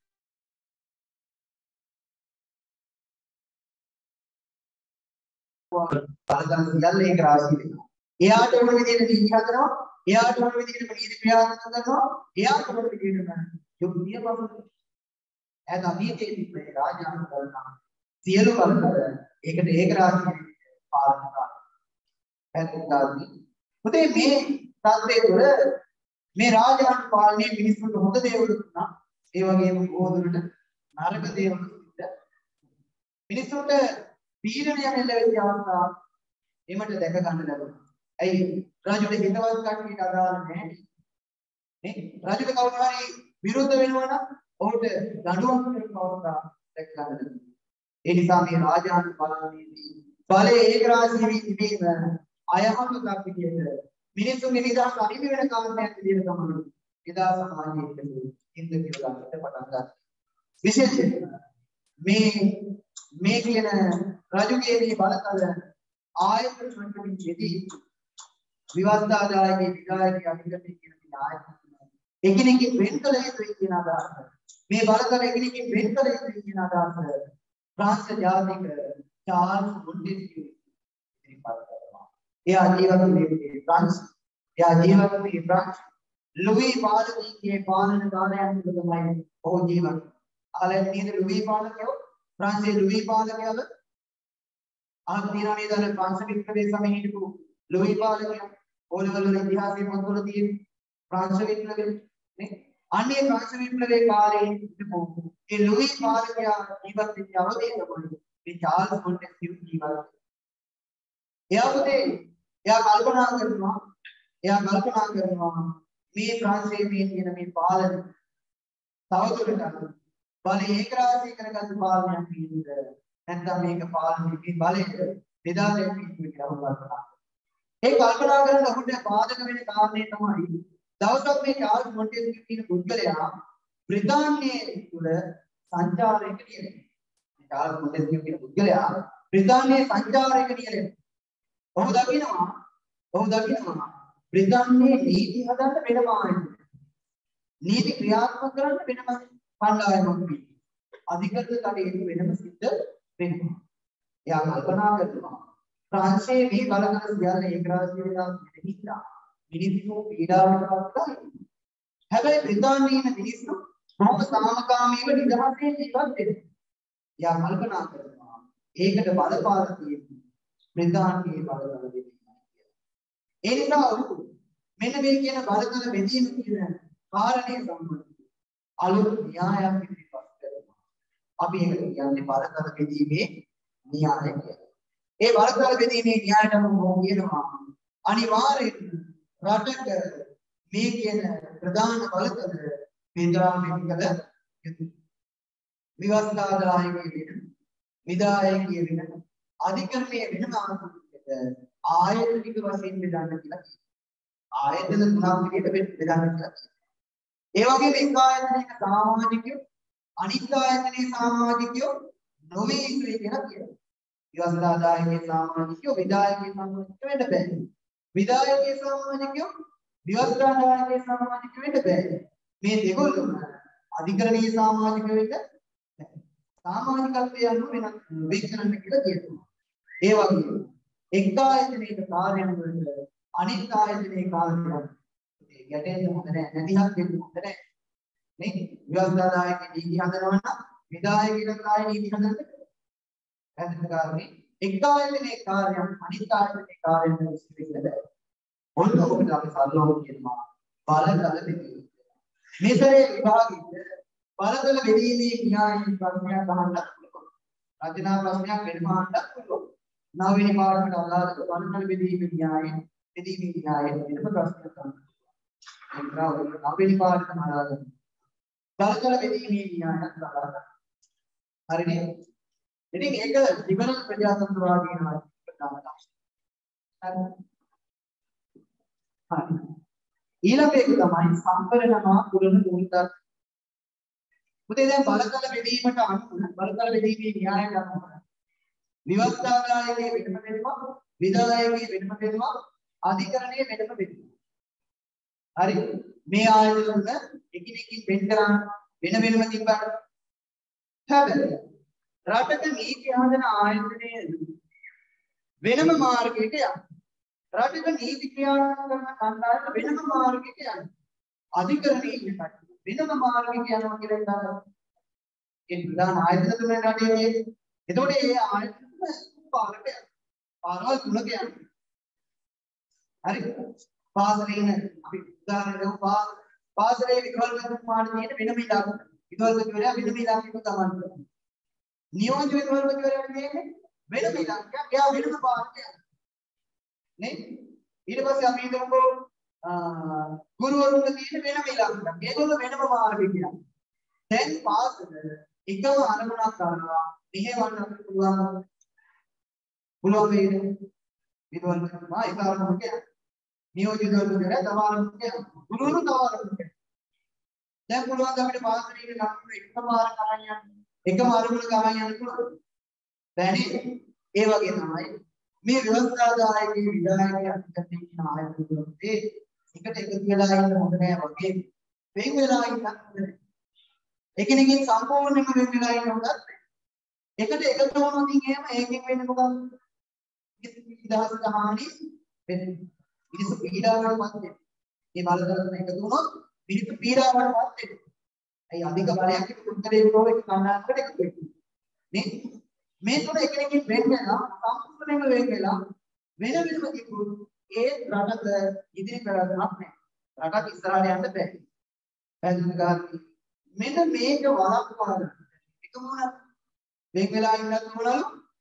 බලතල සියල්ල ඒක රාශිය වෙනවා. එයාට ඕන විදිහට නීති හදනවා, එයාට ඕන විදිහට නීති ක්‍රියාත්මක කරනවා, එයාට ඕන විදිහට යුක්තිය පසුබිම. එතන නීතියේ තිබෙන රාජාංග කරනවා. සියලු බලතල ඒකට ඒක රාශිය පාලනය කරනවා. පැහැදිලිද? පුතේ මේ තත්ත්වයේ තුල මේ රාජාංග පාලනයේ මිනිස්සුන්ට හොඳ දේවල් දුන්නා. ඒ වගේම බොහෝ දුරට නරක දේවල් දුන්නා. මිනිස්සුන්ට පීඩනය එල්ල වෙච්ච අවස්ථා එමට දැක ගන්න ලැබුණා. ඇයි රාජුගේ හිතවත් කට්ටියට අදාළ නැහැ. නේ? රාජුට කවුරු හරි විරුද්ධ වෙනවා නම් ඔහුට දඬුවම් කරන අවස්ථා දැක ගන්න ලැබුණා. ඒ නිසා මේ රාජාංග පාලනයේදී බලයේ ඒකරාශී වී තිබීම අයහපතක් විදියට මිනිසුන්ගේ නිදහස අහිමි වෙන කාරණයක් විදියට තමයි එදා සමාජයේ ඉන්න කියලා ගන්නට පටන් ගත්තා. විශේෂයෙන් මේ මේ කියන රජුගේ මේ බලතල ආයතන වලින් යෙදී විවස්ථාදායකේ විධායකේ අධිකරණයේ කියන මේ ආයතන එකිනෙකින් වෙන් කළ යුතුයි කියන අදහස මේ බලතල එකිනෙකින් වෙන් කළ යුතුයි කියන අදහස ප්‍රාන්ත ජාතික චාර්ල්ස් මොන්ටෙස්කියු ඉදිරිපත් කරනවා. එයා ජීවත් වුණේ ප්‍රංශ. එයා ජීවත් වුණේ ප්‍රංශ. ලුයි පාලකීගේ පාලන කාර්යයන් තුළ තමයි ඔහු ජීවත්. අහලා නේද ලුයි පාලකයෝ ප්‍රංශයේ ලුයි පාලකයල අහලා තියෙනවා නේද අර ප්‍රංශ විප්ලවයේ සමයේ හිටපු ලුයි පාලකයා ඕලවල ඉතිහාසයේ පොත්වල තියෙන ප්‍රංශ විප්ලවයේ නේ අන්නේ ප්‍රංශ විප්ලවයේ කාලේ හිටපු ඒ ලුයි පාලකයා ජීවත් වෙච්ච අවධිය තමයි මේ චාල්ස් මොන්ටෙස්කියු ජීවත්. එයා පුතේ එයා කල්පනා කරනවා එයා කල්පනා කරනවා මේ ප්‍රංශයේ මේ තියෙන මේ පාලන තවදුරටත් බලය ඒකරාශී කරගත් පාලනයක් නේද නැත්නම් මේක පාලනයේ බලය බෙදා දැක්වීම කියලා කල්පනා. ඒ කල්පනා කරන ඔහුට පාදක වෙන කාරණේ තමයි දවසක් මේ චාල්ස් මොන්ටෙස්කියු කියන පුද්ගලයා බ්‍රිතාන්‍යයේ තුල සංචාරයක නියැලෙනවා. මේ චාල්ස් මොන්ටෙස්කියු කියන පුද්ගලයා බ්‍රිතාන්‍යයේ සංචාරයක නියැලෙනවා. ඔහු දකිනවා ඔහු දකිනවා බ්‍රිතාන්‍යයේ නීති හදන්න වෙනම ආයතන. නීති ක්‍රියාත්මක කරන්න වෙනම කණ්ඩායමක් තියෙනවා. අධිකරණ කටයුතු වෙනම සිද්ධ වෙනවා. එයා කල්පනා කරනවා ප්‍රංශයේ මේ බලතල සියල්ල ඒකරාශී වෙලා ඉඳලා මිනිස්සු පීඩාවට පත් වෙනවා. හැබැයි බ්‍රිතාන්‍යයේ මිනිස්සු බොහොම සාමකාමීව නිදහසේ ජීවත් වෙනවා. එයා කල්පනා කරනවා ඒකට බලපාන තියෙන්නේ බ්‍රිතාන්‍යයේ බලතල දෙන්නේ. ඒ නිසා ඔහු මෙන්න මේ කියන බලතල බෙදීම කියන කාරණේ සම්බන්ධව අලුත් න්‍යායක් ඉදිරිපත් කරනවා. අපි ඒකට කියන්නේ බලතල බෙදීමේ න්‍යාය කියලා. ඒ බලතල බෙදීමේ න්‍යායටම මොකද කියනවා? අනිවාර්යයෙන් රටක මේ කියන ප්‍රධාන බලතල බෙදා මෙන්න කළ යුතුයි. විවස්ථාදායකයේ විධායකයේ වෙනම අධිකරණයේ වෙනම ආයතනික වශයෙන් බෙදන්න කියලා කියනවා. ආයතන තුනක් විදිහට බෙදන්න කියලා කියනවා. ඒ වගේම එක ආයතනයක සමාජිකයෝ අනිත් ආයතනයේ සමාජිකයෝ නොවේ ඉන්නේ කියලා කියනවා. විවස්ථාදායකයේ සමාජිකයෝ විධායකයේ සමාජිකයෝ වෙන්න බෑ. විධායකයේ සමාජිකයෝ විවස්ථාදායකයේ සමාජිකයෝ වෙන්න බෑ. මේ දෙකොල්ලම අධිකරණීය සමාජික වෙන්න සමාජිකත්වය අනුව වෙනස් වෙන්න කියලා කියනවා. ඒ වගේම එක් ආයතනයක කාර්යයන් වලට අනිත් ආයතනයේ කාර්යයන් ගැටෙන්න හොඳ නැහැ. නැතිහක් වෙන්න හොඳ නැහැ. නේ? විවස්ථාදායකයේ නීති හදනවා නම් විධායකයේ කාර්ය නීති හදන්න බැහැ. කාරණේ එක් ආයතනයේ කාර්යයන් අනිත් ආයතනයේ කාර්යයන් විශ්ලේෂණය බැහැ. ඔන්න ඔබට අපි සරලව කියනවා බලකල දෙකේ. මේතරේ විභාගයේ බලකල බෙදීමේ න්‍යායී ප්‍රශ්නයක් අහන්නත් පුළුවන්. රචනා ප්‍රශ්නයක් වෙනම අහන්නත් පුළුවන්. නවවෙනි පාඩමට අදාළ බලකල බෙදීමේ න්‍යායී බෙදීමේ න්‍යායී වෙනම ප්‍රශ්නයක් අහන්න. නවවෙනි පාඩමට අදාළ බලකල බෙදීමේ න්‍යායයක් අදාළ. හරිනේ? ඉතින් ඒක ලිබරල් ප්‍රජාතන්ත්‍රවාදී නායකයන්ට හරි. හරි. ඊළඟ එක තමයි සම්පරණමා පුරණ මූලිකත්. පුතේ දැන් බලකල බෙදීමට අනුව බලකල බෙදීමේ න්‍යාය ගන්නවා. විවස්ථාදායකයේ වෙනම වෙනවා, විධායකයේ වෙනම වෙනවා, අධිකරණයේ වෙනම වෙනවා. හරි. මේ ආයතන තුන එකිනෙකින් වෙන් කරන් වෙන වෙනම තිබ්බට හැබැයි රටක නීති හදන ආයතනයේ වෙනම මාර්ගයක යනවා. රටක නීති ක්‍රියාත්මක කරන කණ්ඩායම වෙනම මාර්ගයක යනවා. අධිකරණයේ ඉන්න කට්ටිය වෙනම මාර්ගයක යනවා කියලා හිතනවා. ඒ ප්‍රධාන ආයතන තුන රටේ. එතකොට මේ ආයතන තුන පාරට යනවා. පාරවල් තුනක යනවා. හරි. පාසලේ ඉන්න අපි උදාහරණයක් පාස පාසලේ විදුහල්පති මාර්ගයේ වෙනම ඉලක්ක. විදුහල්පතිවරයා වෙනම ඉලක්කයක ගමන් කරනවා. නියෝජ්‍ය විදුහල්පතිවරයා කියන්නේ වෙනම ඉලක්කයක්. එයා වෙනම පාරට යනවා. නේ ඊට පස්සේ අපි හිතමුකෝ ගුරුවරුන්ට තියෙන වෙනම ඉලක්කයක්. ඒගොල්ලෝ වෙනම මාර්ගෙ කියනවා. දැන් පාසල එකම අරමුණක් ගන්නවා. මෙහෙවන්න අපිට පුළුවන්. පුළුවන් වේද? විදුහල්පතිතුමා එක අරමුණක් යනවා. නියෝජ්‍ය විදුහල්පතිවරයා තව අරමුණක් යනවා. ගුරුවරු තව අරමුණක් යනවා. දැන් පුළුවන් අපිට පාසලේ ඉන්න ළමයින්ට එකම ආර කරන් යන්න. එකම අරමුණ ගමන් යන්න පුළුවන්. බැහැ. ඒ වගේ තමයි මේ විවස්ථාදායකයේ විධායකයේ අධිකරණයේ කියන ආයතන තුනේ එකට එකතු වෙලා ඉන්න හොඳ නෑ වගේ වෙන් වෙලා ඉන්න හොඳ නෑ. එකිනෙකින් සම්පූර්ණයෙන්ම වෙන් වෙලා ඉන්න හොඳත් නෑ. එකට එකතු වුණොත් එහෙම ඒකෙන් වෙන්නේ මොකක්ද? ඉදහස් ගහානි වෙන්නේ. මිනිස්සු පීඩාවටපත් වෙනවා. මේ බලතරන එකතු වුණොත් මිනිස්සු පීඩාවටපත් වෙනවා. අයි අධික බලයක් එක්ක උත්තරේ ප්‍රෝ එක කන්නාකට එකතු වෙනවා. නේ මේ තුන එකිනෙකින් වෙන් වෙනවා සම්පූර්ණයෙන්ම වෙන් වෙලා වෙන වෙනම තිබුණු ඒ රටක ඉදිරි කරගන්නක් නැහැ. රටක් ඉස්සරහට යන්න බැහැ. පැහැදිලි ගාමි. මෙන්න මේක වළක්වා ගන්න. එකම උනත් වෙන් වෙලා ඉන්නත් මොනලු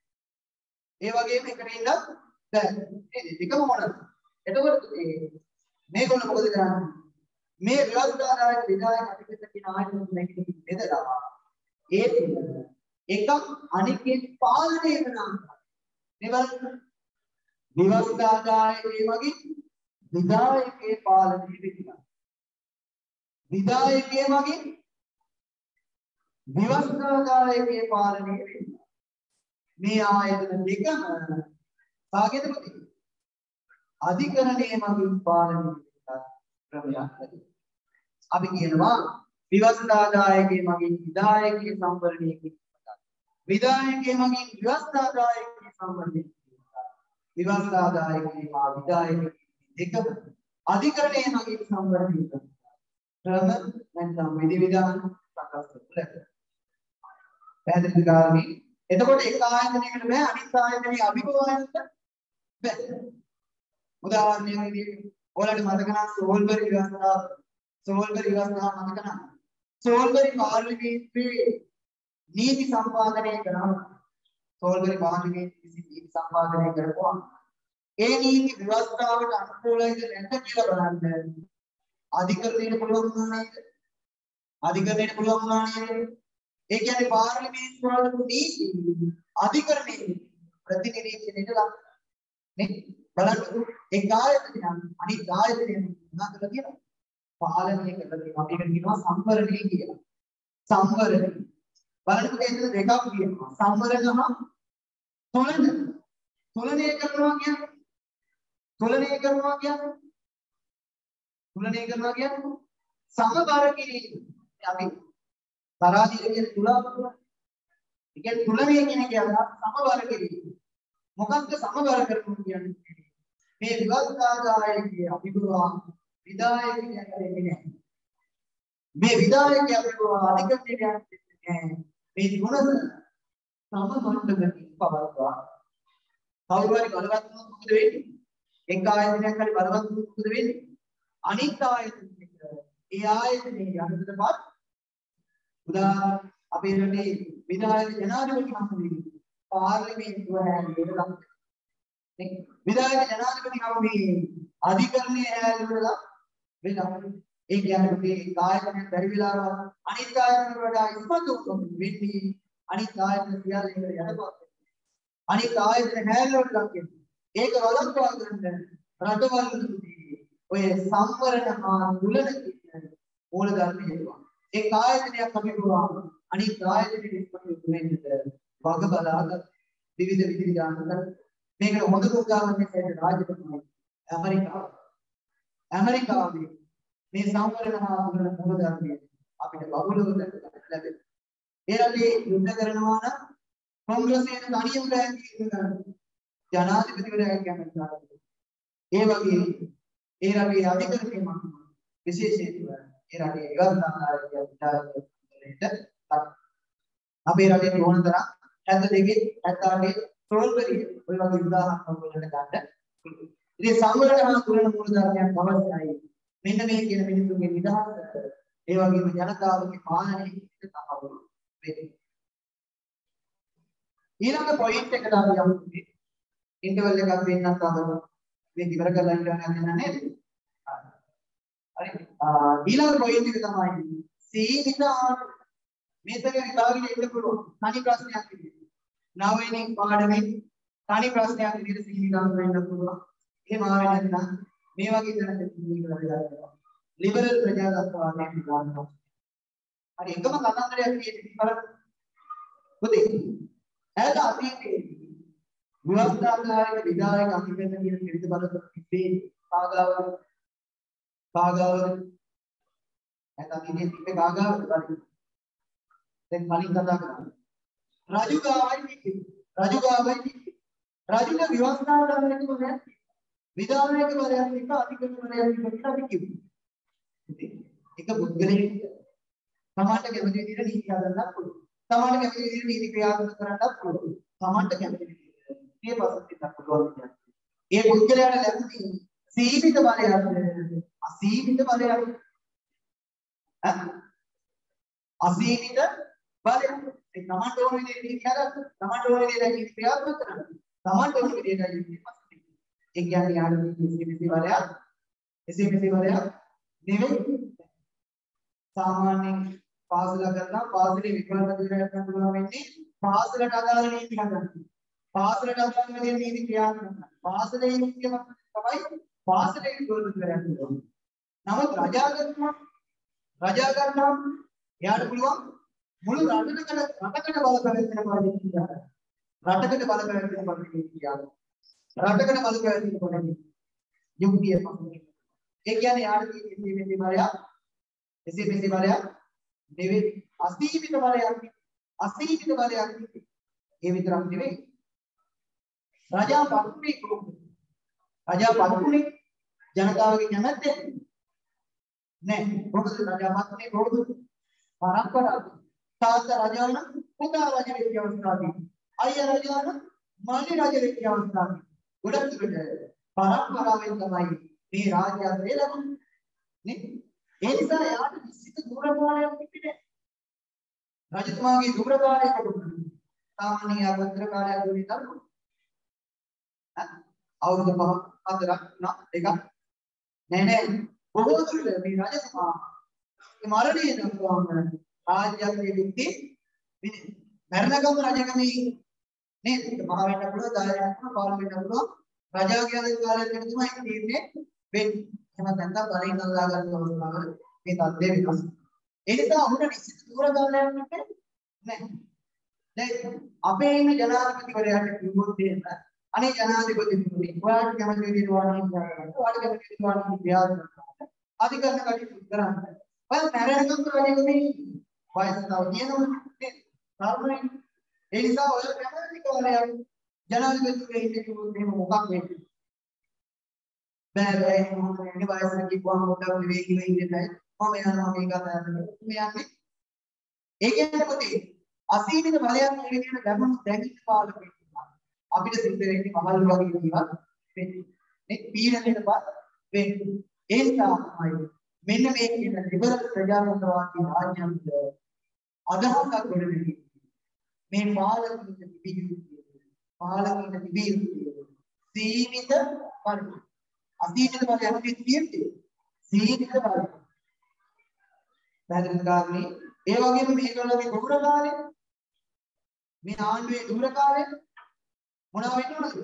ඒ වගේම එකට ඉන්නත් බැහැ. නේද? එකම මොනද? එතකොට මේගොල්ලෝ මොකද කරන්නේ? මේ විවස්ථාදායක විධායක අධිකරණ කියන ආයතන දෙකකින් බෙදලා ඒ තුන එකක් අනිකේ පාලනය කරනවා. මේ බලන්න. විවස්ථාදායකයේ වගේ විධායකයේ පාලනය වෙනවා. විධායකයේ වගේ විවස්ථාදායකයේ පාලනය වෙනවා. මේ ආයතන දෙකම කාගේද පුතේ? අධිකරණයේ මගින් පාලනය වෙනවා ක්‍රමයක්. අපි කියනවා විවස්ථාදායකයේ මගින් විධායකයේ සම්වරණය කිරීම. විධායකයේ මගින් විවස්ථාදායකයේ සම්වරණය කිරීම. විවස්ථාදායකයේ මා විධායකයේ දෙකම අධිකරණයේ මගින් සම්වරණය කරනවා. ක්‍රම නැත්නම් විධි විධාන සකස් කරලා. පැහැදිලි ගාමි. එතකොට එක ආයතනයකට බෑ අනිත් ආයතනයේ අභිභවායනට බෑ. උදාහරණයක් විදිහට ඔයාලට මතක නම් සෝල්බරි විවස්ථාව සෝල්බරි විවස්ථාව මතක නම් සෝල්බරි පාර්ලිමේන්තුවේ නීති සම්පාදනය කරනවා. සෝල්බරි පාර්ලිමේන්තුවේ නීති සම්පාදනය කරපුවා ඒ නීති විවස්ථාවට අනුකූලයිද නැද්ද කියලා බලන්න අධිකරණයට පුළුවන් වුණා නේද? අධිකරණයට පුළුවන් වුණා නේද? ඒ කියන්නේ පාර්ලිමේන්තු වල නීති අධිකරණයේ ප්‍රතිනිරීක්ෂණයට ලක් නේ බලන්න ඒ ආයතනය අනිත් ආයතනය මොනවද කියනවා පාලනය කරලා තියෙනවා අපි ඒකට කියනවා සම්වරණය කියලා සම්වරණය බලන්නකෝ එතන දෙකක් කියනවා සම්වරණ හා තොලන තොලනය කරනවා කියන්නේ තොලනය කරනවා කියන්නේ තුලනය කරනවා කියන්නේ සමබර කිරීම. අපි තරාදිය කියන තුලාවල. ඒ කියන්නේ තුලනය කියන කියන්නේ සමබර කිරීම. මොකක්ද සමබර කරනවා කියන්නේ? මේ විවස්ථාදායකයේ අභිභවා විදායක කියන්නේ මේ විදායකයේ අභිභවා අධිකරණය කියන්නේ මේ ගුණ සමමණ්ඩලකින් පවත්වා. කවුරු හරි බලවත් වුණොත් මොකද වෙන්නේ? එක් ආයතනයක් හරි බලවත් වුණොත් මොකද වෙන්නේ? අනිත් ආයතනයක ඒ ආයතනයේ යටතටපත් උදාහරණ අපේ රටේ විධායක ජනාධිපති හමුවේ පාර්ලිමේන්තුව හැදෙන්න ලක් නේ විධායක ජනාධිපති හමුවේ අධිකරණයේ හැදෙන්න වෙලා ඒ කියන්නේ මේ ආයතනයක් බැරි වෙලාව අනිත් ආයතන වලට ඉස්මතු වෙන්නේ අනිත් ආයතන සියල්ල එකට යටපත් අනිත් ආයතන හැදෙන්න ලක් ඒක වළක්වා ගන්න රටවල් ඔය සම්වරණ හා තුලන කියන මූල ධර්ම හේතුව. ඒ ආයතනයක් අපි ගුවාම අනිත් ආයතනෙට ඉස්මතු වෙන්නද වග බලාගත් විවිධ විවිධ දානකර මේක හොඳ උදාහරණයක් ඇයි රාජ්‍යපති ඇමරිකාව. ඇමරිකාවේ මේ සම්වරණ හා තුලන මූල ධර්මය අපිට බහුලව ලැබෙනවා. ඒ රටේ යුද්ධ කරනවා නම් කොංග්‍රසයේ තනියම බැංකියු ජනාධිපතිවරයා කියන්නේ ඒ වගේ ඒ රටේ අධිකරණයේ මත විශේෂයෙන්ම ඒ රටේ විවස්ථාකාරී විචාරකවලට අපේ රටේ ඕන තරම් හැත්තෑ හැත්තෑ සෝල්බරි ඔය වගේ උදාහරණ වලට ගන්න. ඉතින් සංවරණ හා තුලන මූල ධර්මයන් අවශ්‍යයි. මෙන්න මේ කියන මිනිසුන්ගේ නිදහස ඒ වගේම ජනතාවගේ පාලනය තහවුරු වෙන්නේ. ඊළඟ පොයින්ට් එකට අපි යමු. ඉන්ටර්වල් එකක් වෙන්නත් අදම මේ ඉවර කරලා ඉන්න යන්න නේද? හරි. ඊළඟ පොයින්ට් එක තමයි සීමිත ආණ්ඩු. මේක විභාගයේ ඉන්න පුළුවන්. තනි ප්‍රශ්නයක් විදිහට. නව වෙනි පාඩමේ තනි ප්‍රශ්නයක් විදිහට සීමිත ආණ්ඩු වෙන්න පුළුවන්. එහෙම ආවේ නැත්නම් මේ වගේ දැනට මේක ලැබෙනවා. ලිබරල් ප්‍රජාතන්ත්‍රවාදයෙන් ගන්නවා. හරි එකම කතන්දරයක් කියන්නේ බලන්න. පුතේ. ඈත අතීතයේ විවස්ථාකාරක විධායක අධිකරණ කියන විවිධ බලතල තිබේ කාගාවද කාගාවද ඈත අතීතයේ තිබේ කාගාවද බලන්න. දැන් කලින් කතා කරා. රජු ගාවයි තිබේ. රජු ගාවයි තිබේ. රජුගේ විවස්ථාකාරකම නැහැ. විධායක බලයක් එක අධිකරණ බලයක් තිබෙන්න අපි කිව්වා. එක පුද්ගලයෙක් සමාජ කැමති විදිහට නීති හදන්නත් පුළුවන්. සමාජ කැමති විදිහට නීති ක්‍රියාත්මක කරන්නත් පුළුවන්. සමාජ කැමති විදිහට මේ පසුබිමක් පුළුවන්. ඒ පුද්ගලයාට ලැබුණේ සීමිත බලයක් අසීමිත බලයක්. අසීමිත බලයක්. ඒ සමාජ ඕන විදිහට නීති හදන්න, සමාජ ඕන විදිහට නීති ක්‍රියාත්මක කරන්න, සමාජ ඕන විදිහට නීති පසුබිම. ඒ කියන්නේ යාළුවෝ සීමිත බලයක්, සීමිත බලයක් නෙවෙයි. සාමාන්‍යයෙන් පාසල කරනවා පාසලේ විකල්ප දෙකක් ගන්න පුළුවන් වෙන්නේ පාසලට අදාළ නීති හදන්න. පාසලට අදාළ දේ නීති ක්‍රියාත්මක කරනවා. පාසලේ නීතිය තමයි පාසලේ විකල්ප කරන්න ඕනේ. නමුත් රජාගන්තුමා රජාගන්තුමා එයාට පුළුවන් මුළු රටකට රටකට බලපෑම් කරන පරිදි කියනවා. රටකට බලපෑම් කරන පරිදි කියනවා. රටකට බලපෑම් කරන පරිදි යුක්තිය පසුබිම. ඒ කියන්නේ යාට තියෙන මේ බලයක් එසේ මෙසේ බලයක් නෙවෙයි අසීමිත බලයක් අසීමිත බලයක් ඒ විතරක් නෙවෙයි රජා පත්ුනේ කොහොමද රජා පත්ුනේ ජනතාවගේ කැමැත්ත නෑ මොකද රජා පත්ුනේ කොහොමද පරම්පරාව තාත්තා රජා නම් පුතා රජ වෙච්ච අවස්ථාවේ අයියා රජා නම් මාළි රජ වෙච්ච අවස්ථාවේ ගොඩක් දුරට පරම්පරාවෙන් තමයි මේ රාජ්‍යය ලැබුණේ නේ ඒ නිසා යාට නිශ්චිත දුරකාලයක් තිබෙන්නේ නැහැ. රජතුමාගේ දුරකාලය කොහොමද? සාමාන්‍ය ආබන්තර කාලයක් දුන්නේ තමයි. අවුරුදු පහ හතරක් තුනක් දෙකක් නෑ නෑ බොහෝ දුරට මේ රජතුමා මේ මරණය දක්වාම රාජ්‍යයේ යුක්ති මරණගම රජකමේ නේද? මහ වෙන්න පුළුවන්, දාය වෙන්න පුළුවන්, පාල වෙන්න පුළුවන්. රජාගේ අධිකාරියක් වෙන තමයි තීරණය වෙන්නේ. එහෙම නැත්නම් බලෙන් අල්ලා ගන්න අවස්ථාවල මේ තත්ත්වය වෙනස්. ඒ නිසා අපිට නිශ්චිත දුර ගානයක් නැහැ. දැන් අපේ ඉන්න ජනාධිපතිවරයාට කිව්වොත් එහෙම අනේ ජනාධිපතිතුමනි ඔයාලට කැමති විදිහට වාහනයක් ගන්න. ඔයාලට කැමති විදිහට වාහනයක් ක්‍රියාත්මක කරන්න. අධිකරණ කටයුතු කරන්න. ඔය මැරෙනකම් රජකමේ වයස තව තියෙනවා නේද? සාමාන්‍යයෙන් ඒ නිසා ඔය කැමති කාලයක් ජනාධිපතිතුමා ඉන්නේ කිව්වොත් එහෙම මොකක් වෙන්නේ? බෑ බෑ මොකක්ද වයසට කිව්වම මොකක්ද විවේකීව ඉන්නේ නැහැ. මම යනවා මේ කතාව කරන්නේ. මේ යන්නේ. ඒ කියන්නේ මොකද? අසීමිත බලයක් කියන ලැබුණු දැකිට පාලකෙක් අපිට සිද්ධ වෙන්නේ මහල් වගේ දේවල් වෙන්නේ. මේ පීඩනයටපත් වෙන්නේ. ඒ නිසා තමයි මෙන්න මේ කියන ලිබරල් ප්‍රජාතන්ත්‍රවාදී රාජ්‍යන්ත අදහසක් ගොඩනැගෙන්නේ. මේ පාලකීය තිබියුතු පාලකීය තිබියුතු සීමිත බලය. අසීමිත බලයක් තියෙන්නේ. සීමිත බලය. පැහැදිලි කාරණේ ඒ වගේම මේකවලගේ දුර කාලේ මේ ආණ්ඩුවේ දුර කාලේ මොනවා වෙන්නවද?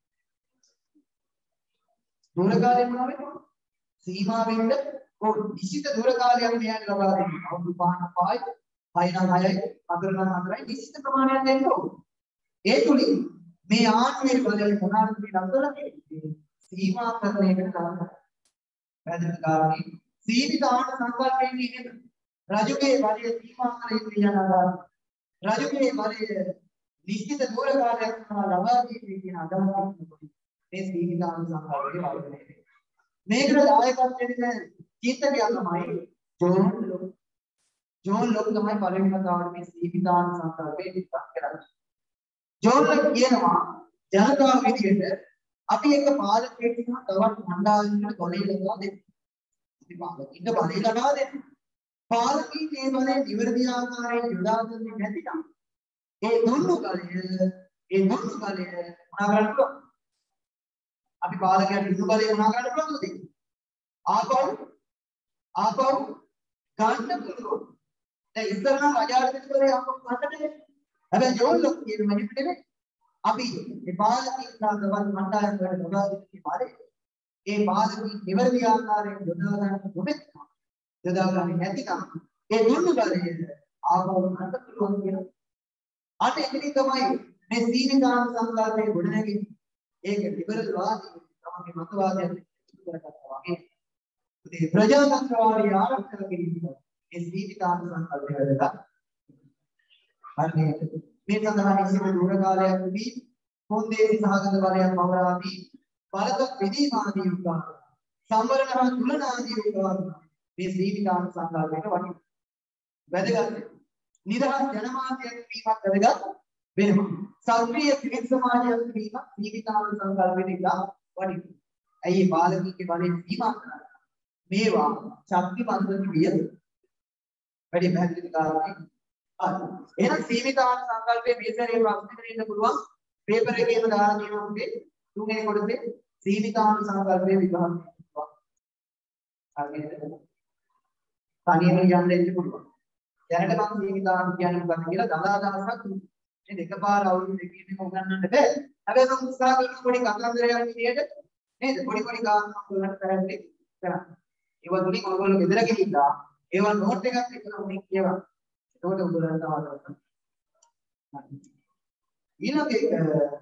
දුර කාලේ මොනවා වෙන්නවද? සීමා වෙන්න ඕ නිශ්චිත දුර කාලයක් මෙයන් ලබා දෙනවා. අවුරුදු පහක් පහයි, හය නම් හයයි, හතර නම් හතරයි නිශ්චිත ප්‍රමාණයක් දෙන්න ඕන. ඒ තුලින් මේ ආණ්ඩුවේ බලය මොනවාද කියන අතලකේ සීමාකරණයකට කරනවා. පැහැදිලි කාරණේ සීමිත ආණ්ඩු සංකල්පයෙන් ඉන්නේ රජුගේ බලය සීමා කරගෙන යනවා. රජුගේ බලය නිශ්චිත දුර කාලයක් ලබා දීමේ කියන අදහසක් මේ සීමිත ආණ්ඩු සංකල්පයේ වර්ධනය වෙනවා. මේකට දායකත්වයෙන් චිත්තකයා තමයි ජෝන් ලොක්. ජෝන් ලොක් තමයි පළවෙනි වතාවට මේ සීමිත ආණ්ඩු සංකල්පයේ විස්තර කරන්නේ. ජෝන් ලොක් කියනවා ජනතාව විදියට අපි එක පාලකයෙක් කියන තවත් මණ්ඩලයකට බලය ලබා දෙන්න. අපි පාලකෙන්ට බලය ලබා දෙන්න. පාලකී මේ බලය නිවැරදි ආකාරයෙන් යොදා ගන්නේ නැතිනම් ඒ දුන්නු බලය ඒ දුන්නු බලය මොනවා කරන්න පුළුවන්? අපි පාලකයන් දුන්නු බලය මොනවා කරන්න පුළුවන්ද? ආපහු ආපහු ගන්න පුළුවන්. දැන් ඉස්සර නම් රජාධිපතිවරයා ආපහු ගන්නද? හැබැයි ජෝන් ලොක් කියන මිනිහෙක් නෙමෙයි. අපි මේ පාලකීන් දාගවත් මණ්ඩලයකට ලබා දෙන්නේ බලය. ඒ පාලකී නිවැරදි ආකාරයෙන් යොදා ගන්න දුමෙත් යොදා ගන්න නැතිනම් ඒ දුන්නු බලය ආපහු ගන්න පුළුවන් කියන අන්න එතනින් තමයි මේ සීමිතාන් සංකල්පයේ ගොඩනැගෙන්නේ. ඒක ලිබරල් වාදී තමයි මතවාදයෙන් කරගත්තා වගේ. ඒ ප්‍රජාතන්ත්‍රවාදී ආරක්ෂක කිරීම ඒ සීමිතාන් සංකල්පය වැදගත්. හරි මේ සඳහා නිසිම දුර කාලයක් තිබී පොන්දේසි සහගත බලයක් පවරාදී බලක විදීම ආදී උදාහරණ සම්වරණ තුලනාදී උදාහරණ මේ සීමිතාන් සංකල්පයට වටිනවා. වැදගත්. නිදහස් ජනමාධ්‍යයක් වීමක් වැදගත් වෙනවා. සක්‍රීය ත්‍රිවිධ සමාජයක් වීමක් ජීවිතාන සංකල්පයට ඉඳලා වටිනවා. ඇයි බාලකීගේ බලයෙන් සීමා කරන්නේ? මේවා ශක්තිමත් විය. වැඩි පැහැදිලි කාරණේ. හරි. එහෙනම් සීමිතාන සංකල්පයේ මේ සැරේ ප්‍රශ්නෙකට ඉන්න පුළුවන්. පේපර් එකේම දාලා තියෙනවා උදේ තුන්වෙනි කොටසේ සීමිතාන සංකල්පයේ විභාගය කරනවා. හරිද? තනියම යන්න ඉන්න පුළුවන්. දැනට මම සීමිතාන් කියන්නේ මොකක්ද කියලා දලා දහසක් මේ දෙකපාර අවුරුදු දෙකකින් උගන්වන්න බෑ. හැබැයි මම උත්සාහ කරන පොඩි කතන්දරයක් විදියට නේද? පොඩි පොඩි කාරණා වලට පැහැදිලි කරන්න. ඒවා තුලින් ඔයගොල්ලෝ ගෙදර ගිහිල්ලා ඒවා නෝට් එකක් විතර උනේ කියවා. ඒකට උගලන්න ආවද? ඊළඟ එක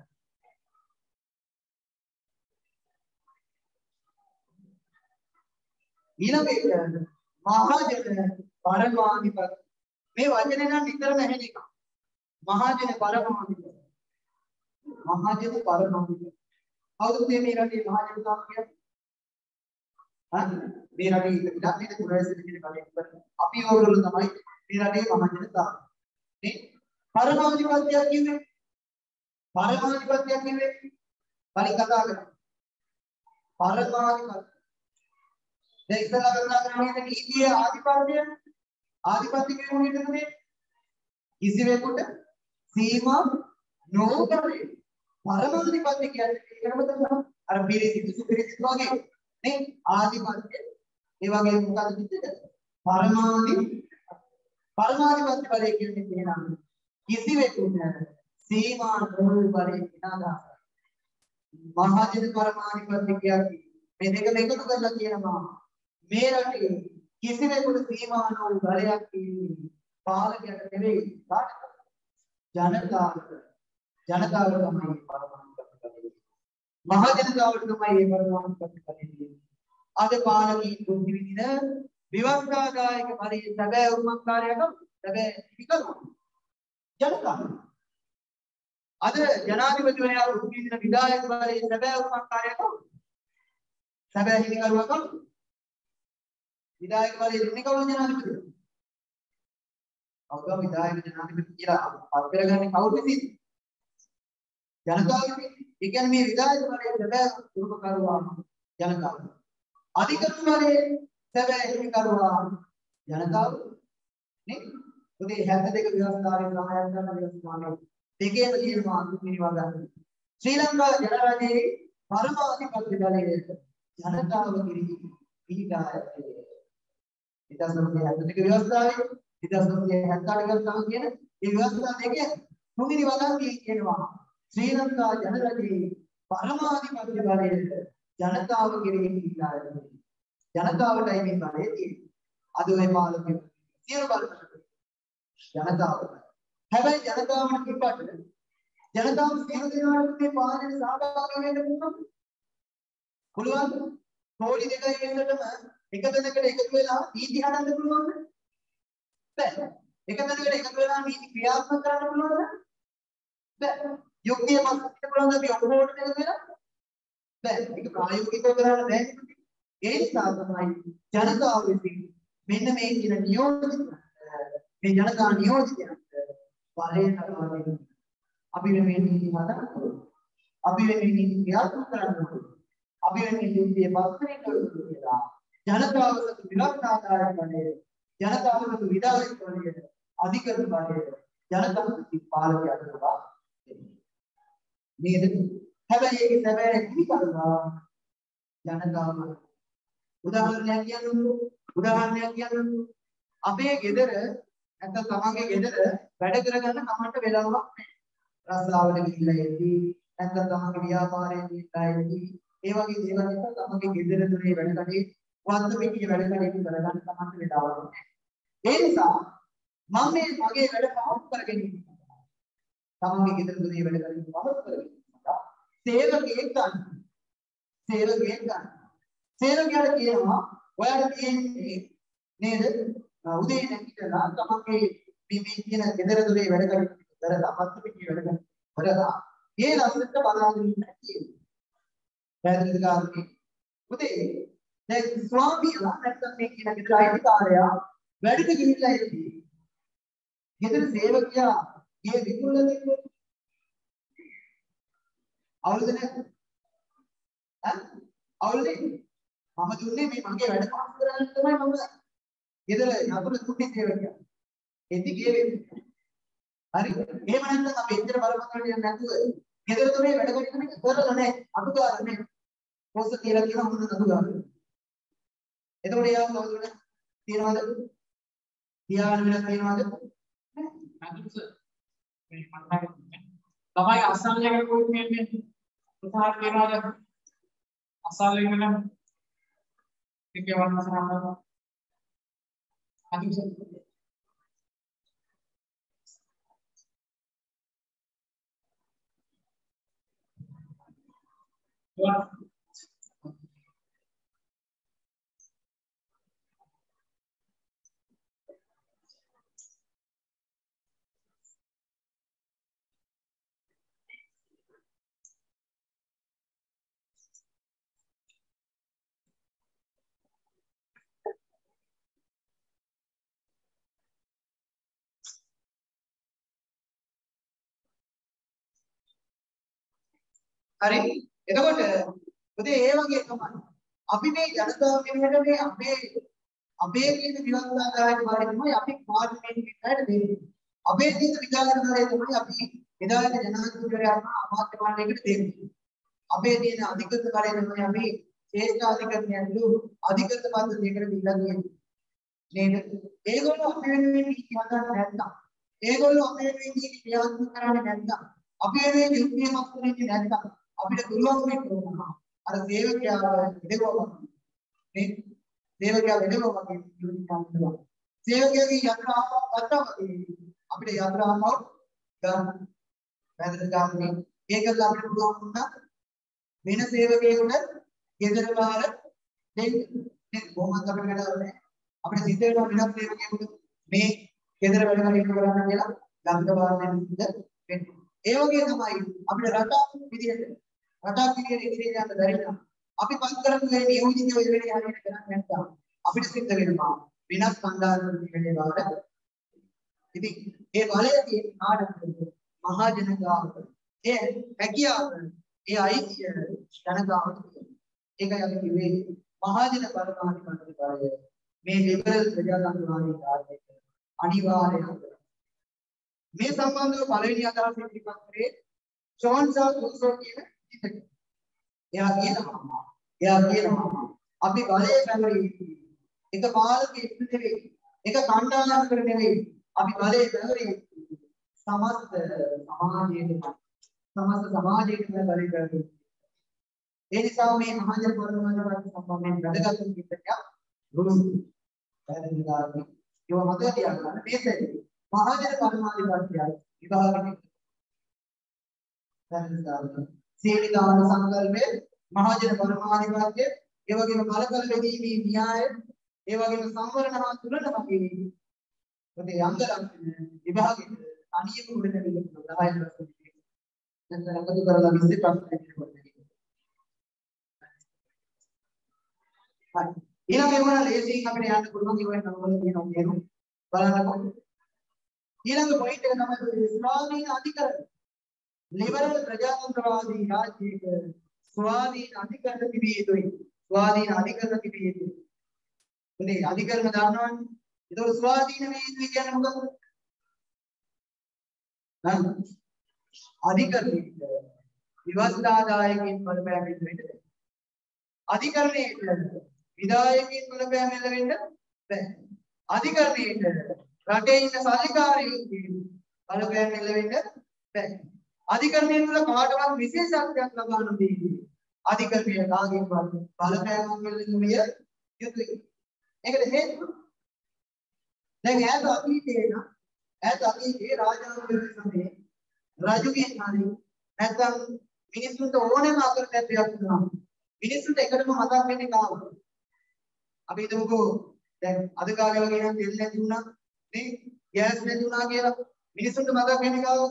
ඊළඟ එක මහජන පරමාධිපති මේ වචනේ නම් නිතරම ඇහෙන එක. මහජන පරමාධිපති. මහජන පරමාධිපති. කවුද මේ රටේ මහජන තාම කියන්නේ? හා මේ රටේ ඉඳලා මේ තුරැසෙන කියන කලෙක් අපි ඕගොල්ලෝ තමයි මේ රටේ මහජන තාම. නේ? පරමාධිපතිය කියන්නේ පරමාධිපතිය කියන්නේ පරි කතා කරනවා. පරමාධිපති දැන් ඉස්සලා කතා කරන්නේ නීතියේ ආධිපත්‍යය ආධිපත්‍ය කියන්නේ මොකද? කිසිවෙකුට සීමා නොකරේ. පරමාධිපත්‍ය කියන්නේ ඒකම තමයි. අර පිරිසිදු සුපිරිසිදු වගේ නේ ආධිපත්‍ය. ඒ වගේ මොකක්ද කිව්වද? පරමාධි පරමාධිපත්‍ය බලය කියන්නේ කියනවා. කිසිවෙකුට සීමා නොවන බලයෙන් විනාශ මහජන පරමාධිපති කියන්නේ මේ දෙකම එකතු කරලා කියනවා මේ රටේ කිසිවෙකුට සීමා නොවන බලයක් තියෙන්නේ පාලකයට නෙවෙයි ජනතාවට ජනතාවට තමයි පරමාධිපති මහ ජනතාවට තමයි මේ පරමාධිපති අද පාලකී දුක් විඳින විවස්ථාදායක පරිදි සැබෑ උරුමකාරයක සැබෑ විකල්ප ජනතාව අද ජනාධිපතිවරයා දුක් විඳින විධායක පරිදි සැබෑ උරුමකාරයක සැබෑ හිමිකරුවක විධායක පරිදි දුන්නේ කවුරුද ජනාධිපතිවරයා කවුද විධායක ජනාධිපති කියලා පත් කරගන්නේ කවුද ඉතින් ජනතාව ඒ කියන්නේ මේ විධායක පරිදි සැබෑ උරුමකරුවා ජනතාව අධිකරණයේ සැබෑ හිමිකරුවා ජනතාව නේ උදේ හැත්තෑ දෙක ව්‍යවස්ථාවේ සහායක් කරන ව්‍යවස්ථාවේ දෙකේම කියනවා අනුමිනිවා ගන්න ශ්‍රී ලංකා ජනරජයේ පරමාධිපති බලයේ ජනතාව කිරි පිහිටා ඇත්තේ දෙදාස් හැත්තෑ දෙක ව්‍යවස්ථාවේ දෙදාස් හැත්තෑ අට ව්‍යවස්ථාව කියන මේ ව්‍යවස්ථා දෙකේ තුන්වෙනි වගන්තිය කියනවා ශ්‍රී ලංකා ජනරජයේ පරමාධිපති බලයේ ජනතාව කිරි පිහිටා ඇත්තේ ජනතාවටයි මේ බලය තියෙන්නේ. අද ඔය පාලකයෝ සියලු බලය ජනතාවට. හැබැයි ජනතාවට කිව්වට ජනතාව සියලු දෙනාට මේ පාලනයේ සහභාගී වෙන්න පුළුවන්. පුළුවන්. කෝටි දෙකයි වෙනකොටම එක තැනකට එකතු වෙලා නීති හදන්න පුළුවන්ද? බැහැ. එක තැනකට එකතු වෙලා නීති ක්‍රියාත්මක කරන්න පුළුවන්ද? බැහැ. යුක්තිය මතක පුළුවන්ද අපි ඔක්කොම එකතු වෙලා? බැහැ. ඒක ප්‍රායෝගිකව කරන්න බැහැ. ඒ නිසා තමයි ජනතාව විසින් මෙන්න මේ කියන නියෝජිත මේ ජනතා නියෝජිතයන්ට බලය ලබා දෙන්න. අපි මේ නීති හදන්න අපි මේ නීති ක්‍රියාත්මක කරන්න අපි මේ නීතියේ පස්සේ කරලා ජනතාවට විරක්තාකාරය බලය ජනතාවට විදායක බලය අධිකරණ බලය ජනතාවට පාලකයට ලබා දෙන්න. නේද? හැබැයි ඒක සැබෑ කිවිකල්වා ජනතාව උදාහරණයක් කියන්නකෝ උදාහරණයක් කියන්නකෝ අපේ ගෙදර නැත්නම් තමන්ගේ ගෙදර වැඩ කරගන්න කමන්ට වෙලාවක් නැහැ. රස්සාවල ගිහිල්ලා එද්දී නැත්නම් තමන්ගේ ව්‍යාපාරයේ ගිහිල්ලා එද්දී ඒ වගේ දේවල් නිසා තමන්ගේ ගෙදර දොරේ වැඩ කටේ වත්ත පිටියේ වැඩ කටේ කරගන්න කමන්ට වෙලාවක් නැහැ. ඒ නිසා මම මේ මගේ වැඩ පහසු කරගෙන ඉන්නවා. තමන්ගේ ගෙදර දොරේ වැඩ කටේ පහසු කරගෙන ඉන්නවා. සේවකයෙක් ගන්න. සේවකයෙක් ගන්න. සේවකයාට කියනවා ඔයාලා තියෙන්නේ නේද උදේ නැගිටලා තමන්ගේ මේ මේ කියන ගෙදර දොරේ වැඩ කරලා අපත් පිටියේ වැඩ කරලා ඒ ලස්සනට බලාගෙන ඉන්න කියනවා. පැහැදිලිද කාරණේ? උදේ දැන් ස්වාමියා නැත්තම් මේ කියන ගෙදර අයිතිකාරයා වැඩට ගිහිල්ලා ඉන්නේ. ගෙදර සේවකයා ගේ විකුණලා දෙන්නේ. අවුරුදු නැද්ද? ඈ අවුරුදු මම දුන්නේ මේ මගේ වැඩ පාස් කරන්න තමයි මම ගෙදර නතුරු දුන්නේ සේවකයා. එදි ගියේ. හරි. එහෙම නැත්නම් අපි එච්චර බලපං වලින් නැතුව ගෙදර තුනේ වැඩ කරගෙන කරලා නැහැ. අඩුකාර නැහැ. පොස්ස කියලා කියන මොනවද අඩුකාර. එතකොට යාව කවුරුද? තියනවද? තියාගෙන වෙලා තියනවද? අදුස මේ මතක තමයි අසල්ලේ කොයි කියන්නේ උසහාර වෙනවද? අසල්ලේ වෙනවද? ठीक है वरना सर हम आदि से හරි එතකොට පුතේ ඒ වගේ තමයි අපි මේ ජනතාව වෙනුවට මේ අපේ අපේ කියන විවස්ථාකාරී බාරේ තමයි අපි පාර්ලිමේන්තුවට දෙන්නේ අපේ තියෙන විචාරකාරය තමයි අපි එදාට ජනාධිපතිවරයාට අමාත්‍ය මණ්ඩලයකට දෙන්නේ අපේ තියෙන අධිකෘත කාර්යය තමයි අපි ශ්‍රේෂ්ඨ අධිකරණයන්ලු අධිකෘත පද්ධතියකට දීලා තියෙන්නේ නේද ඒගොල්ලෝ අපි වෙනුවෙන් නීති හදන්න නැත්නම් ඒගොල්ලෝ අපේ වෙන්නේ ක්‍රියාත්මක කරන්නේ නැත්නම් අපේ වෙන්නේ යුක්තියමත් කරන්නේ නැත්නම් අපිට පුළුවන් වෙන්න අර සේවකයාව දෙවවා මේ සේවකයා වෙනවා වගේ යුක්තියක් කරනවා. සේවකයාගේ යත්‍රාව ගන්නවා අපිට යත්‍රාව ගන්න වැදගත් ගන්න ඒකල අපිට පුළුවන් වුණා වෙන සේවකයෙකුට ගෙදර බාර දෙන්න නේ කොහොමද අපිට වැඩන්නේ අපිට සිද්ධ වෙනවා වෙනත් සේවකයෙකුට මේ ගෙදර වැඩ කටයුතු කරන්න කියලා ගන්න බාර දෙන්න වෙන්නේ. ඒ වගේ තමයි අපිට රටක් විදියට රටක් විදියට ඉදිරියට යන්න බැරි නම් අපි පස් කරපු මේ නියෝජිත වෙ වෙලේ හරියට කරන්නේ නැත්නම් අපිට සිද්ධ වෙනවා වෙනස් කණ්ඩායමකට වෙලේ බාර. ඉතින් ඒ බලය තියෙන ආඩම්බරය මහා ජනතාවට ඒ හැකියාව ඒ අයිතිය ජනතාවට ඒකයි අපි කිව්වේ මහා ජන පරමාධිපති මේ ලිබරල් ප්‍රජාතන්ත්‍රවාදී රාජ්‍යයක අනිවාර්යයි. මේ සම්බන්ධව පළවෙනි අදහස ඉදිරිපත් කරේ ජෝන්සා රූසෝ කියන ඉතින් එයා කියනවා එයා කියනවා අපි බලය පැවරී එක පාලකෙක් නෙවෙයි එක කණ්ඩායමකට නෙවෙයි අපි බලය පැවරී සමස්ත සමාජයට සමස්ත සමාජයට බලය පැවරී ඒ නිසා මේ මහා ජන පරමාධිපති සම්බන්ධයෙන් වැදගත් කිහිපයක් රුස් පැහැදිලි කරගන්න ඒව මතක තියාගන්න මේකයි මහා ජන පරමාධිපතියයි විභාගෙ දැන් සීලිකාන සංකල්පයේ මහා ජන පරමාධිපතිය ඒ වගේම කලකල වෙදීමේ න්‍යාය ඒ වගේම සංවරණ හා තුලන වගේ ඔතේ අංග ලක්ෂණ විභාගෙ අනියම උඩට දෙන්න දහය ප්‍රශ්න දැන් අපිට කරලා විස්ස ප්‍රශ්න දෙන්න හරි ඊළඟ ඒවා ලේසියෙන් අපිට යන්න පුළුවන් ඒවා නම්වල තියෙනවා කියනු බලන්නකො ඊළඟ පොයින්ට් එක තමයි ස්වාධීන අධිකරණ ලිබරල් ප්‍රජාතන්ත්‍රවාදී රාජ්‍යයක ස්වාධීන අධිකරණ තිබිය යුතුයි ස්වාධීන අධිකරණ තිබිය යුතුයි මේ අධිකරණ දන්නවනේ ඒක ස්වාධීන වේ යුතුයි කියන්නේ මොකක්ද නම් අධිකරණයේ විවස්ථාදායකයන් බලපෑම් වෙන්න අධිකරණයේ විධායකයන් බලපෑම් වෙන්න බැහැ අධිකරණයේ රටේ ඉන්න සල්ලිකාරයෝ බලපෑම් වෙන්න බැහැ අධිකරණය තුළ කාටවත් විශේෂත්වයක් ලබා නොදී අධිකරණය කාගෙන්වත් බලපෑමක් වෙන්නේ යුතුයි. ඒකට හේතුව දැන් ඈත අතීතයේ නම් ඈත අතීතයේ රාජාංග සමයේ රජුගේ කාලේ නැත්නම් මිනිස්සුන්ට ඕනෑම අකරතැබ්බයක් වුණා. මිනිස්සුන්ට එකටම මතක් වෙන්නේ කාවද? අපි හිතමුකෝ දැන් අද කාලේ වගේ නම් තෙල් නැති වුණා නේ ගෑස් නැති වුණා කියලා මිනිස්සුන්ට මතක් වෙන්නේ කාවද?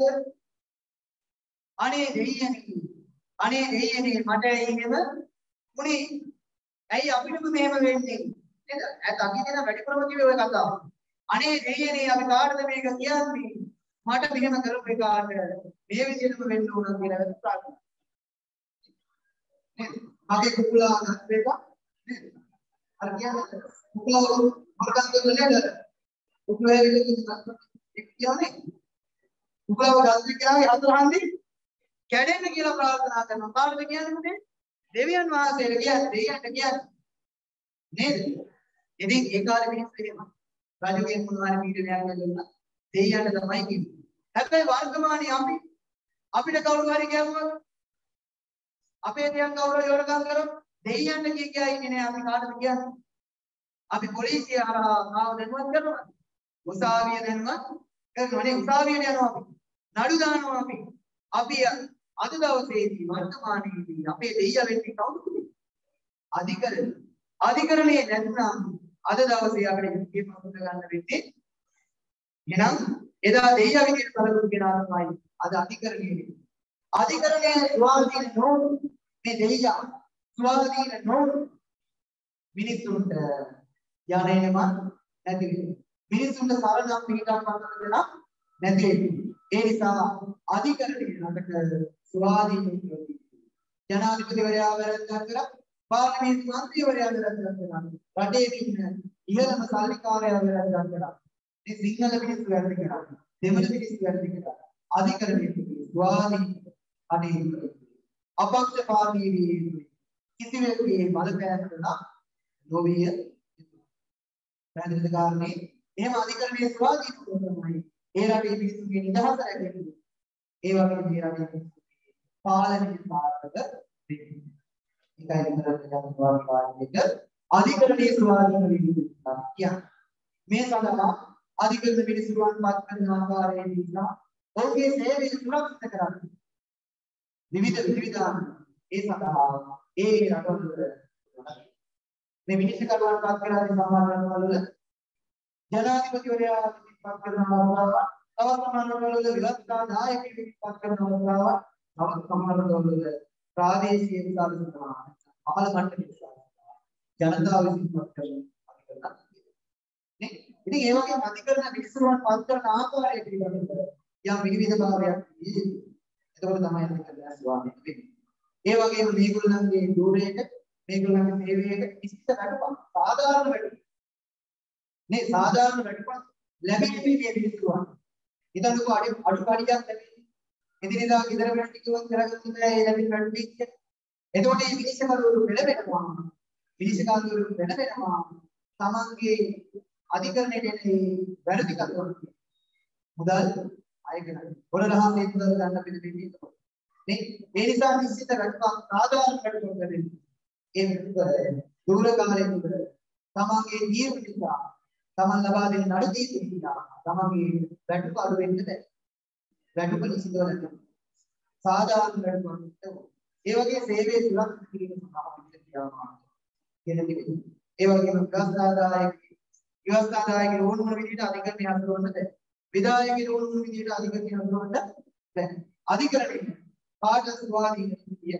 අනේ දෙයියනේ අනේ දෙයියනේ මට එහෙම උනේ ඇයි අපිටම මෙහෙම වෙන්නේ නේද ඇත්ත අපි දෙන වැඩිපුරම කිව්වේ ඔය කතාව අනේ දෙයියනේ අපි කාටද මේක කියන්නේ මට මෙහෙම කරපු එකාට මේ විදිහටම වෙන්න ඕන කියලා ප්‍රාර්ථනා නේද මගේ කුකුලා ගත්ත එක නේද අර කියන්නේ කුකුලා මරකන් දෙන්නේ නේද කුකුලා කියන්නේ කුකුලාව ගත්ත එකාගේ හතරහන්දි කැඩෙන්න කියලා ප්‍රාර්ථනා කරනවා. කාටද කියන්නේ මොකද? දෙවියන් වහන්සේට කියන්නේ දෙවියන්ට කියන්නේ. නේද? ඉතින් ඒ කාලේ මිනිස්සු එහෙම රජුගෙන් මොනවාරි පීඩනයක් ලැබුණා. දෙවියන්ට තමයි කිව්වේ. හැබැයි වර්තමානයේ අපි අපිට කවුරු හරි කියවුවා අපේ දෙයන් කවුරු යොරගම් කරොත් දෙවියන්ට කිය කියා ඉන්නේ නෑ අපි කාටද කියන්නේ? අපි පොලිසිය හරහා ආව දැනුවත් කරනවා. උසාවිය දැනුවත් කරනවා නේ උසාවියට යනවා අපි. නඩු දානවා අපි. අපි අද දවසේදී වර්තමානයේදී අපේ දෙයියා වෙන්නේ කවුද? අධිකරණ. අධිකරණයේ නැත්නම් අද දවසේ අපිට යුක්තිය පමුණ ගන්න වෙන්නේ. එහෙනම් එදා දෙයියා විදිහට බලපු කෙනා තමයි අද අධිකරණයේ. අධිකරණයේ ස්වාධීන නොවු මේ දෙයියා ස්වාධීන නොවු මිනිසුන්ට යන්නේම නැති වෙනවා. මිනිසුන්ට සරලව පිටක් පන්නන දෙනා නැති වෙනවා. ඒ නිසා අධිකරණයේ රටක ස්වාධීන ජනාධිපතිවරයා වැරද්දක් කරා පාර්ලිමේන්තු මන්ත්‍රීවරයා වැරද්දක් කරා රටේ ඉන්න ඉහළම සල්ලිකාරයා වැරද්දක් කරා මේ සිංහල මිනිස්සු වැරදි කරා දෙමළ මිනිස්සු වැරදි කරා අධිකරණයේ ස්වාධීන අධිකරණය අපක්ෂපාතී වී කිසිවෙකුගේ බලපෑමකට නොවිය පැහැදිලිද කාරණේ එහෙම අධිකරණයේ ස්වාධීනත්වය තමයි ඒ රටේ මිනිස්සුන්ගේ නිදහස රැකෙන්නේ. ඒ වගේ මේ රටේ මිනිස්සුන්ගේ පාලනය සාර්ථක වෙන්නේ. ඒකයි ඉන්ද්‍රජාතිකවාදී වාදයක අධිකරණයේ ස්වාධීන විදිහට කියන්නේ. මේ සඳහා අධිකරණ මිනිසුරුවන් පත් කරන ආකාරයේ නිසා ඔවුන්ගේ සේවය සුරක්ෂිත කරගන්න. විවිධ විවිධාන ඒ සඳහා ඒ රටවල මේ මිනිස්සුකරුවන් පත් කරන සමහර රටවල ජනාධිපතිවරයා පත් කරන අවස්ථාවක්, තවත් සමහර රටවල විවස්ථා නායකයෙකු පත් කරන අවස්ථාවක්, තවත් සමහර රටවල ප්‍රාදේශීය විකාශන කරනවා. අමල මට්ටමේ ජනතාව විසින් පත් කරන අධිකරණ නේ. ඉතින් ඒ වගේ අධිකරණ මිනිස්සුන්ව පත් කරන ආකාරය පිළිබඳව යම් විවිධතාවයක් තියෙනවා. එතකොට තමයි අධිකරණ ස්වාධීන වෙන්නේ. ඒ වගේම මේගොල්ලන්ගේ ධූරයක මේගොල්ලන්ගේ සේවයක කිසිත රටපක් සාධාරණ වැඩි නේ සාධාරණ වැඩිපත් ලැබෙන්නේ මේ මිනිස්සුන්. ඉතින්කෝ අඩු අඩු කඩියක් ලැබෙන්නේ. එදිනෙදා ගෙදර වැඩ ටිකවත් කරගන්න බෑ ඒ ලැබෙන වැඩ ටික. එතකොට මේ මිනිස්සුන්වරු පෙළඹෙනවා. මිනිස්සුන්වරු පෙළඹෙනවා. තමන්ගේ අධිකරණයට එන්නේ වැරදි කතාවක්. මුදල් අයගෙන පොරලහම් ඒ මුදල් ගන්න පිළිදෙන්නේ. නේ ඒ නිසා නිශ්චිත රටක් සාධාරණ වැඩ කරන්නේ. ඒ දුර කාලයේ තුල තමන්ගේ නියම නිසා තමන් ලබා දෙන නඩු දීපු නිසා තමන්ගේ වැටුප අඩු වෙන්න බැහැ. වැටුප නිසිදව නැත්නම් සාධාරණ වැටුපක් ඒ වගේ සේවයේ සුරක්ෂිත කිරීම සඳහා පිළිතුරු කියනවා. කියන්නේ ඒ වගේම ගස්දාදායක විවස්ථාදායක ඕන මොන විදිහට අධිකරණය හඳුන්වන්නද බැහැ. විධායකගේ ඕන මොන විදිහට අධිකරණය හඳුන්වන්නද බැහැ. අධිකරණය කාට ස්වාධීන විදිය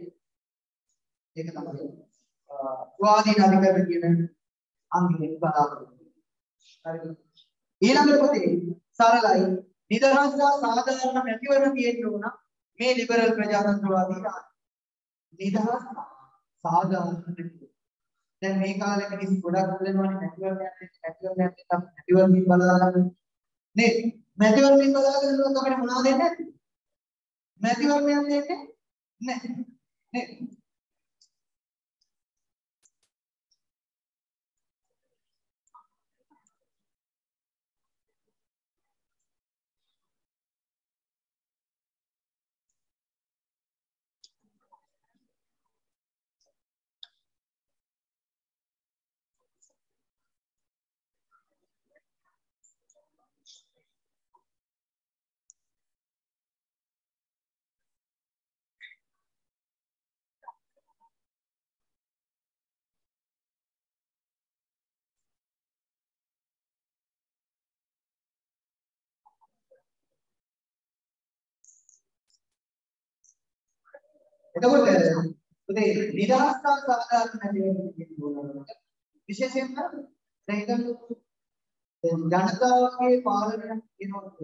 ඒක තමයි ස්වාධීන අධිකරණ කියන අංගයෙන් බලාපොරොත්තු. හරිද? ඊළඟ පොතේ සරලයි නිදහස් සාධාරණ මැතිවරණ තියෙන්න ඕන මේ ලිබරල් ප්‍රජාතන්ත්‍රවාදී රාජ්‍ය. නිදහස් සාධාරණ දැන් මේ කාලේ මිනිස්සු ගොඩක් බලනවානේ මැතිවරණයක් මැතිවරණයක් නම් මැතිවරණින් බලාගන්න නේ මැතිවරණින් බලාගෙන ඉන්නකොට අපිට මොනවද දෙන්නේ? මැතිවරණයක් දෙන්නේ නැහැ නේ. එතකොට පුතේ නිදහස් සාධාරණ මැතිවරණ කියනකොට විශේෂයෙන්ම දැන් ඉතින් ජනතාවගේ පාලනය කියනකොට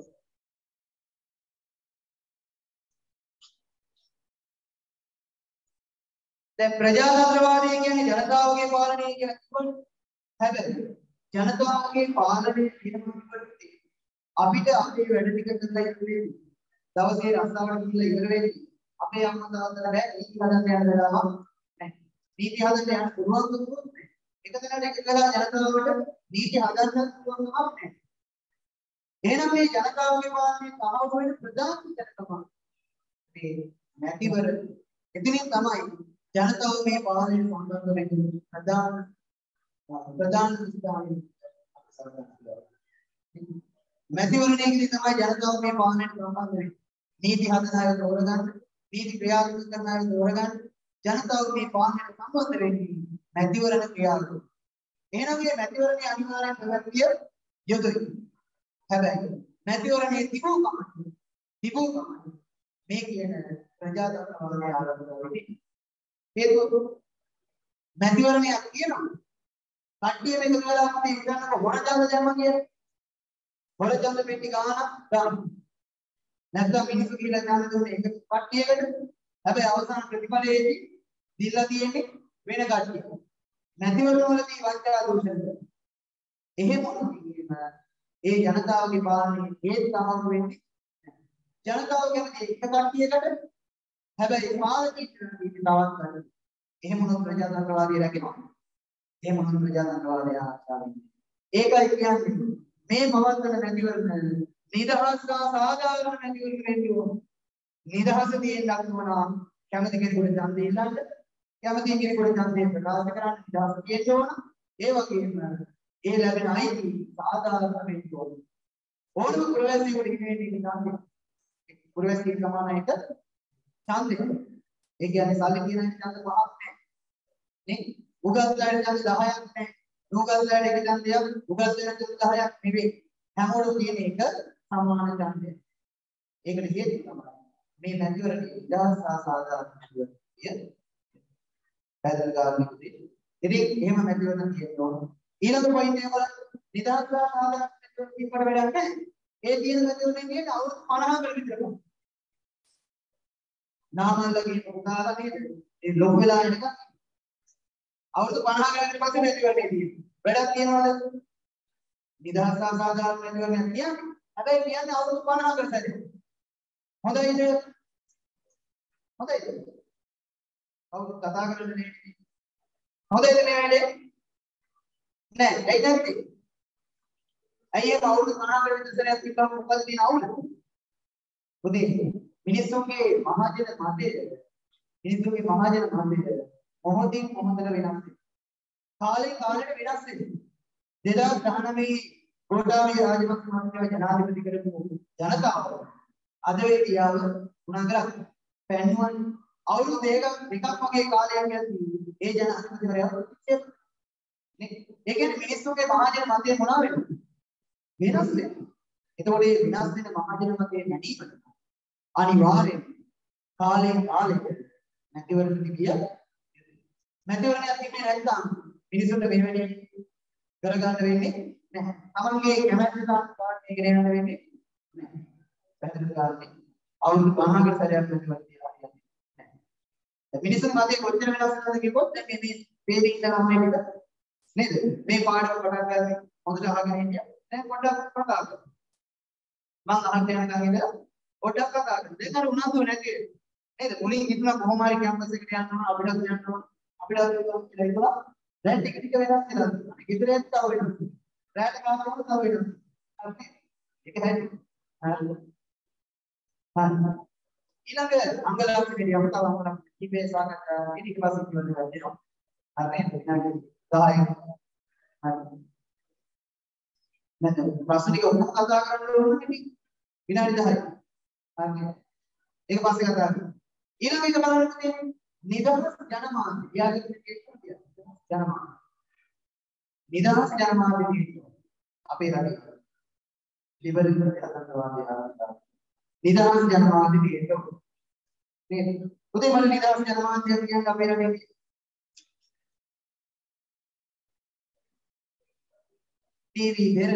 දැන් ප්‍රජාතන්ත්‍රවාදය කියන්නේ ජනතාවගේ පාලනය කියන කිව්වනේ. හැබැයි ජනතාවගේ පාලනය කියනකොට අපිට අපේ වැඩ ටික කරලා ඉන්නේ දවසේ රස්සාවට ගිහලා ඉවර වෙන්නේ අපේ අම්මා තාත්තලා බෑ නීති හදන්න යන වෙලාවක් නැහැ. නීති හදන්න යන පුළුවන් දුන්නොත් නැහැ. එක තැනකට එකලා ජනතාවට නීති හදන්න පුළුවන් කමක් නැහැ. එහෙනම් මේ ජනතාවගේ පාලනය තහවුරු වෙන ප්‍රධාන විදිහට තමයි මේ මැතිවර. එතනින් තමයි ජනතාව මේ පාලනය සම්බන්ධ වෙන ප්‍රධාන ප්‍රධාන ස්ථානයේ මැතිවරණයේදී තමයි ජනතාව මේ පාලනයට සම්බන්ධ වෙන්නේ. නීති හදන අය තෝරගන්න, නීති ක්‍රියාත්මක කරන අය තෝරගන්න, ජනතාව මේ පාලනයට සම්බන්ධ වෙන්නේ මැතිවරණ ක්‍රියාවලිය. එහෙනම් මේ මැතිවරණයේ අනිවාර්යයෙන් පැවැත්විය යුතුයි. හැබැයි මැතිවරණයේ තිබූ කම තිබූ කම මේ කියන ප්‍රජාතන්ත්‍රවාදය ආරම්භ වෙන්නේ. හේතුව මැතිවරණයක් කියනවා. කට්ටිය මේක කරලා අපි ඉඳන්ක හොරජාල ජන්ම කියන්නේ. හොරජාල පෙට්ටි ගානක් දාන්න. නැත්නම් මිනිස්සු කියලා ඥාන දුන්නේ එක කට්ටියකට. හැබැයි අවසාන ප්‍රතිඵලයේදී දීලා තියෙන්නේ වෙන කට්ටියක්. මැතිවරණවලදී වංචා දූෂණ. එහෙම වුණොත් ඒ ජනතාවගේ පාලනයේ හේත් තමයි වෙන්නේ. ජනතාව කැමති එක කට්ටියකට හැබැයි පාලකීන් තවත් ගන්න. එහෙම වුණොත් ප්‍රජාතන්ත්‍රවාදී රැකෙනවා. එහෙම වුණොත් ප්‍රජාතන්ත්‍රවාදය ආශාවෙන්නේ. ඒකයි කියන්නේ මේ පවත්වන මැතිවරණ නිදහස් සහ සාධාරණ නැතිවෙන්න වෙන්න ඕන. නිදහස තියෙන්නත් ඕන. කැමති කෙනෙකුට ඡන්දය ඉල්ලන්න, කැමති කෙනෙකුට ඡන්දය ප්‍රකාශ කරන්න නිදහස තියෙන්න ඕන. ඒ වගේම ඒ ලැබෙන අයිති සාධාරණ වෙන්න ඕන. ඕනම පුරවැසියෙකුට ඉන්නේ ඡන්දය. පුරවැසියෙක් සමානයිට ඡන්දය. ඒ කියන්නේ සල්ලි කියන ඡන්ද පහක් නැහැ. නේ? උගත්ලාට ඡන්ද දහයක් නැහැ. නුගත්ලාට එක ඡන්දයක්, උගත්ලාට ඡන්ද දහයක් නෙවෙයි. හැමෝටම තියෙන එක සමාන ඡන්දය. ඒකට හේතුව තමයි මේ මැතිවරණයේ නිදහස් සහ සාධාරණ මැතිවරණය. පැදල් ගාමිකුදී. ඉතින් එහෙම මැතිවරණ තියෙන්න ඕන. ඊළඟ පොයින්ට් එක බලන්න නිදහස් සහ සාධාරණ මැතිවරණ කිව්වට වැඩක් නැහැ. ඒ තියෙන මැතිවරණේ කියන්නේ අවුරුදු පනහකට විතර. නාමල්ලගේ පුතාලා නේද? ඒ ලොක් වෙලා යන එක අවුරුදු පනහකට ඊට පස්සේ මැතිවරණේ තියෙනවා. වැඩක් තියනවද? නිදහස් සහ සාධාරණ මැතිවරණයක් කියන්නේ. හැබැයි කියන්නේ අවුරුදු පනහකට සැරේ. හොඳයිද? හොඳයිද? අවුරුදු කතා කරන්නේ නේ. හොඳයිද මේ වැඩේ? නෑ, ඇයි නැත්තේ? ඇයි ඒ අවුරුදු පනහකට විතර සැරයක් තිබ්බම මොකද තියෙන අවුල? පුතේ මිනිස්සුන්ගේ මහජන මතය මිනිස්සුන්ගේ මහජන මතය මොහොතින් මොහොතට වෙනස් වෙනවා. කාලේ කාලෙට වෙනස් වෙනවා. දෙදාස් දහනවයේ ගෝඨාභය රාජපක්ෂ මහත්මයා ජනාධිපති කරපු ජනතාව අද වේ කියාව උනා කරා පැන්නුවන් අවුරුදු දෙකක් දෙකක් වගේ කාලයක් යද්දී ඒ ජනාධිපතිවරයා නේ ඒ කියන්නේ මිනිස්සුන්ගේ මහජන මතය මොනවා වෙනවද? වෙනස් වෙනවා. එතකොට මේ වෙනස් වෙන මහජන මතය නැතිවෙනවා. අනිවාර්යෙන් කාලයෙන් කාලෙට මැතිවරණ ගිය මැතිවරණයක් තිබෙන්නේ නැත්නම් මිනිසුන්ට මේ වෙලේ කරගන්න වෙන්නේ නැහැ. තමන්ගේ කැමැත්ත සාර්ථක කරගෙන යන්න වෙන්නේ නැහැ. පැහැදිලි කරන්නේ අවුරුදු පහකට සැරයක් මැතිවරණ තියලා හරියන්නේ නැහැ. මිනිසුන් මතේ කොච්චර වෙනස් වෙනවද කිව්වොත් දැන් මේ මේ වේදික ළමයි නේද? නේද? මේ පාඩම පටන් ගන්න හොඳට අහගෙන හිටියා. දැන් පොඩ්ඩක් කතා කරමු. මම අහන්න යනකම් ඉඳලා පොඩ්ඩක් කතා කරමු. දැන් අර උනන්දු නැති නේද? මුලින් හිතුණා කොහොම හරි කැම්පස් එකට යන්න ඕන අපිට යන්න ඕන. අපිට යන්න ඕන කියලා හිතුණා. දැන් ටික ටික වෙනස් වෙනවා. ගෙදරට තව වෙනස්. රැට කාමරවල තව වෙනස්. හරි. ඒක හැටි. හරි. හරි. ඊළඟ අංගලක්ෂණේ යමු තව අංගලක් කීපේ සාකච්ඡා ඊට පස්සේ කියවන්න වෙනවා. හරි. විනාඩි දහයයි. හරි. නැත්නම් ප්‍රශ්න ටික ඔක්කොම කතා කරන්න ඕනේ නේ. විනාඩි දහයයි. හරි. ඒක පස්සේ කතා කරමු. ඊළඟ එක බලන්න තියෙන්නේ නිදහස් ජනමාධ්‍ය. යාළුවෝ කියන්නේ ජනමාධ්‍ය. නිදහස් ජනමාධ්‍ය කියන්නේ අපේ රටේ ලිබරල් ජනතාවගේ ආරම්භය. නිදහස් ජනමාධ්‍ය කියන්නේ නේද? උදේ මම නිදහස් ජනමාධ්‍ය කියන්නේ අපේ රටේ ටීවී දෙර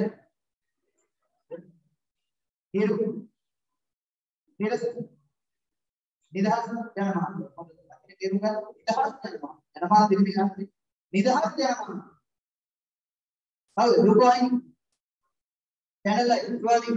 හිරු නිදහස් නිදහස් ජනමාධ්‍ය අපේ තේරුම් ගන්න නිදහස් ජනමාධ්‍ය ජනමාධ්‍ය කියන්නේ නිදහස් ජනමාධ්‍ය. හවුද දුකයි channel එක දුවදී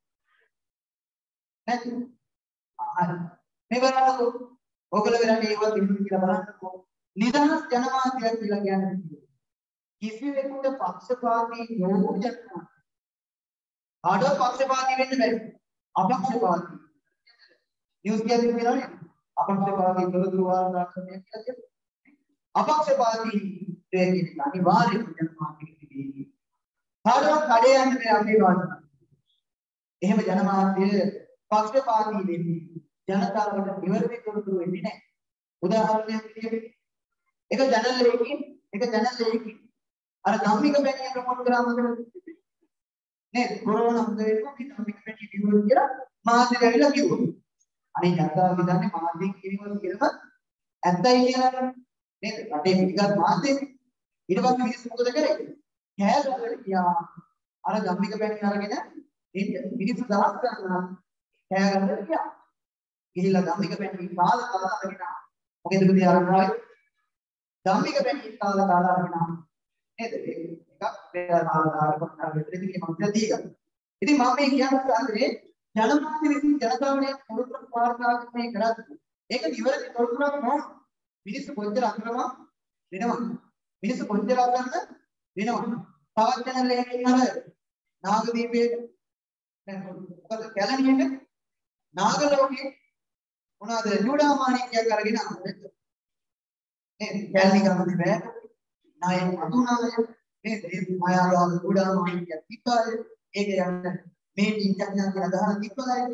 නැත් ආ මේ බලන්නකො ඔයගොල්ලෝ වෙලාවට ඒවත් ඉන්න කියලා බලන්නකො නිදහස් ජනමාධ්‍ය කියලා කියන්නේ කිසිවෙකුට පක්ෂපාතී නොවු ජනමාධ්‍ය. ආඩෝ පක්ෂපාතී වෙන්න බැරි. අපක්ෂපාතී. නිවුස් කියන්නේ කියලානේ අපක්ෂපාතී තොරතුරු වාර්තා කරන කියලා කියනවා. අපක්ෂපාතී කියන්නේ අනිවාර්යයෙන්ම ජනමාධ්‍ය කිව්වේ. කාටවත් කඩේ යන්න බෑ අපේ වාදන. එහෙම ජනමාධ්‍ය පක්ෂපාතී වෙන්නේ ජනතාවට නිවැරදි තොරතුරු වෙන්නේ නැහැ. උදාහරණයක් විදිහට එක channel එකකින් එක channel එකකින් අර ධම්මික බැණිය ප්‍රමෝට් කරාම නේද? කොරෝනා හොඳ වෙනවා මේ ධම්මික බැණිය කිව්වොත් කියලා මාධ්‍ය වැවිලා කිව්වා. අනේ ජනතාව හිතන්නේ මාධ්‍යෙන් කියනවා කියලා ඇත්තයි කියලා නේද? රටේ පිටගත් මාධ්‍යෙ ඊට පස්සේ මිනිස්සු මොකද කරේ? කෑගහලා ගියා. අර ධම්මික බැණිය අරගෙන ඉන්න මිනිස්සු දහස් ගණන් කෑගහලා ගියා. ගිහිල්ලා ධම්මික බැණිය කාලා කාලා අරගෙන මොකද පුතේ අරගෙන ධම්මික බැණිය කාලා කාලා අරගෙන නේද? එකක් වේලාවකට විතරදී මම දීගා. ඉතින් මම මේ කියන්නේ ජනමාධ්‍ය විසින් ජනතාවට තොරතුරු වාර්තා කරන්නේ කරද්දී ඒක නිවැරදි තොරතුරක් නොවන මිනිස්සු කොච්චර අක්‍රම වෙනවා. මිනිස්සු කොච්චර අක්‍රම වෙනවා. තවත් channel එකකින් අර නාගදීපයේ දැන් මොකද කැලණියේ නාගලෝකේ මොනවාද ජූඩාමාණිකයක් අරගෙන ආවේ නේද? කැලණි ගමනේ බෑ. නාය අතුනාය නේද? මායාවාල ජූඩාමාණිකයක් තිබ්බාය. ඒක යන්න මේ ටීචර්ඥා කියලා ගහන තිබ්බාය.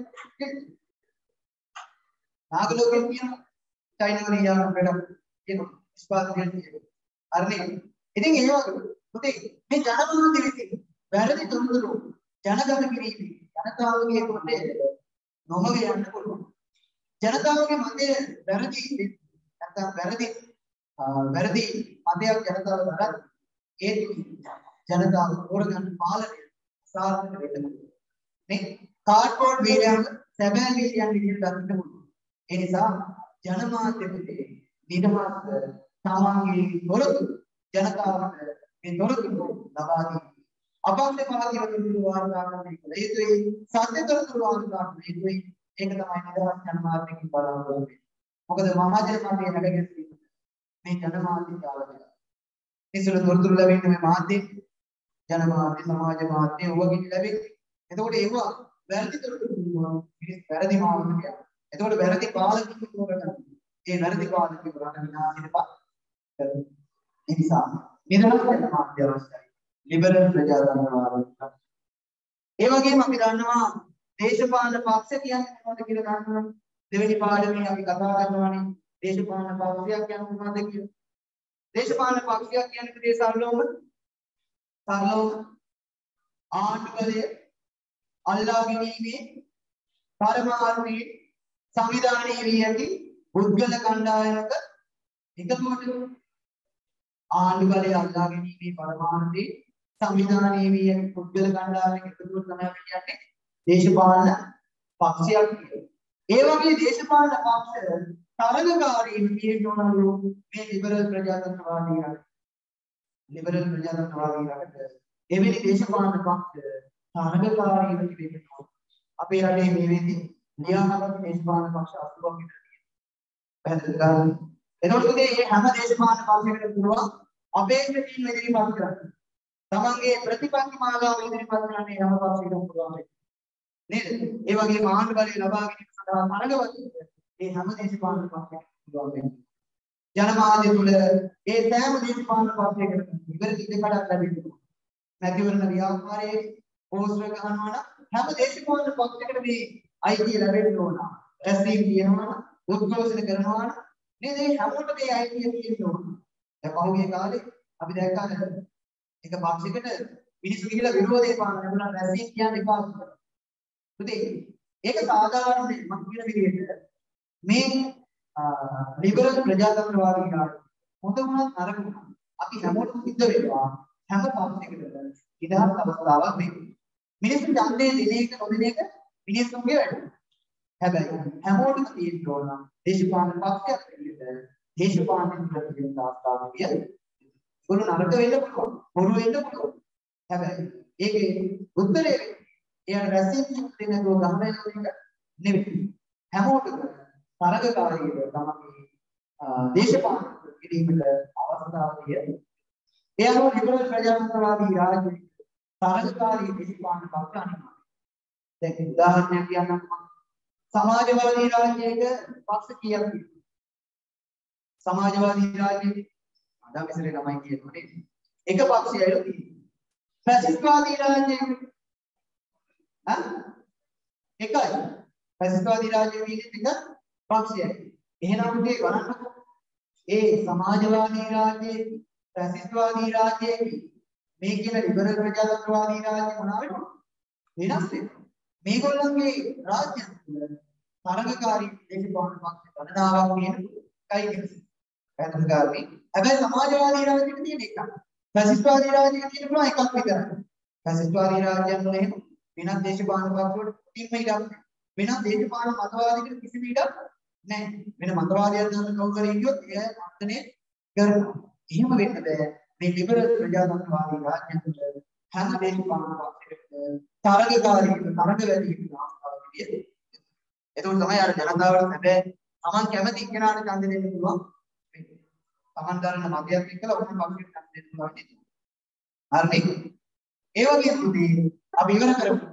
නාගලෝකේ කියන චෛනවරියාන වැඩ කියන ස්පාර්ටන් කියන අරනේ. ඉතින් ඒ වගේ පුතේ මේ ජනමාධ්‍ය විසින් වැරදි තොරතුරු ජනගත කිරීමේ ජනතාවගේ කොටේ නොමග යන්න පුළුවන්. ජනතාවගේ මතය වැරදි නැත්නම් වැරදි වැරදි මතයක් ජනතාව කරත් ඒ ජනතාව තෝරගන්න පාලනය සාර්ථක වෙන්න නේ කාඩ්බෝඩ් වීර්යයන් සැබෑ වීර්යයන් විදිහට දකින්න පුළුවන්. ඒ නිසා ජනමාධ්‍යයේ නිදහස් සාමාන්‍ය තොරතුරු ජනතාවට මේ තොරතුරු ලබා දී අපක්ෂපාතී තොරතුරු වාර්තා කරන එක හේතුයි සත්‍ය තොරතුරු වාර්තා කරන හේතුයි ඒක තමයි නිදහස් ජනමාධ්‍යකින් බලාපොරොත්තු වෙන්නේ. මොකද මහජන මාධ්‍යය හැඩගැස්වීම මේ ජනමාධ්‍ය ජාලය. ඉතින් තොරතුරු ලැබෙන්නේ මේ මාධ්‍ය ජනමාධ්‍ය සමාජ මාධ්‍ය වගේ ලැබෙන්නේ. එතකොට ඒවා වැරදි තොරතුරු මිනිස් වැරදි මාධ්‍ය කියනවා. එතකොට වැරදි පාලකයෙකු තෝරගන්න. ඒ වැරදි පාලකයෙකු රට විනාශයටපත් කරනවා. ඒ නිසා නිදහස් ජනමාධ්‍ය අවශ්‍යයි. ලිබරල් ප්‍රජාතන්ත්‍රවාදී. ඒ වගේම අපි දන්නවා දේශපාලන පක්ෂ කියන්නේ මොනවද කියලා දන්නවා. දෙවෙනි පාඩමේ අපි කතා කරනවානේ දේශපාලන පක්ෂයක් කියන්නේ මොනවද කියලා. දේශපාලන පක්ෂයක් කියන්නේ මේ සරලවම සරලව ආණ්ඩු බලය අල්ලා ගැනීමේ පරමාර්ථී සංවිධානයේ වී ඇති පුද්ගල කණ්ඩායමක එකතුවට ආණ්ඩු බලය අල්ලා ගැනීමේ පරමාර්ථී සංවිධානයේ වී ඇති පුද්ගල කණ්ඩායමක එකතුවට තමයි කියන්නේ දේශපාලන පක්ෂයක් කියලා. ඒ වගේ දේශපාලන පක්ෂ තරගකාරී විදිහටනලු මේ ලිබරල් ප්‍රජාතන්ත්‍රවාදී රට. ලිබරල් ප්‍රජාතන්ත්‍රවාදී රට එවැනි දේශපාලන පක්ෂ තරගකාරී වෙන්න අපේ රටේ මේ වෙද්දී න්‍යායවත් දේශපාලන පක්ෂ අසුරක් විතර තියෙනවා. පැහැදිලිද? එතකොට මේ හැම දේශපාලන පක්ෂයකටම පුළුවන් අපේක්ෂකින් ඉදිරිපත් කරන්න. තමන්ගේ ප්‍රතිපත්ති මාලාව ඉදිරිපත් කරන්නේ හැම පක්ෂයකටම පුළුවන්. නේද? ඒ වගේම ආණ්ඩු බලය ලබා ගැනීම සඳහා තරගවත් මේ හැම දේශපාලන පක්ෂයකටම පුළුවන් වෙනවා. ජනමාධ්‍ය තුල ඒ සෑම දේශපාලන පක්ෂයකටම ඉවර ඉඩකඩක් ලැබෙනවා. මැතිවරණ ව්‍යාපාරයේ පෝස්ටර් ගහනවා නම් හැම දේශපාලන පක්ෂයකටම මේ අයිතිය ලැබෙන්න ඕන. රැස්වීම කියනවා උද්ඝෝෂණ කරනවා නේද? මේ හැමෝටම මේ අයිතිය තියෙන්න ඕන. දැන් පහුගිය කාලේ අපි දැක්කා එක පක්ෂයකට මිනිස්සු ගිහිලා විරෝධය පාන ලැබුණා රැස්වීම කියන්නේ එපා කියලා. පුතේ ඒක සාධාරණ මම කියන විදිහට මේ ලිබරල් ප්‍රජාතන්ත්‍රවාදී රාජ්‍ය හොඳ වුණත් නරක වුණත් අපි හැමෝටම සිද්ධ වෙනවා හැම පක්ෂයකටම ඉදහස් අවස්ථාවක් මේ මිනිස්සු ඡන්දේ දෙන එක නොදෙන එක මිනිස්සුන්ගේ වැඩ. හැබැයි හැමෝටම තියෙන්න ඕන දේශපාලන පක්ෂයක් විදිහට දේශපාලන ප්‍රතිපත්ති ආස්ථාවක් කියන්නේ. ඒක නරක වෙන්න පුළුවන්. හොරු වෙන්න පුළුවන්. හැබැයි ඒකේ උත්තරේ එයාට රැස්වීම දෙන්න දෝ ගහන එක නෙවෙයි. හැමෝටම තරගකාරීව තමයි දේශපාලන කිරීමට අවස්ථාව තියෙන්නේ. ඒ අනුව ලිබරල් ප්‍රජාතන්ත්‍රවාදී රාජ්‍ය තරගකාරී දේශපාලන පක්ෂ අනිවාර්යයි. දැන් උදාහරණයක් කියන්නම් මම. සමාජවාදී රාජ්‍යයක පක්ෂ කීයක් තියෙනවා? සමාජවාදී රාජ්‍යයේ අදා මෙසරේ තමයි කියනවා නේද? එක පක්ෂයයි තියෙන්නේ. ෆැසිස්ට්වාදී රාජ්‍යයක හා එකයි. ෆැසිස්ට්වාදී රාජ්‍යයේ තියෙන එක පක්ෂයයි. එහෙනම් මේ බලන්නකො. ඒ සමාජවාදී රාජ්‍යයේ ෆැසිස්ට්වාදී රාජ්‍යයේ මේ කියන ලිබරල් ප්‍රජාතන්ත්‍රවාදී රාජ්‍ය මොනවා වෙනවද? වෙනස් වෙනවා. මේගොල්ලන්ගේ රාජ්‍ය තරගකාරී දේශපාලන පක්ෂ ගණනාවක් තියෙන කයි කෙනෙක්. පැහැදිලිකාරී. හැබැයි සමාජවාදී රාජ්‍යෙක තියෙන එකක්. ෆැසිස්ට්වාදී රාජ්‍යෙක තියෙන පුළුවන් එකක් විතරයි. ෆැසිස්ට්වාදී රාජ්‍යයන් වල එහෙම වෙනත් දේශපාලන පක්ෂ වල කිසිම ඉඩක් නැහැ. වෙනත් දේශපාලන මතවාදීකට කිසිම ඉඩක් නැහැ. වෙන මතවාදයක් ගන්න කවුරු හරි ඉන්නොත් ඒ මර්ධනය කරනවා. එහෙම වෙන්න බෑ. මේ ලිබරල් ප්‍රජාතන්ත්‍රවාදී රාජ්‍ය තුළ හැම දේශපාලන පක්ෂයකටම තරගකාරී තරග වැඩි වෙන අවස්ථාවක් විදියට. එතකොට තමයි අර ජනතාවට හැබැයි Taman කැමති කෙනාට ඡන්ද දෙන්න පුළුවන්. Taman දරන මතයක් එක්කලා ඔක්කොම පක්ෂයට ඡන්ද දෙන්න පුළුවන්. හරිනේ. ඒ වගේ තුදී අපි ඉවර කරමු.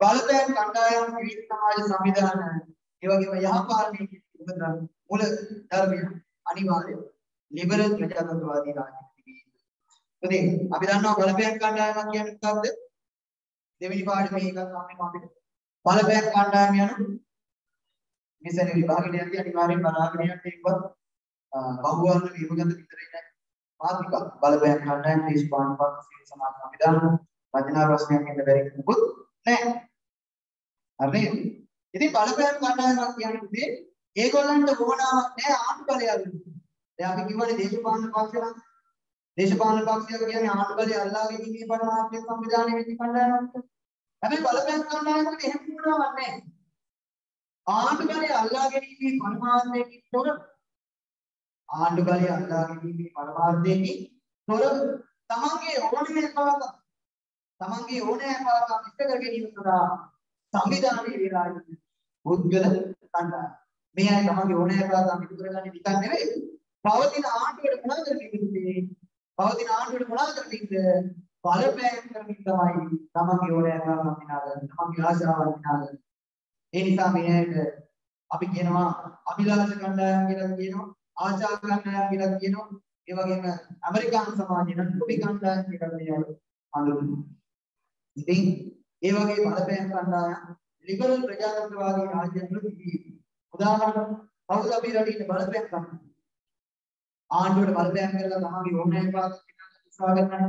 බලපෑම් කණ්ඩායම් විවිධ සමාජ සංවිධාන ඒ වගේම යහපාලනයේ උපදන මූල ධර්මය අනිවාර්යයි. ලිබරල් ප්‍රජාතන්ත්‍රවාදී රාජ්‍යය. හරි අපි දන්නවා බලපෑම් කණ්ඩායමක් කියන්නේ මොකක්ද? දෙවෙනි පාඩමේ එකක් තමයි අපිට බලපෑම් කණ්ඩායම යන මෙසෙන විභාගයේදී අනිවාර්යෙන් බලාගෙන යන්න ඒකවත් බහුවර්ණ විභාගද විතරයි නෑ. මාතෘකා බලපෑම් කණ්ඩායම් දේශපාලන පක්ෂ සිවිල් සමාජ සංවිධාන රචනා ප්‍රශ්නයක් ඉන්න බැරි මොකුත් නෑ. හරිද? ඉතින් බලපෑම් කණ්ඩායමක් කියන්නේ ඒගොල්ලන්ට වමනාවක් නෑ ආණ්ඩු බලය අල්ලන්න. දැන් අපි කිව්වනේ දේශපාලන පක්ෂයක්. දේශපාලන පක්ෂයක් කියන්නේ ආණ්ඩු බලය අල්ලාගෙන ඉන්නේ පරමාර්ථ සංවිධානයේ වෙච්ච කණ්ඩායමක්. හැබැයි බලපෑම් කණ්ඩායමකට එහෙම වමනාවක් නෑ. ආණ්ඩු බලය අල්ලාගෙන ඉන්නේ පරමාර්ථයකින් තොර ආණ්ඩු බලය අල්ලාගෙන ඉන්නේ පරමාර්ථයකින් තොර තමන්ගේ ඕනෑ පාක තමන්ගේ ඕනෑ පාක ඉෂ්ට කර ගැනීම සඳහා සංවිධානයේ වේලා ඉන්නේ පුද්ගල කණ්ඩායම. මේ අය තමන්ගේ ඕනෑ පාක ඉෂ්ට කරගන්නේ නිකන් නෙවෙයි. පවතින ආණ්ඩුවට මොනවද කරන්නේ? පවතින ආණ්ඩුවට මොනවද කරන්නේ? බලපෑම් කරමින් තමයි තමන්ගේ ඕනෑ පාක විනාගන්න. තමන්ගේ ආශාවන් විනාගන්න. ඒ නිසා මේ ඇයිද අපි කියනවා අභිලාෂ කණ්ඩායම් කියලා කියනවා ආචාර කණ්ඩායම් කියලා කියනවා ඒ වගේම ඇමරිකානු සමාජයේ නම් කුපි කණ්ඩායම් කියලා කියනවා හඳුන්වනවා. ඉතින් ඒ වගේ බලපෑම් කණ්ඩායම් ලිබරල් ප්‍රජාතන්ත්‍රවාදී රාජ්‍යවල තිබී උදාහරණ කවුද අපි රටේ බලපෑම් කරන්නේ ආණ්ඩුවට බලපෑම් කරලා තමන්ගේ ඕනෑම පාඩම් උත්සාහ කරනවා.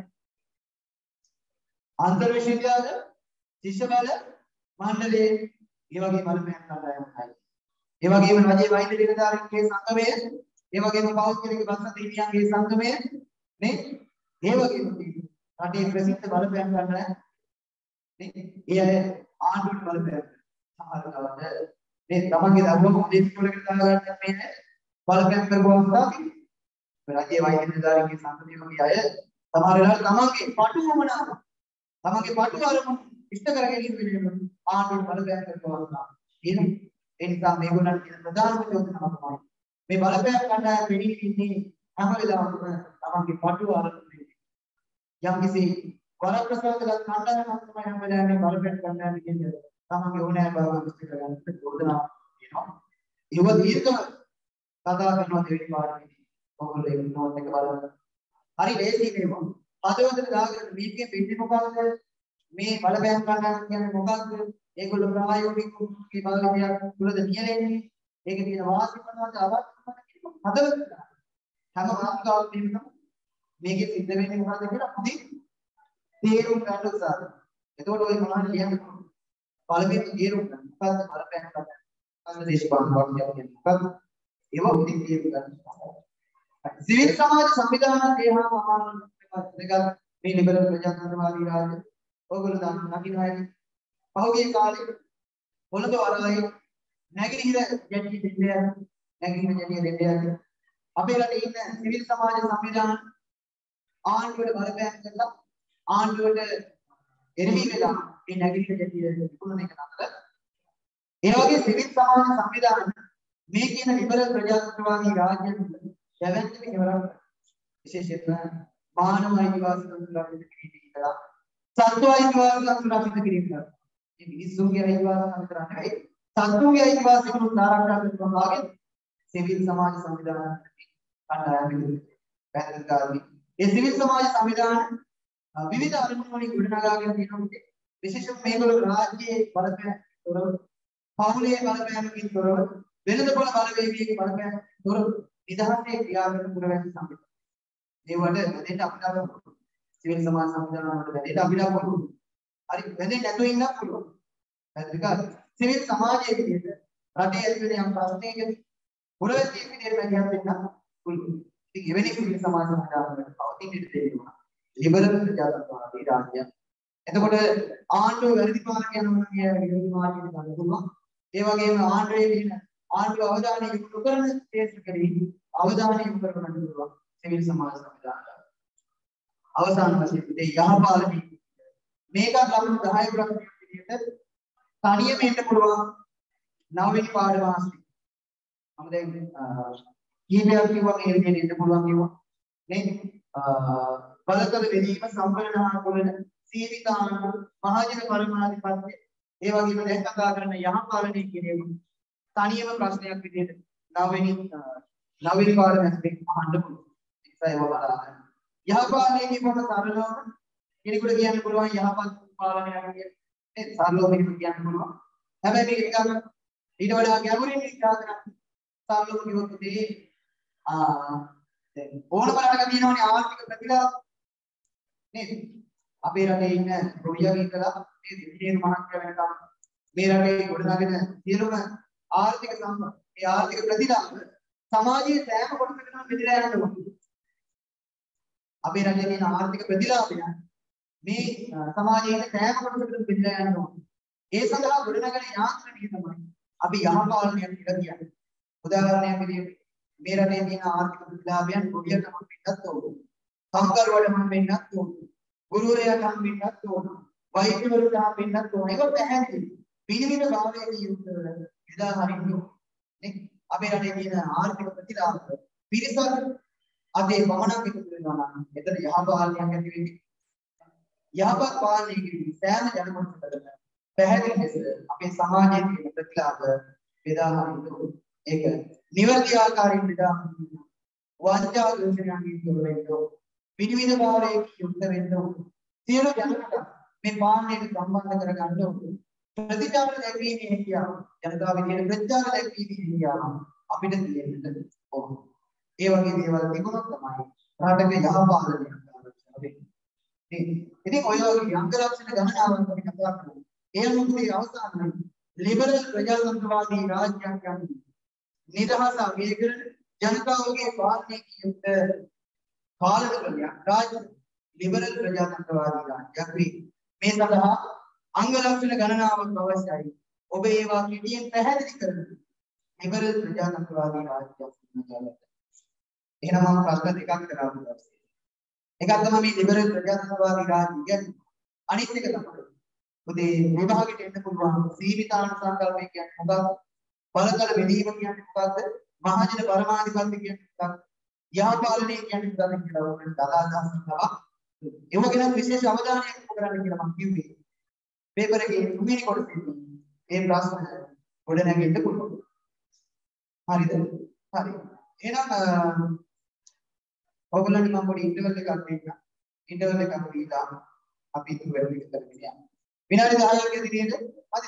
අන්තර් විශ්වවිද්‍යාල ශිෂ්‍ය බල මණ්ඩලයේ ඒ වගේ බලපෑම් කණ්ඩායමයි. ඒ වගේම රජයේ වෛද්‍ය නිලධාරීන්ගේ සංගමය, ඒ වගේම පෞද්ගලික බස් හිමියන්ගේ සංගමය නේ? ඒ වගේම රටේ ප්‍රසිද්ධ බලපෑම් කණ්ඩායම් නේ? ඒ අය ආණ්ඩුවට බලපෑම් සමහරවිට මේ තමන්ගේ දරුවෝ මොදේශ වලකට දාගන්න මේ බලපෑම් කරපුවාම තමයි රජයේ වෛද්‍ය නිලධාරීන්ගේ සංගමය වගේ අය සමහර වෙලාවට තමන්ගේ පටුවමනාව තමන්ගේ පටුව අරමුණු ඉෂ්ට කර ගැනීම වෙනුවෙන් ආණ්ඩුවට බලපෑම් කරනවා. එහෙනම් ඒ නිසා මේගොල්ලන් කියන ප්‍රධානම යෝජනාව තමයි මේ බලපෑම් කණ්ඩායම් වෙණී ඉන්නේ හැම වෙලාවෙම තමන්ගේ පටුව අරගෙන යම් කිසි වරප්‍රසාදගත කණ්ඩායමක් තමයි හැම වෙලාවෙම බලපෑම් කණ්ඩායම් කියන්නේ තමන්ගේ ඕනෑ බව ඉෂ්ට කරගන්න යෝජනාවක් තියෙනවා. ඒව දීර්ඝ කතා කරනවා දෙවෙනි පාඩමේදී. ඔයගොල්ලෝ ඒක නෝට් එක බලන්න. හරි ලේසි මේවා. පදවතට දාගෙන මේකේ පිටි මොකක්ද? මේ බලපෑම් කණ්ඩායම් කියන්නේ මොකක්ද? ඒගොල්ලෝ ප්‍රායෝගික මේ බලපෑම් තුලද නියැලෙන්නේ. ඒකේ තියෙන වාසි මොනවද අවශ්‍යමද කියන හදවත හැම මාතෘකාවක් දෙන්න මේකේ සිද්ධ වෙන්නේ මොකද්ද කියලා හොඳින් තේරුම් ගන්න උත්සාහ කරනවා. එතකොට ඔය මොනවද කියන්නේ? පළවෙනි තේරුම් ගන්න. මොකද්ද බලපෑම් කණ්ඩායම්? මොකද්ද දේශපාලන වාක්‍යයක් කියන්නේ? මොකද්ද? ඒව හොඳින් තේරුම් ගන්න. සිවිල් සමාජ සංවිධාන දේහා සමාන දෙක මේ ලිබරල් ප්‍රජාතන්ත්‍රවාදී රාජ්‍ය ඔයගොල්ලෝ දන්න නකිනවයි පහුගිය කාලේ පොළොව වරලයි නැගිනහිර ජැටි දෙන්නේ නැගිනහිර ජැටි දෙන්නේ අපේ රටේ ඉන්න සිවිල් සමාජ සංවිධාන ආණ්ඩුවට බලපෑම් කරලා ආණ්ඩුවට එරෙහි වෙලා මේ නැගිනහිර ජැටි විකුණන එක නතර ඒ වගේ සිවිල් සමාජ සංවිධාන මේ කියන ලිබරල් ප්‍රජාතන්ත්‍රවාදී රාජ්‍ය දැවැන්ත මෙහෙවරක් විශේෂයෙන්ම මානව අයිතිවාසිකම් සුරක්ෂිත කිරීම ඉඳලා සත්ව අයිතිවාසිකම් සුරක්ෂිත කිරීම කරා. මේ මිනිස්සුන්ගේ අයිතිවාසිකම් විතර නෙවෙයි සත්වගේ අයිතිවාසිකම් ආරක්ෂා කරන භාගයේ සිවිල් සමාජ සංවිධාන කණ්ඩායම් විදුලි. ඒ සිවිල් සමාජ සංවිධාන විවිධ අරමුණු වලින් ගොඩනගාගෙන තියෙනවා. විශේෂයෙන් මේගොල්ලෝ රාජ්‍යයේ බලපෑම් තොරව, පවුලේ බලපෑමකින් තොරව, වෙළඳ පොළ බලවේගයේ බලපෑමකින් තොරව නිදහසේ ක්‍රියාත්මක කරන සංවිධාන. මේවට දෙන්න අපිට සිවිල් සමාජ සංවිධාන වලට දෙන්න අපිට පුළුවන්. හරි වෙන්නේ නැතුව ඉන්න පුළුවන්. හරිද? සිවිල් සමාජයේ විදිහට රටේ ඇතුලේ යම් ප්‍රශ්නයක පුරවැසියෙක් විදිහට වැඩියක් වෙන්න පුළුවන්. ඉතින් එවැනි සිවිල් සමාජ සංවිධාන වලට පවතින ඉඩ දෙන්නවා. ලිබරල් ප්‍රජාතන්ත්‍රවාදී රාජ්‍ය. එතකොට ආණ්ඩුව වැඩි පාලනය යනවා කියන විරෝධී මාර්ගයට ගන්න පුළුවන්. ඒ වගේම ආණ්ඩුවේ තියෙන ආණ්ඩුව අවධානය යොමු කරන ක්ෂේත්‍රකදී අවධානය යොමු කරගන්න පුළුවන්. සිවිල් සමාජ සංවිධාන අවසාන වශයෙන් මේ යහපාලනී මේක ලකුණු දහය ප්‍රශ්නයක් විදිහට තනියම එන්න පුළුවන් නවවෙනි පාඩම ආස්ති. මම දැන් කීපයක් කිව්වා මේ විදිහට එන්න පුළුවන් කිව්වා නේද? බලතල වෙදීම සම්බලනාන කුලන සීමිතාන මහජන පරමාධිපත්‍ය ඒ වගේම දැන් කතා කරන යහපාලනය කියන එක තනියම ප්‍රශ්නයක් විදිහට නවවෙනි නවවෙනි පාඩමෙන් අහන්න පුළුවන්. ඒකයි ඔබ බලන්න. යහපාලනය කියනකොට සරලවම කෙනෙකුට කියන්න පුළුවන් යහපත් පාලනයක් කියන්නේ නේද? සරලව මේක කියන්න පුළුවන්. හැබැයි මේක නිකන් ඊට වඩා ගැඹුරින් විස්තර කරන්න සරලව කිව්වොත් මේ ආ දැන් ඕනම රටක තියෙනවනේ ආර්ථික ප්‍රතිලාභ නේද? අපේ රටේ ඉන්න රොයියා ඉඳලා මේ විද්‍යාවේ මහත්ය වෙනකම් මේ රටේ ගොඩනගෙන සියලුම ආර්ථික සම්පත් ඒ ආර්ථික ප්‍රතිලාභ සමාජයේ සෑම කොටසකටම බෙදලා යනවා. අපේ රටේ තියෙන ආර්ථික ප්‍රතිලාභය මේ සමාජයේ සෑම කොටසකටම බෙදලා යනවා. ඒ සඳහා ගොඩනගෙන යාන්ත්‍රණය තමයි අපි යහපාලනය කියලා කියන්නේ. උදාහරණයක් විදිහට මේ රටේ තියෙන ආර්ථික ප්‍රතිලාභයන් රොයියාට නම් වෙන්නත් ඕන. සංකල්පවලට නම් වෙන්නත් ඕන. ගුරුවරයාට නම් වෙන්නත් ඕන. වෛද්‍යවරුන්ට නම් වෙන්නත් ඕන. ඒක පැහැදිලි. පිළිවිද භාවයේ යුක්තව එදා හරින්න නේ අපේ රටේ තියෙන ආර්ථික ප්‍රතිලාභ පිරිසක් අතේ වමනක් එකතු වෙනවා නම් එතන යහපාලනයක් ඇති වෙන්නේ. යහපත් පාලනය කියන්නේ සෑම ජනකොටසකටම පැහැදිලි ලෙස අපේ සමාජයේ තියෙන ප්‍රතිලාභ බෙදා හරින්න ඒක නිවැරදි ආකාරයෙන් බෙදා හරින්න වංචා දෝෂණයන්ගෙන් තොර වෙන්න පිළිවිද භාවයේ යුක්ත වෙන්න සියලු ජනකට මේ පාලනයට සම්බන්ධ කරගන්න ඕනේ. ප්‍රතිචාර දැක්වීමේ හැකියාව ජනතාව විදියට ප්‍රතිචාර දැක්වීමේ හැකියාව අපිට තියෙන්න ඕන. ඒ වගේ දේවල් තිබුණොත් තමයි රටක යහපාලනයක් ආරම්භ වෙන්නේ. ඉතින් ඔය වගේ අංගලක්ෂණ ගණනාවක් අපි කතා කරමු. ඒ අනුකූලී අවසානයේ ලිබරල් ප්‍රජාතන්ත්‍රවාදී රාජ්‍යයක් යන්නේ නිදහස අගය කරන ජනතාවගේ පාලනයේ යුක්ත පාලන ක්‍රමයක් රාජ්‍ය ලිබරල් ප්‍රජාතන්ත්‍රවාදී රාජ්‍යයක් වේ. මේ සඳහා අංග ලක්ෂණ ගණනාවක් අවශ්‍යයි. ඔබ ඒවා කෙටියෙන් පැහැදිලි කරන්න. ලිබරල් ප්‍රජාතන්ත්‍රවාදී රාජ්‍යයක් වෙනවා. එහෙනම් මම ප්‍රශ්න දෙකක් කරනවා. එකක් තමයි මේ ලිබරල් ප්‍රජාතන්ත්‍රවාදී රාජ්‍ය කියන්නේ. අනිත් එක තමයි උදේ විභාගෙට එන්න පුළුවන් සීමිතාන සංකල්පය කියන්නේ මොකක්ද? බලතල බෙදීම කියන්නේ මොකක්ද? මහජන පරමාධිපත්‍ය කියන්නේ මොකක්ද? යහපාලනය කියන්නේ මොකක්ද කියලා ඔයාලට අදාළව තමයි. ඒව ගැන විශේෂ අවධානයක් යොමු කරන්න කියලා මම කිව්වේ. पेपर के तुमने कोड ये प्रश्न कोड නැගෙන්න පුළුවන්. හරිද? හරි. එහෙනම් ඔයගොල්ලන්ට මම පොඩි ඉන්ටර්වල් එකක් දෙන්නම්. ඉන්ටර්වල් එකක් දීලා අපි ඉතුරු වැඩ ටික කරගෙන යමු. විනාඩි දහයක් ඇතුළත හරි.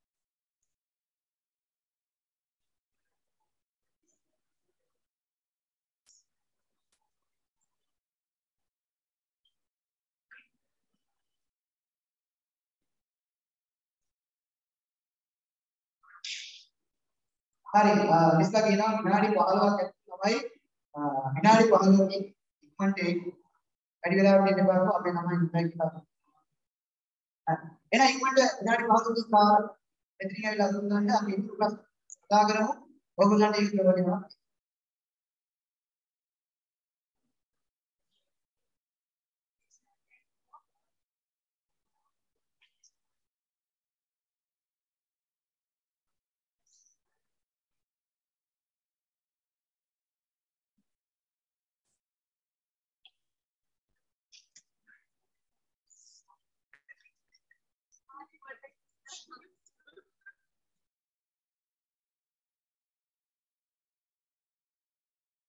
හරි ලිස්ලා කියනවා විනාඩි පහළොවක් ඇතුළත තමයි විනාඩි පහළොවකින් ඉක්මනට ඒ වැඩි වෙලාවක් දෙන්න බෑ අපේ ළමයි ඉන්නයි කියලා. හරි. එහෙනම් ඉක්මනට විනාඩි පහළොවකින් කාර මෙතනින් ඇවිල්ලා අඳුන් ගන්න අපි ඉතුරු ප්‍රශ්න කතා කරමු. ඔයගොල්ලන්ට ඒක කරවනවා.